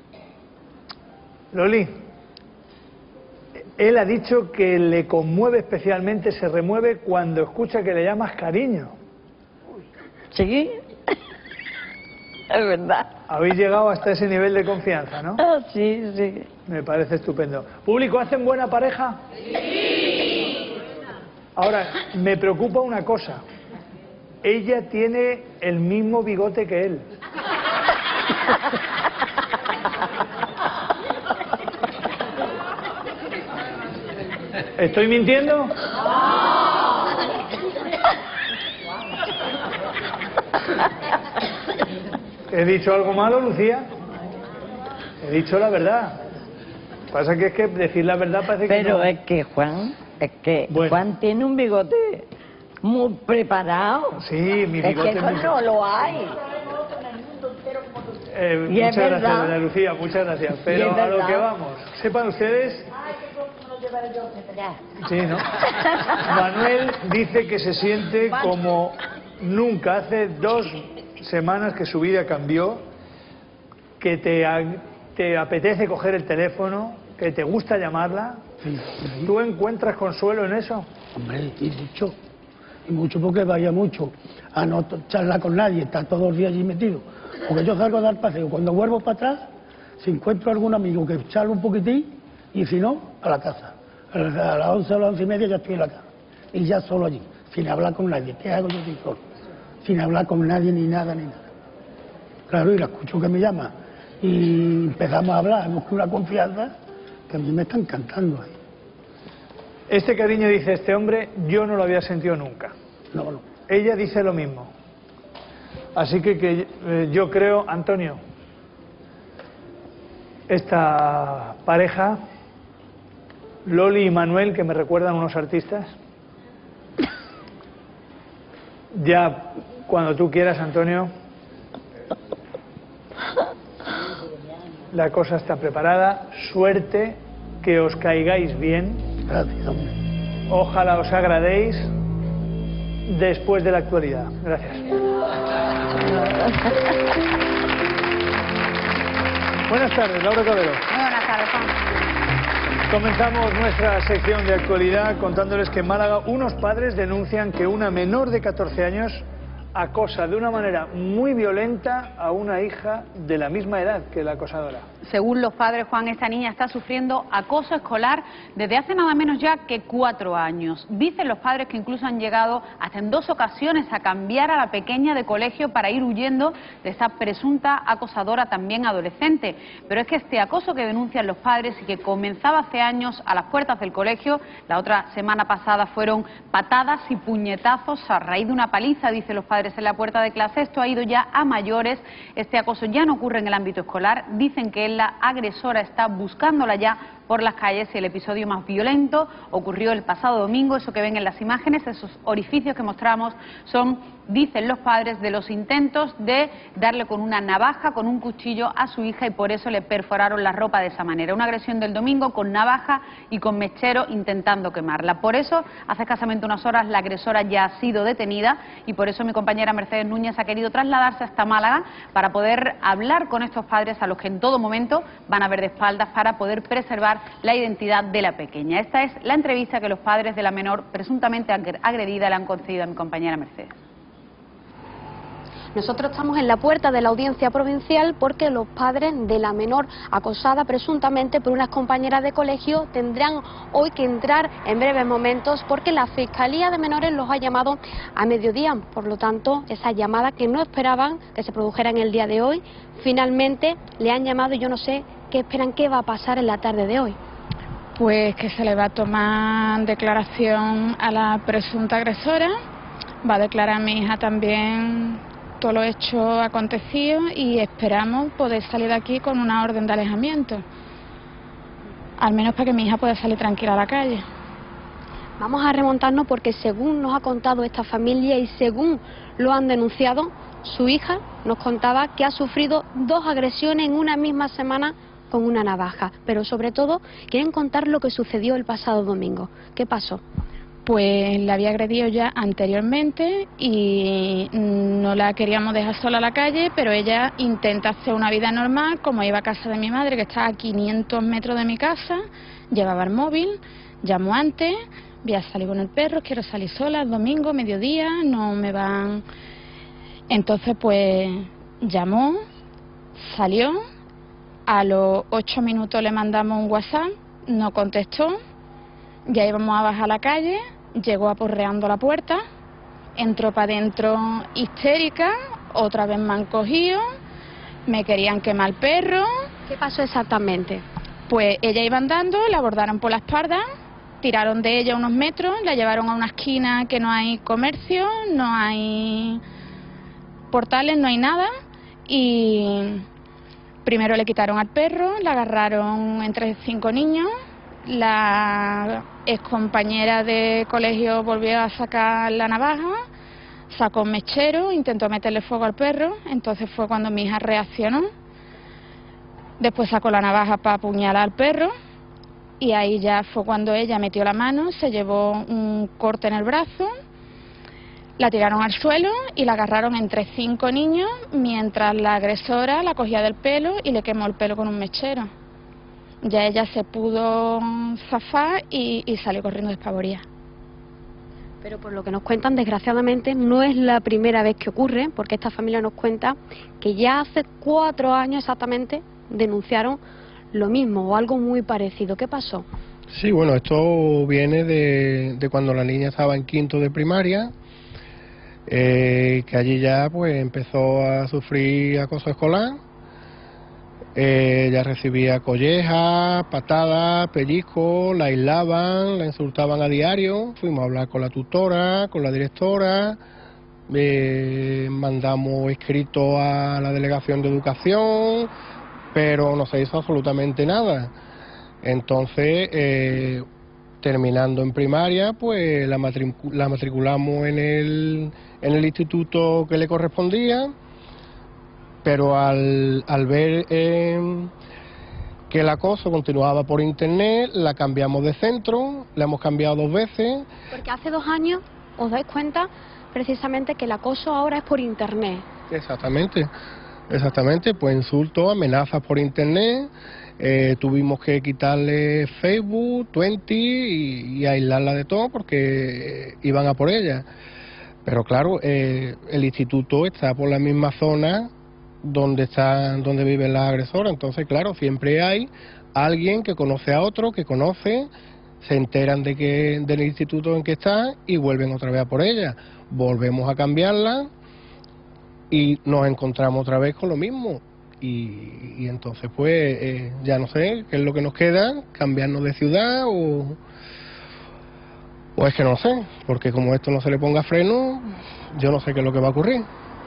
Loli, él ha dicho que le conmueve especialmente, se remueve cuando escucha que le llamas cariño. Sí, es verdad. Habéis llegado hasta ese nivel de confianza, ¿no? Ah, sí, sí. Me parece estupendo. ¿Público, hacen buena pareja? Sí. Ahora, me preocupa una cosa. Ella tiene el mismo bigote que él. ¿Estoy mintiendo? ¿He dicho algo malo, Lucía? He dicho la verdad. Pasa que es que decir la verdad parece que Pero no. es que Juan, es que Bueno. Juan tiene un bigote muy preparado. Sí, mi bigote es que es eso muy- no lo hay. Eh, Y es muchas gracias, verdad. doña Lucía, muchas gracias. Y Pero es a lo verdad. que vamos, sepan ustedes... Sí, ¿no? Manuel dice que se siente como nunca. Hace dos semanas que su vida cambió, que te, a- te apetece coger el teléfono, que te gusta llamarla. Sí, sí. ¿Tú encuentras consuelo en eso? Hombre, y mucho. Y mucho porque vaya mucho a no to- charlar con nadie, estar todos los días allí metido. Porque yo salgo a dar paseo. Cuando vuelvo para atrás, si encuentro algún amigo que charla un poquitín, y si no, a la casa. A la- a las once o las once y media ya estoy en la casa. Y ya solo allí, sin hablar con nadie. ¿Qué hago yo aquí solo? Sin hablar con nadie, ni nada, ni nada. Claro, y la escucho que me llama. Y empezamos a hablar, hemos con una confianza que a mí me está encantando ahí. Este cariño, dice este hombre, yo no lo había sentido nunca. No, no. Ella dice lo mismo. Así que, que eh, yo creo, Antonio, esta pareja, Loli y Manuel, que me recuerdan unos artistas, ya cuando tú quieras, Antonio, la cosa está preparada. Suerte, que os caigáis bien. Gracias, hombre. Ojalá os agradéis después de la actualidad. Gracias. Buenas tardes, Laura Cabero. Muy buenas tardes, Juan. Comenzamos nuestra sección de actualidad contándoles que en Málaga unos padres denuncian que una menor de catorce años acosa de una manera muy violenta a una hija de la misma edad que la acosadora. Según los padres, Juan, esta niña está sufriendo acoso escolar desde hace nada menos ya que cuatro años. Dicen los padres que incluso han llegado hasta en dos ocasiones a cambiar a la pequeña de colegio para ir huyendo de esa presunta acosadora también adolescente. Pero es que este acoso que denuncian los padres y que comenzaba hace años a las puertas del colegio, la otra semana pasada fueron patadas y puñetazos a raíz de una paliza, dicen los padres en la puerta de clase. Esto ha ido ya a mayores. Este acoso ya no ocurre en el ámbito escolar. Dicen que la agresora está buscándola ya por las calles y el episodio más violento ocurrió el pasado domingo. Eso que ven en las imágenes, esos orificios que mostramos, son, dicen los padres, de los intentos de darle con una navaja, con un cuchillo a su hija, y por eso le perforaron la ropa de esa manera. Una agresión del domingo con navaja y con mechero intentando quemarla. Por eso, hace escasamente unas horas, la agresora ya ha sido detenida y por eso mi compañera Mercedes Núñez ha querido trasladarse hasta Málaga para poder hablar con estos padres a los que en todo momento van a ver de espaldas para poder preservar la identidad de la pequeña. Esta es la entrevista que los padres de la menor presuntamente agredida le han concedido a mi compañera Mercedes. Nosotros estamos en la puerta de la audiencia provincial porque los padres de la menor acosada presuntamente por unas compañeras de colegio tendrán hoy que entrar en breves momentos porque la Fiscalía de Menores los ha llamado a mediodía. Por lo tanto, esa llamada que no esperaban que se produjera en el día de hoy, finalmente le han llamado y yo no sé qué esperan que va a pasar en la tarde de hoy. Pues que se le va a tomar declaración a la presunta agresora, va a declarar a mi hija también todo lo hecho acontecido y esperamos poder salir de aquí con una orden de alejamiento, al menos para que mi hija pueda salir tranquila a la calle. Vamos a remontarnos porque según nos ha contado esta familia y según lo han denunciado, su hija nos contaba que ha sufrido dos agresiones en una misma semana con una navaja, pero sobre todo quieren contar lo que sucedió el pasado domingo. ¿Qué pasó? pues la había agredido ya anteriormente y no la queríamos dejar sola a la calle, pero ella intenta hacer una vida normal, como iba a casa de mi madre, que está a quinientos metros de mi casa, llevaba el móvil, llamó antes, voy a salir con el perro, quiero salir sola el domingo, mediodía, no me van... Entonces pues llamó, salió, a los ocho minutos le mandamos un WhatsApp, no contestó, ya íbamos a bajar a la calle, llegó aporreando la puerta, entró para adentro histérica, otra vez me han cogido, me querían quemar el perro. ¿Qué pasó exactamente? Pues ella iba andando, la abordaron por la espalda, tiraron de ella unos metros, la llevaron a una esquina que no hay comercio, no hay portales, no hay nada, y primero le quitaron al perro, la agarraron entre cinco niños, la excompañera de colegio volvió a sacar la navaja, sacó un mechero, intentó meterle fuego al perro, entonces fue cuando mi hija reaccionó, después sacó la navaja para apuñalar al perro y ahí ya fue cuando ella metió la mano, se llevó un corte en el brazo, la tiraron al suelo y la agarraron entre cinco niños mientras la agresora la cogía del pelo y le quemó el pelo con un mechero. Ya ella se pudo zafar y, y salió corriendo despavorida. Pero por lo que nos cuentan, desgraciadamente, no es la primera vez que ocurre, porque esta familia nos cuenta que ya hace cuatro años exactamente denunciaron lo mismo o algo muy parecido. ¿Qué pasó? Sí, bueno, esto viene de, de cuando la niña estaba en quinto de primaria, eh, que allí ya pues empezó a sufrir acoso escolar. Eh, ella recibía collejas, patadas, pellizcos, la aislaban, la insultaban a diario. Fuimos a hablar con la tutora, con la directora, eh, mandamos escrito a la delegación de educación, pero no se hizo absolutamente nada. Entonces, eh, terminando en primaria, pues la, matricu la matriculamos en el, en el instituto que le correspondía, pero al, al ver eh, que el acoso continuaba por internet, la cambiamos de centro, la hemos cambiado dos veces. Porque hace dos años os dais cuenta precisamente que el acoso ahora es por internet. Exactamente, exactamente, pues insultos, amenazas por internet, eh, tuvimos que quitarle Facebook, Twenty y, y aislarla de todo porque iban a por ella. Pero claro, eh, el instituto está por la misma zona donde están, donde viven las agresoras, entonces claro, siempre hay alguien que conoce a otro, que conoce, se enteran de que del instituto en que está y vuelven otra vez a por ella, volvemos a cambiarla y nos encontramos otra vez con lo mismo y, y entonces pues eh, ya no sé qué es lo que nos queda, cambiarnos de ciudad o, o es que no sé, porque como esto no se le ponga freno, yo no sé qué es lo que va a ocurrir.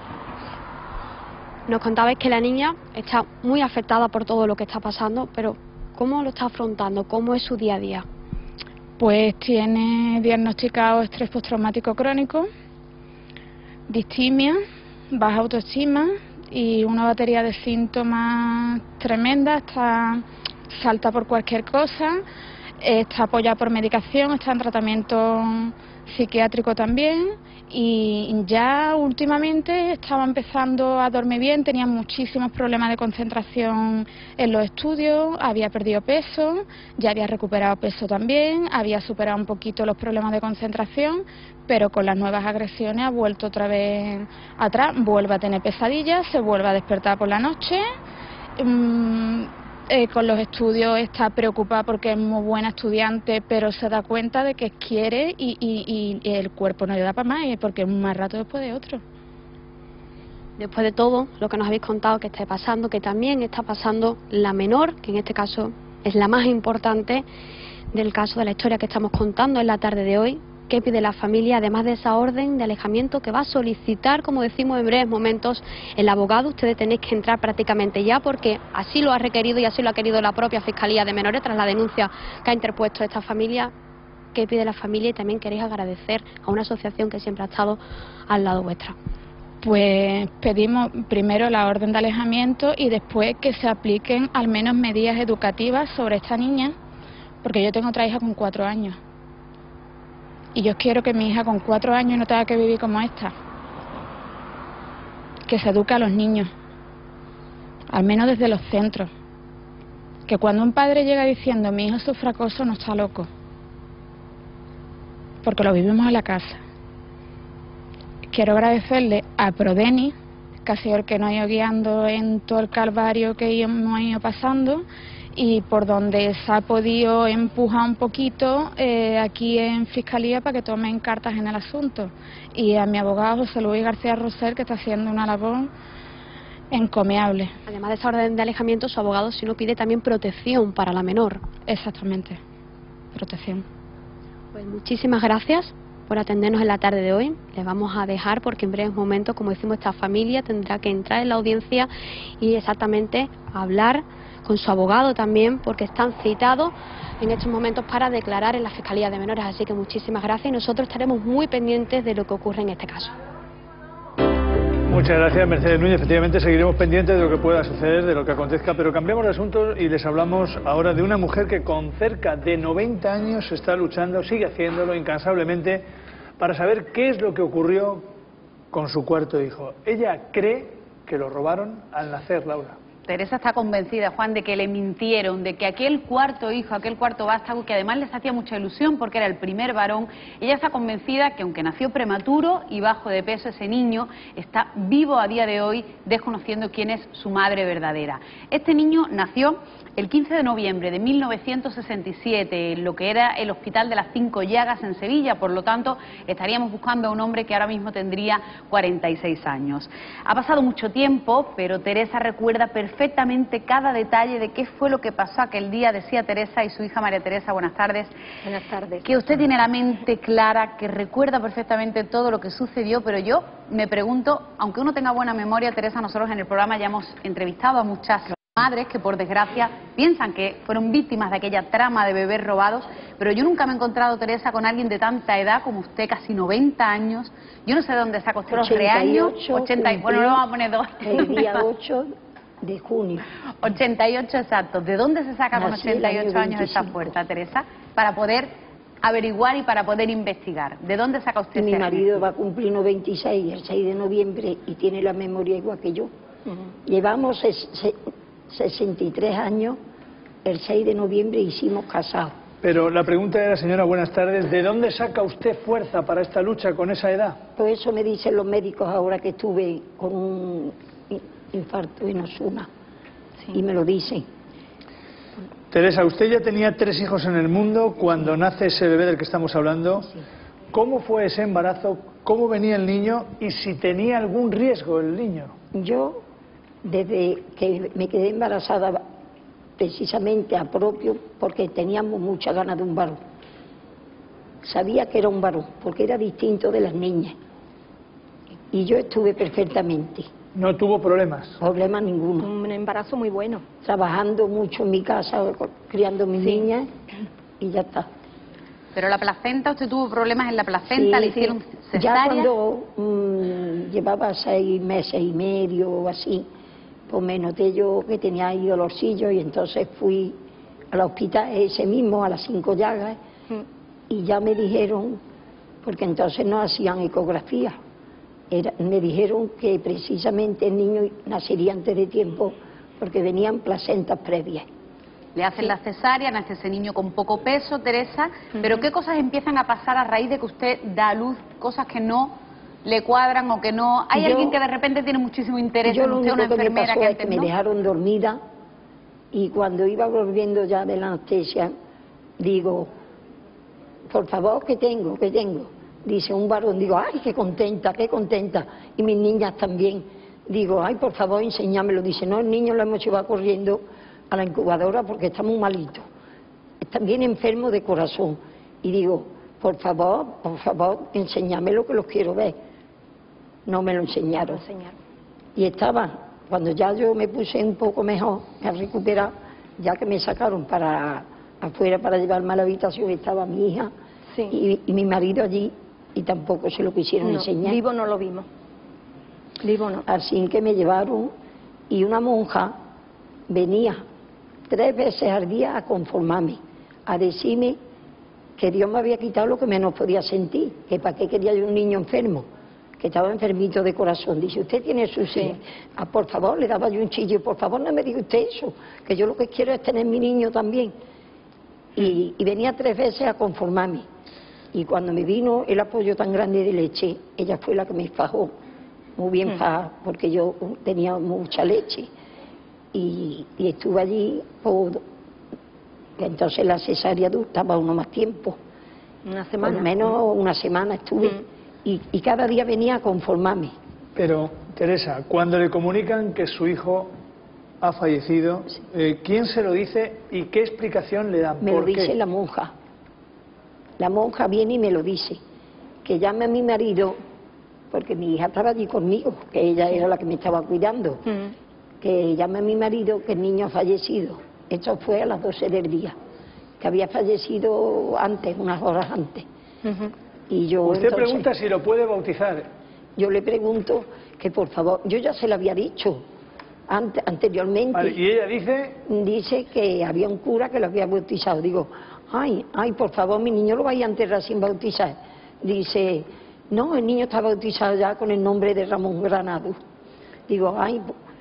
Nos contabais que la niña está muy afectada por todo lo que está pasando, pero ¿cómo lo está afrontando? ¿Cómo es su día a día? Pues tiene diagnosticado estrés postraumático crónico, distimia, baja autoestima y una batería de síntomas tremenda. Está, salta por cualquier cosa, está apoyada por medicación, está en tratamiento psiquiátrico también y ya últimamente estaba empezando a dormir bien, tenía muchísimos problemas de concentración en los estudios, había perdido peso, ya había recuperado peso también, había superado un poquito los problemas de concentración, pero con las nuevas agresiones ha vuelto otra vez atrás, vuelve a tener pesadillas, se vuelve a despertar por la noche. Mmm, Eh, con los estudios está preocupada porque es muy buena estudiante, pero se da cuenta de que quiere y, y, y el cuerpo no le da para más, porque es un más rato después de otro. Después de todo lo que nos habéis contado que está pasando, que también está pasando la menor, que en este caso es la más importante del caso de la historia que estamos contando en la tarde de hoy, ¿qué pide la familia, además de esa orden de alejamiento que va a solicitar, como decimos en breves momentos, el abogado? Ustedes tenéis que entrar prácticamente ya porque así lo ha requerido y así lo ha querido la propia Fiscalía de Menores tras la denuncia que ha interpuesto esta familia. ¿Qué pide la familia? Y también queréis agradecer a una asociación que siempre ha estado al lado vuestra. Pues pedimos primero la orden de alejamiento y después que se apliquen al menos medidas educativas sobre esta niña, porque yo tengo otra hija con cuatro años. Y yo quiero que mi hija con cuatro años no tenga que vivir como esta. Que se eduque a los niños, al menos desde los centros. Que cuando un padre llega diciendo mi hijo sufre acoso, no está loco. Porque lo vivimos en la casa. Quiero agradecerle a Prodeni, que ha sido el que nos ha ido guiando en todo el calvario que hemos ido pasando, y por donde se ha podido empujar un poquito eh, aquí en Fiscalía para que tomen cartas en el asunto. Y a mi abogado José Luis García Roser, que está haciendo una labor encomiable. Además de esa orden de alejamiento, su abogado si no pide también protección para la menor. Exactamente, protección. Pues muchísimas gracias por atendernos en la tarde de hoy. Les vamos a dejar porque en breves momentos, como decimos, esta familia tendrá que entrar en la audiencia y exactamente hablar con su abogado también, porque están citados en estos momentos para declarar en la Fiscalía de Menores. Así que muchísimas gracias y nosotros estaremos muy pendientes de lo que ocurre en este caso. Muchas gracias, Mercedes Núñez. Efectivamente seguiremos pendientes de lo que pueda suceder, de lo que acontezca, pero cambiamos de asunto y les hablamos ahora de una mujer que con cerca de noventa años está luchando, sigue haciéndolo incansablemente para saber qué es lo que ocurrió con su cuarto hijo. Ella cree que lo robaron al nacer, Laura. Teresa está convencida, Juan, de que le mintieron, de que aquel cuarto hijo, aquel cuarto vástago, que además les hacía mucha ilusión porque era el primer varón, ella está convencida que aunque nació prematuro y bajo de peso, ese niño está vivo a día de hoy, desconociendo quién es su madre verdadera. Este niño nació el quince de noviembre de mil novecientos sesenta y siete, en lo que era el Hospital de las Cinco Llagas en Sevilla, por lo tanto estaríamos buscando a un hombre que ahora mismo tendría cuarenta y seis años. Ha pasado mucho tiempo, pero Teresa recuerda perfectamente cada detalle de qué fue lo que pasó aquel día. Decía Teresa y su hija María Teresa, buenas tardes. Buenas tardes. Que usted tiene la mente clara, que recuerda perfectamente todo lo que sucedió, pero yo me pregunto, aunque uno tenga buena memoria, Teresa, nosotros en el programa ya hemos entrevistado a muchas madres que por desgracia piensan que fueron víctimas de aquella trama de bebés robados, pero yo nunca me he encontrado, Teresa, con alguien de tanta edad como usted, casi noventa años. Yo no sé de dónde saca usted los reaños. ochenta, bueno, no vamos a poner dos. El día ocho de junio. ochenta y ocho exactos. ¿De dónde se saca con ochenta y ocho años esta fuerza, Teresa? Para poder averiguar y para poder investigar. ¿De dónde saca usted? Mi marido va a cumplir noventa y seis el seis de noviembre y tiene la memoria igual que yo. Uh-huh. Llevamos sesenta y tres años, el seis de noviembre hicimos casados. Pero la pregunta era, señora, buenas tardes, ¿de dónde saca usted fuerza para esta lucha con esa edad? Pues eso me dicen los médicos ahora que estuve con un infarto en Osuna, sí. Y me lo dicen. Teresa, usted ya tenía tres hijos en el mundo cuando nace ese bebé del que estamos hablando. Sí. ¿Cómo fue ese embarazo? ¿Cómo venía el niño? ¿Y si tenía algún riesgo el niño? Yo, desde que me quedé embarazada, precisamente a propio, porque teníamos mucha ganas de un varón. Sabía que era un varón, porque era distinto de las niñas. Y yo estuve perfectamente. ¿No tuvo problemas? Problemas ninguno. Un embarazo muy bueno. Trabajando mucho en mi casa, criando a mis sí. niñas, y ya está. Pero la placenta, ¿usted tuvo problemas en la placenta? Sí, ¿Le hicieron sí. cesárea? Ya cuando mmm, llevaba seis meses y medio o así, pues me noté yo que tenía ahí dolorcillo y entonces fui al hospital ese mismo, a las Cinco Llagas, mm. y ya me dijeron, porque entonces no hacían ecografía, era, me dijeron que precisamente el niño nacería antes de tiempo porque venían placentas previas. Le hacen sí. la cesárea, nace ese niño con poco peso, Teresa, uh-huh. pero ¿qué cosas empiezan a pasar a raíz de que usted da a luz cosas que no le cuadran o que no? ¿Hay yo, alguien que de repente tiene muchísimo interés en usted, una enfermera que, que antes me no? dejaron dormida y cuando iba volviendo ya de la anestesia, digo, por favor, ¿qué tengo? ¿Qué tengo? Dice un varón, digo, ay, qué contenta, qué contenta. Y mis niñas también. Digo, ay, por favor, enséñamelo. Dice, no, el niño lo hemos llevado corriendo a la incubadora porque está muy malito. Está bien enfermo de corazón. Y digo, por favor, por favor, enséñamelo que los quiero ver. No me lo enseñaron. Y estaba, cuando ya yo me puse un poco mejor, a recuperar, ya que me sacaron para afuera para llevarme a la habitación, estaba mi hija sí. y, y mi marido allí, y tampoco se lo quisieron no, enseñar. Vivo no lo vimos. Vivo no. Así que me llevaron, y una monja venía tres veces al día a conformarme, a decirme que Dios me había quitado lo que menos podía sentir, que para qué quería yo un niño enfermo, que estaba enfermito de corazón. Dice, usted tiene su sí. Ah, por favor, le daba yo un chillo, por favor no me diga usted eso, que yo lo que quiero es tener mi niño también. Y, y venía tres veces a conformarme. Y cuando me vino el apoyo tan grande de leche, ella fue la que me fajó, muy bien fajada, porque yo tenía mucha leche. Y, y estuve allí, por, entonces la cesárea estaba uno más tiempo. Una semana. Por menos una semana estuve. Mm. Y, y cada día venía a conformarme. Pero, Teresa, cuando le comunican que su hijo ha fallecido, sí. eh, ¿quién se lo dice y qué explicación le dan? Me ¿Por lo dice qué? la monja. La monja viene y me lo dice. Que llame a mi marido, porque mi hija estaba allí conmigo, que ella era la que me estaba cuidando. Mm. Que llame a mi marido que el niño ha fallecido. Esto fue a las doce del día. Que había fallecido antes, unas horas antes. Uh-huh. Y yo, Usted entonces, pregunta si lo puede bautizar. Yo le pregunto que por favor, yo ya se lo había dicho ante, anteriormente. Vale, ¿y ella dice? Dice que había un cura que lo había bautizado. Digo, ay, ay, por favor, mi niño lo vaya a enterrar sin bautizar. Dice, no, el niño está bautizado ya con el nombre de Ramón Granado. Digo, ay,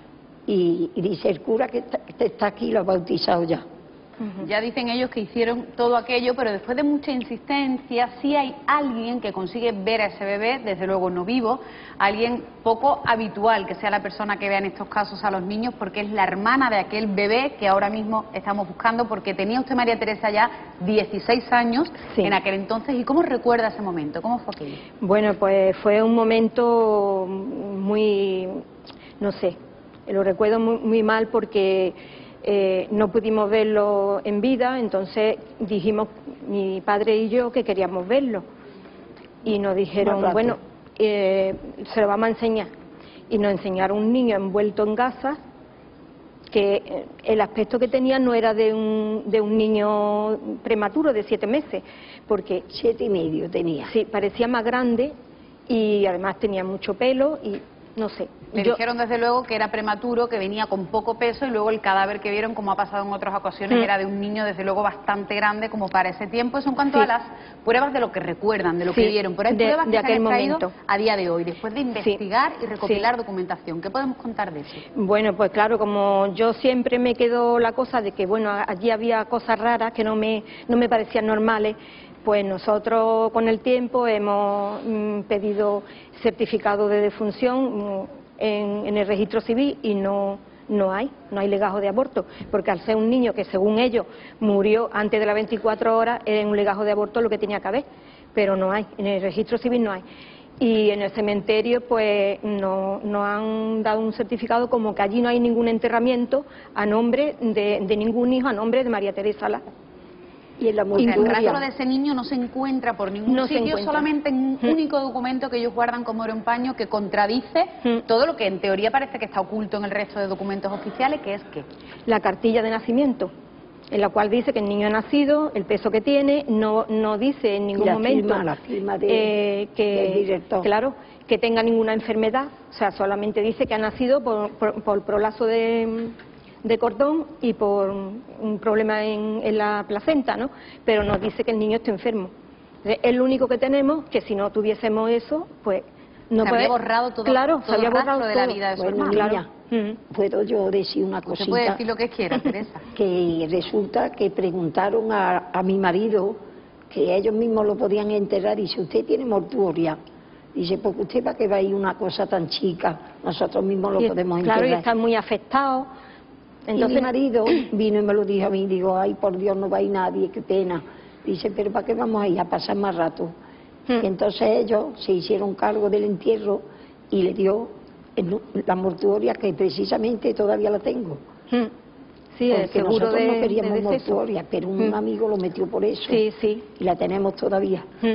y, y dice el cura que está, que está aquí lo ha bautizado ya. Ya dicen ellos que hicieron todo aquello, pero después de mucha insistencia, sí hay alguien que consigue ver a ese bebé, desde luego no vivo, alguien poco habitual que sea la persona que vea en estos casos a los niños, porque es la hermana de aquel bebé que ahora mismo estamos buscando, porque tenía usted, María Teresa, ya dieciséis años sí. en aquel entonces. ¿Y cómo recuerda ese momento? ¿Cómo fue aquello? Bueno, pues fue un momento muy, no sé, lo recuerdo muy, muy mal porque... Eh, no pudimos verlo en vida, entonces dijimos mi padre y yo que queríamos verlo y nos dijeron, bueno, eh, se lo vamos a enseñar, y nos enseñaron un niño envuelto en gasas que el aspecto que tenía no era de un, de un niño prematuro de siete meses, porque siete y medio tenía. Sí, parecía más grande y además tenía mucho pelo y no sé. Le yo... dijeron desde luego que era prematuro, que venía con poco peso, y luego el cadáver que vieron, como ha pasado en otras ocasiones, mm. era de un niño desde luego bastante grande como para ese tiempo. Eso en cuanto sí. a las pruebas de lo que recuerdan, de lo sí. que vieron. Pero hay de, pruebas de que aquel se han traído momento. a día de hoy, después de investigar sí. y recopilar sí. documentación. ¿Qué podemos contar de eso? Bueno, pues claro, como yo siempre me quedo la cosa de que, bueno, allí había cosas raras que no me, no me parecían normales, pues nosotros con el tiempo hemos mm, pedido certificado de defunción mm, En, en el registro civil y no, no hay, no hay legajo de aborto, porque al ser un niño que según ellos murió antes de las veinticuatro horas, era un legajo de aborto lo que tenía que haber, pero no hay, en el registro civil no hay. Y en el cementerio pues no, no han dado un certificado como que allí no hay ningún enterramiento a nombre de, de ningún hijo, a nombre de María Teresa Lara. Y en la o sea, el rastro de ese niño no se encuentra por ningún no sitio, solamente en un mm. único documento que ellos guardan como oro en paño, que contradice mm. todo lo que en teoría parece que está oculto en el resto de documentos oficiales, que es que la cartilla de nacimiento, en la cual dice que el niño ha nacido, el peso que tiene, no, no dice en ningún la momento firma, la firma de, eh, que, del director. Claro, que tenga ninguna enfermedad, o sea, solamente dice que ha nacido por, por, por prolazo de... de cordón y por un problema en, en la placenta, ¿no? Pero nos dice que el niño está enfermo. Es lo único que tenemos, que si no tuviésemos eso, pues no se puede... había borrado todo, claro, todo se había el borrado de todo. la vida de su bueno, hermano. Niña, claro. ¿Puedo yo decir una cosita? Usted puede decir lo que quiera, Teresa. Que resulta que preguntaron a, a mi marido, que ellos mismos lo podían enterrar, y si usted tiene mortuoria, dice, porque usted para qué va a ir una cosa tan chica, nosotros mismos lo y, podemos enterrar. Claro, y están muy afectados. Entonces mi marido vino y me lo dijo a mí, digo, ay, por Dios, no va a ir nadie, qué pena. Dice, pero ¿para qué vamos a ir a pasar más rato? Hmm. Y entonces ellos se hicieron cargo del entierro y le dio el, la mortuoria, que precisamente todavía la tengo. Hmm. Sí, porque seguro nosotros de, no queríamos de mortuoria, pero un hmm. amigo lo metió por eso. Sí, sí. Y la tenemos todavía. Hmm.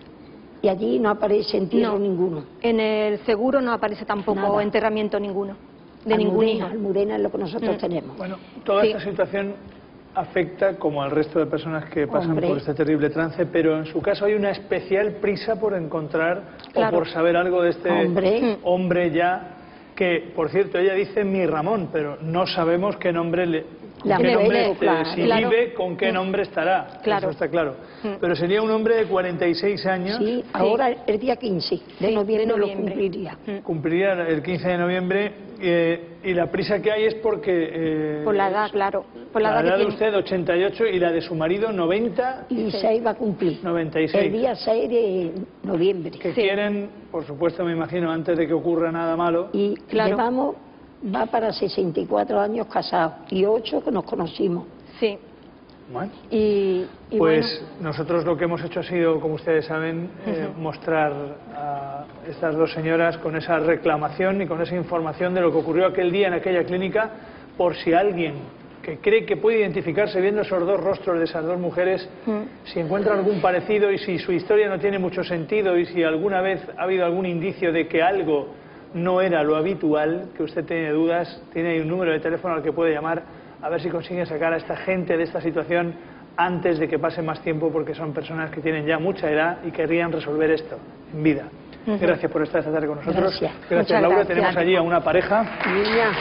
Y allí no aparece entierro no. ninguno. En el seguro no aparece tampoco Nada. enterramiento ninguno. De Almudena, ningún hijo. Almudena es lo que nosotros mm. tenemos. Bueno, toda sí. esta situación afecta como al resto de personas que pasan Hombre. por este terrible trance, pero en su caso hay una especial prisa por encontrar claro. o por saber algo de este hombre, hombre ya, que, por cierto, ella dice mi Ramón, pero no sabemos qué nombre le... ¿Con La qué nombre, mujer, eh, claro. si Claro. vive, ¿con qué nombre estará? Claro. Eso está claro. Mm. Pero sería un hombre de cuarenta y seis años. Sí, ahora el día quince de noviembre, de lo noviembre. cumpliría. Cumpliría el quince de noviembre. eh, y la prisa que hay es porque... eh, Por la edad, claro. Por la, la edad edad que de tiene. usted, ochenta y ocho, y la de su marido, noventa. Y seis va a cumplir. noventa y seis. El día seis de noviembre. Que quieren, por supuesto, me imagino, antes de que ocurra nada malo. Y llevamos, va para sesenta y cuatro años casados y ocho que nos conocimos. Sí. Bueno. Y, y Pues bueno, nosotros lo que hemos hecho ha sido, como ustedes saben, eh, mostrar a estas dos señoras con esa reclamación y con esa información de lo que ocurrió aquel día en aquella clínica, por si alguien que cree que puede identificarse viendo esos dos rostros de esas dos mujeres, si encuentra algún parecido y si su historia no tiene mucho sentido y si alguna vez ha habido algún indicio de que algo no era lo habitual, que usted tiene dudas, tiene ahí un número de teléfono al que puede llamar a ver si consigue sacar a esta gente de esta situación antes de que pase más tiempo, porque son personas que tienen ya mucha edad y querrían resolver esto en vida. Ujú. Gracias por estar esta tarde con nosotros. Gracias. Gracias, Muchas Laura. gracias. Tenemos allí a una pareja. Niña.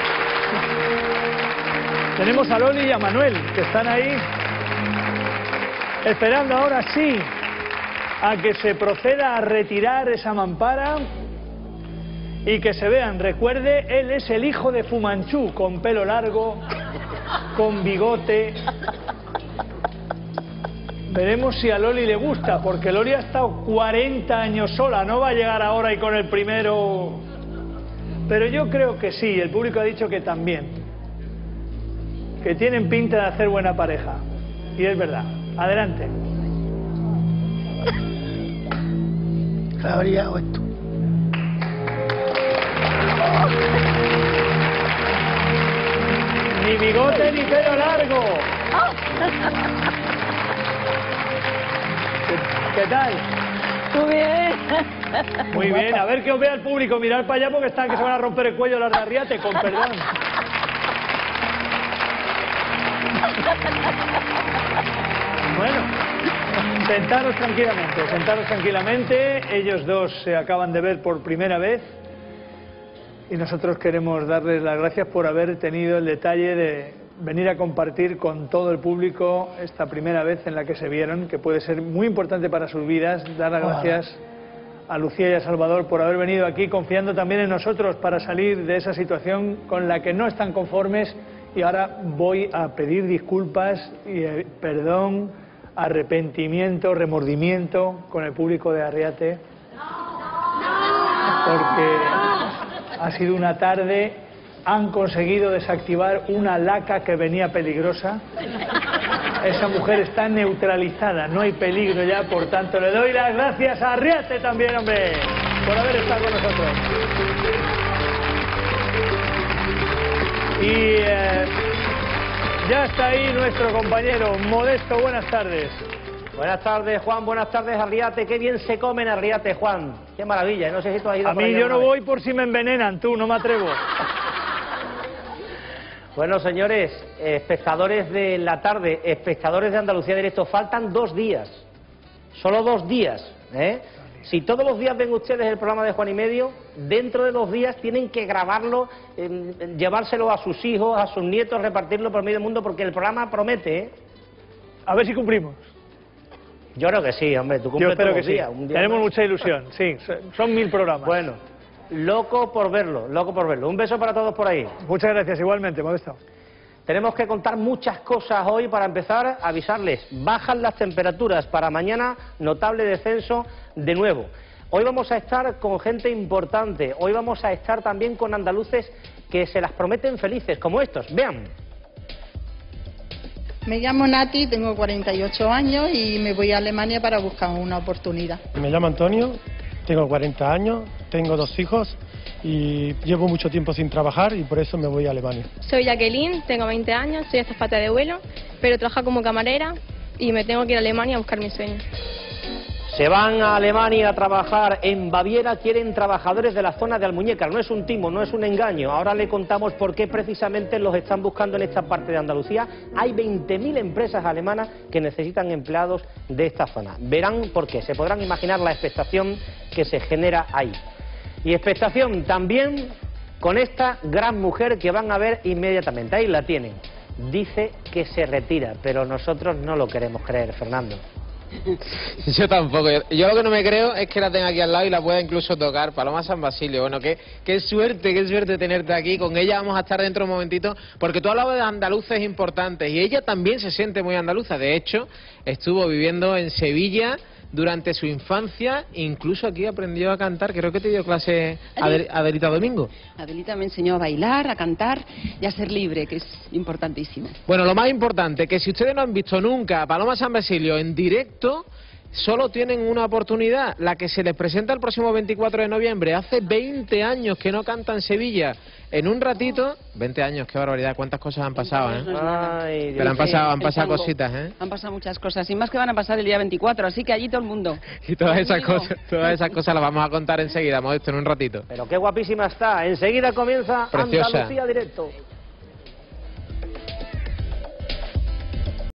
Tenemos a Loli y a Manuel, que están ahí esperando ahora sí a que se proceda a retirar esa mampara y que se vean. Recuerde, él es el hijo de Fu Manchu, con pelo largo, con bigote. Veremos si a Loli le gusta, porque Loli ha estado cuarenta años sola, no va a llegar ahora y con el primero. Pero yo creo que sí, el público ha dicho que también. Que tienen pinta de hacer buena pareja. Y es verdad. Adelante. ¿Qué habría esto? Ni bigote ni pelo largo. ¿Qué, qué tal? Muy bien. Muy bien. A ver que os vea el público. Mirad para allá porque están que se van a romper el cuello las de Arriate, con perdón. Bueno, sentaros tranquilamente, sentaros tranquilamente. Ellos dos se acaban de ver por primera vez y nosotros queremos darles las gracias por haber tenido el detalle de venir a compartir con todo el público esta primera vez en la que se vieron, que puede ser muy importante para sus vidas. Dar las gracias a Lucía y a Salvador por haber venido aquí, confiando también en nosotros para salir de esa situación con la que no están conformes. Y ahora voy a pedir disculpas y eh, perdón, arrepentimiento, remordimiento con el público de Arriate, porque ha sido una tarde, han conseguido desactivar una laca que venía peligrosa. Esa mujer está neutralizada, no hay peligro ya, por tanto le doy las gracias a Arriate también, hombre, por haber estado con nosotros. Y eh, ya está ahí nuestro compañero Modesto. Buenas tardes. Buenas tardes, Juan. Buenas tardes, Arriate. Qué bien se come en Arriate, Juan. Qué maravilla. No sé si tú has ido A por mí allá yo no alguna voy por si me envenenan, tú, no me atrevo. vez. Bueno, señores, eh, espectadores de la tarde, espectadores de Andalucía Directo, faltan dos días. Solo dos días, ¿eh? Si todos los días ven ustedes el programa de Juan y Medio, dentro de dos días tienen que grabarlo, eh, llevárselo a sus hijos, a sus nietos, repartirlo por medio mundo, porque el programa promete, ¿eh? A ver si cumplimos. Yo creo que sí, hombre, tú Yo cumples espero todos que los sí. días. Un día Tenemos más. mucha ilusión, sí. Son mil programas. Bueno, loco por verlo, loco por verlo. Un beso para todos por ahí. Muchas gracias, igualmente, Modesto. Tenemos que contar muchas cosas hoy. Para empezar, avisarles, bajan las temperaturas para mañana, notable descenso de nuevo. Hoy vamos a estar con gente importante, hoy vamos a estar también con andaluces que se las prometen felices, como estos, vean. Me llamo Nati, tengo cuarenta y ocho años y me voy a Alemania para buscar una oportunidad. Me llamo Antonio, tengo cuarenta años, tengo dos hijos y llevo mucho tiempo sin trabajar y por eso me voy a Alemania. Soy Jacqueline, tengo veinte años, soy azafata de vuelo, pero trabajo como camarera y me tengo que ir a Alemania a buscar mi sueño. Se van a Alemania a trabajar en Baviera, quieren trabajadores de la zona de Almuñécar. No es un timo, no es un engaño. Ahora le contamos por qué precisamente los están buscando en esta parte de Andalucía. Hay veinte mil empresas alemanas que necesitan empleados de esta zona. Verán por qué, se podrán imaginar la expectación que se genera ahí. Y expectación también con esta gran mujer que van a ver inmediatamente. Ahí la tienen. dice que se retira, pero nosotros no lo queremos creer, Fernando. Yo tampoco. Yo, yo lo que no me creo es que la tenga aquí al lado y la pueda incluso tocar. Paloma San Basilio. Bueno, qué, qué suerte, qué suerte tenerte aquí. Con ella vamos a estar dentro de un momentito, porque tú hablabas de andaluces importantes y ella también se siente muy andaluza. De hecho, estuvo viviendo en Sevilla durante su infancia, incluso aquí aprendió a cantar. Creo que te dio clase Adel, Adelita Domingo. Adelita me enseñó a bailar, a cantar y a ser libre, que es importantísimo. Bueno, lo más importante, que si ustedes no han visto nunca a Paloma San Basilio en directo, solo tienen una oportunidad, la que se les presenta el próximo veinticuatro de noviembre. Hace veinte años que no canta en Sevilla. En un ratito, veinte años, qué barbaridad, cuántas cosas han pasado, ¿eh? Ay, Pero han pasado, han pasado cositas, ¿eh? Han pasado muchas cosas, y más que van a pasar el día veinticuatro, así que allí todo el mundo. Y todas esas cosas, todas esas cosas las vamos a contar enseguida, Modesto, en un ratito. Pero qué guapísima está, enseguida comienza Preciosa. Andalucía Directo.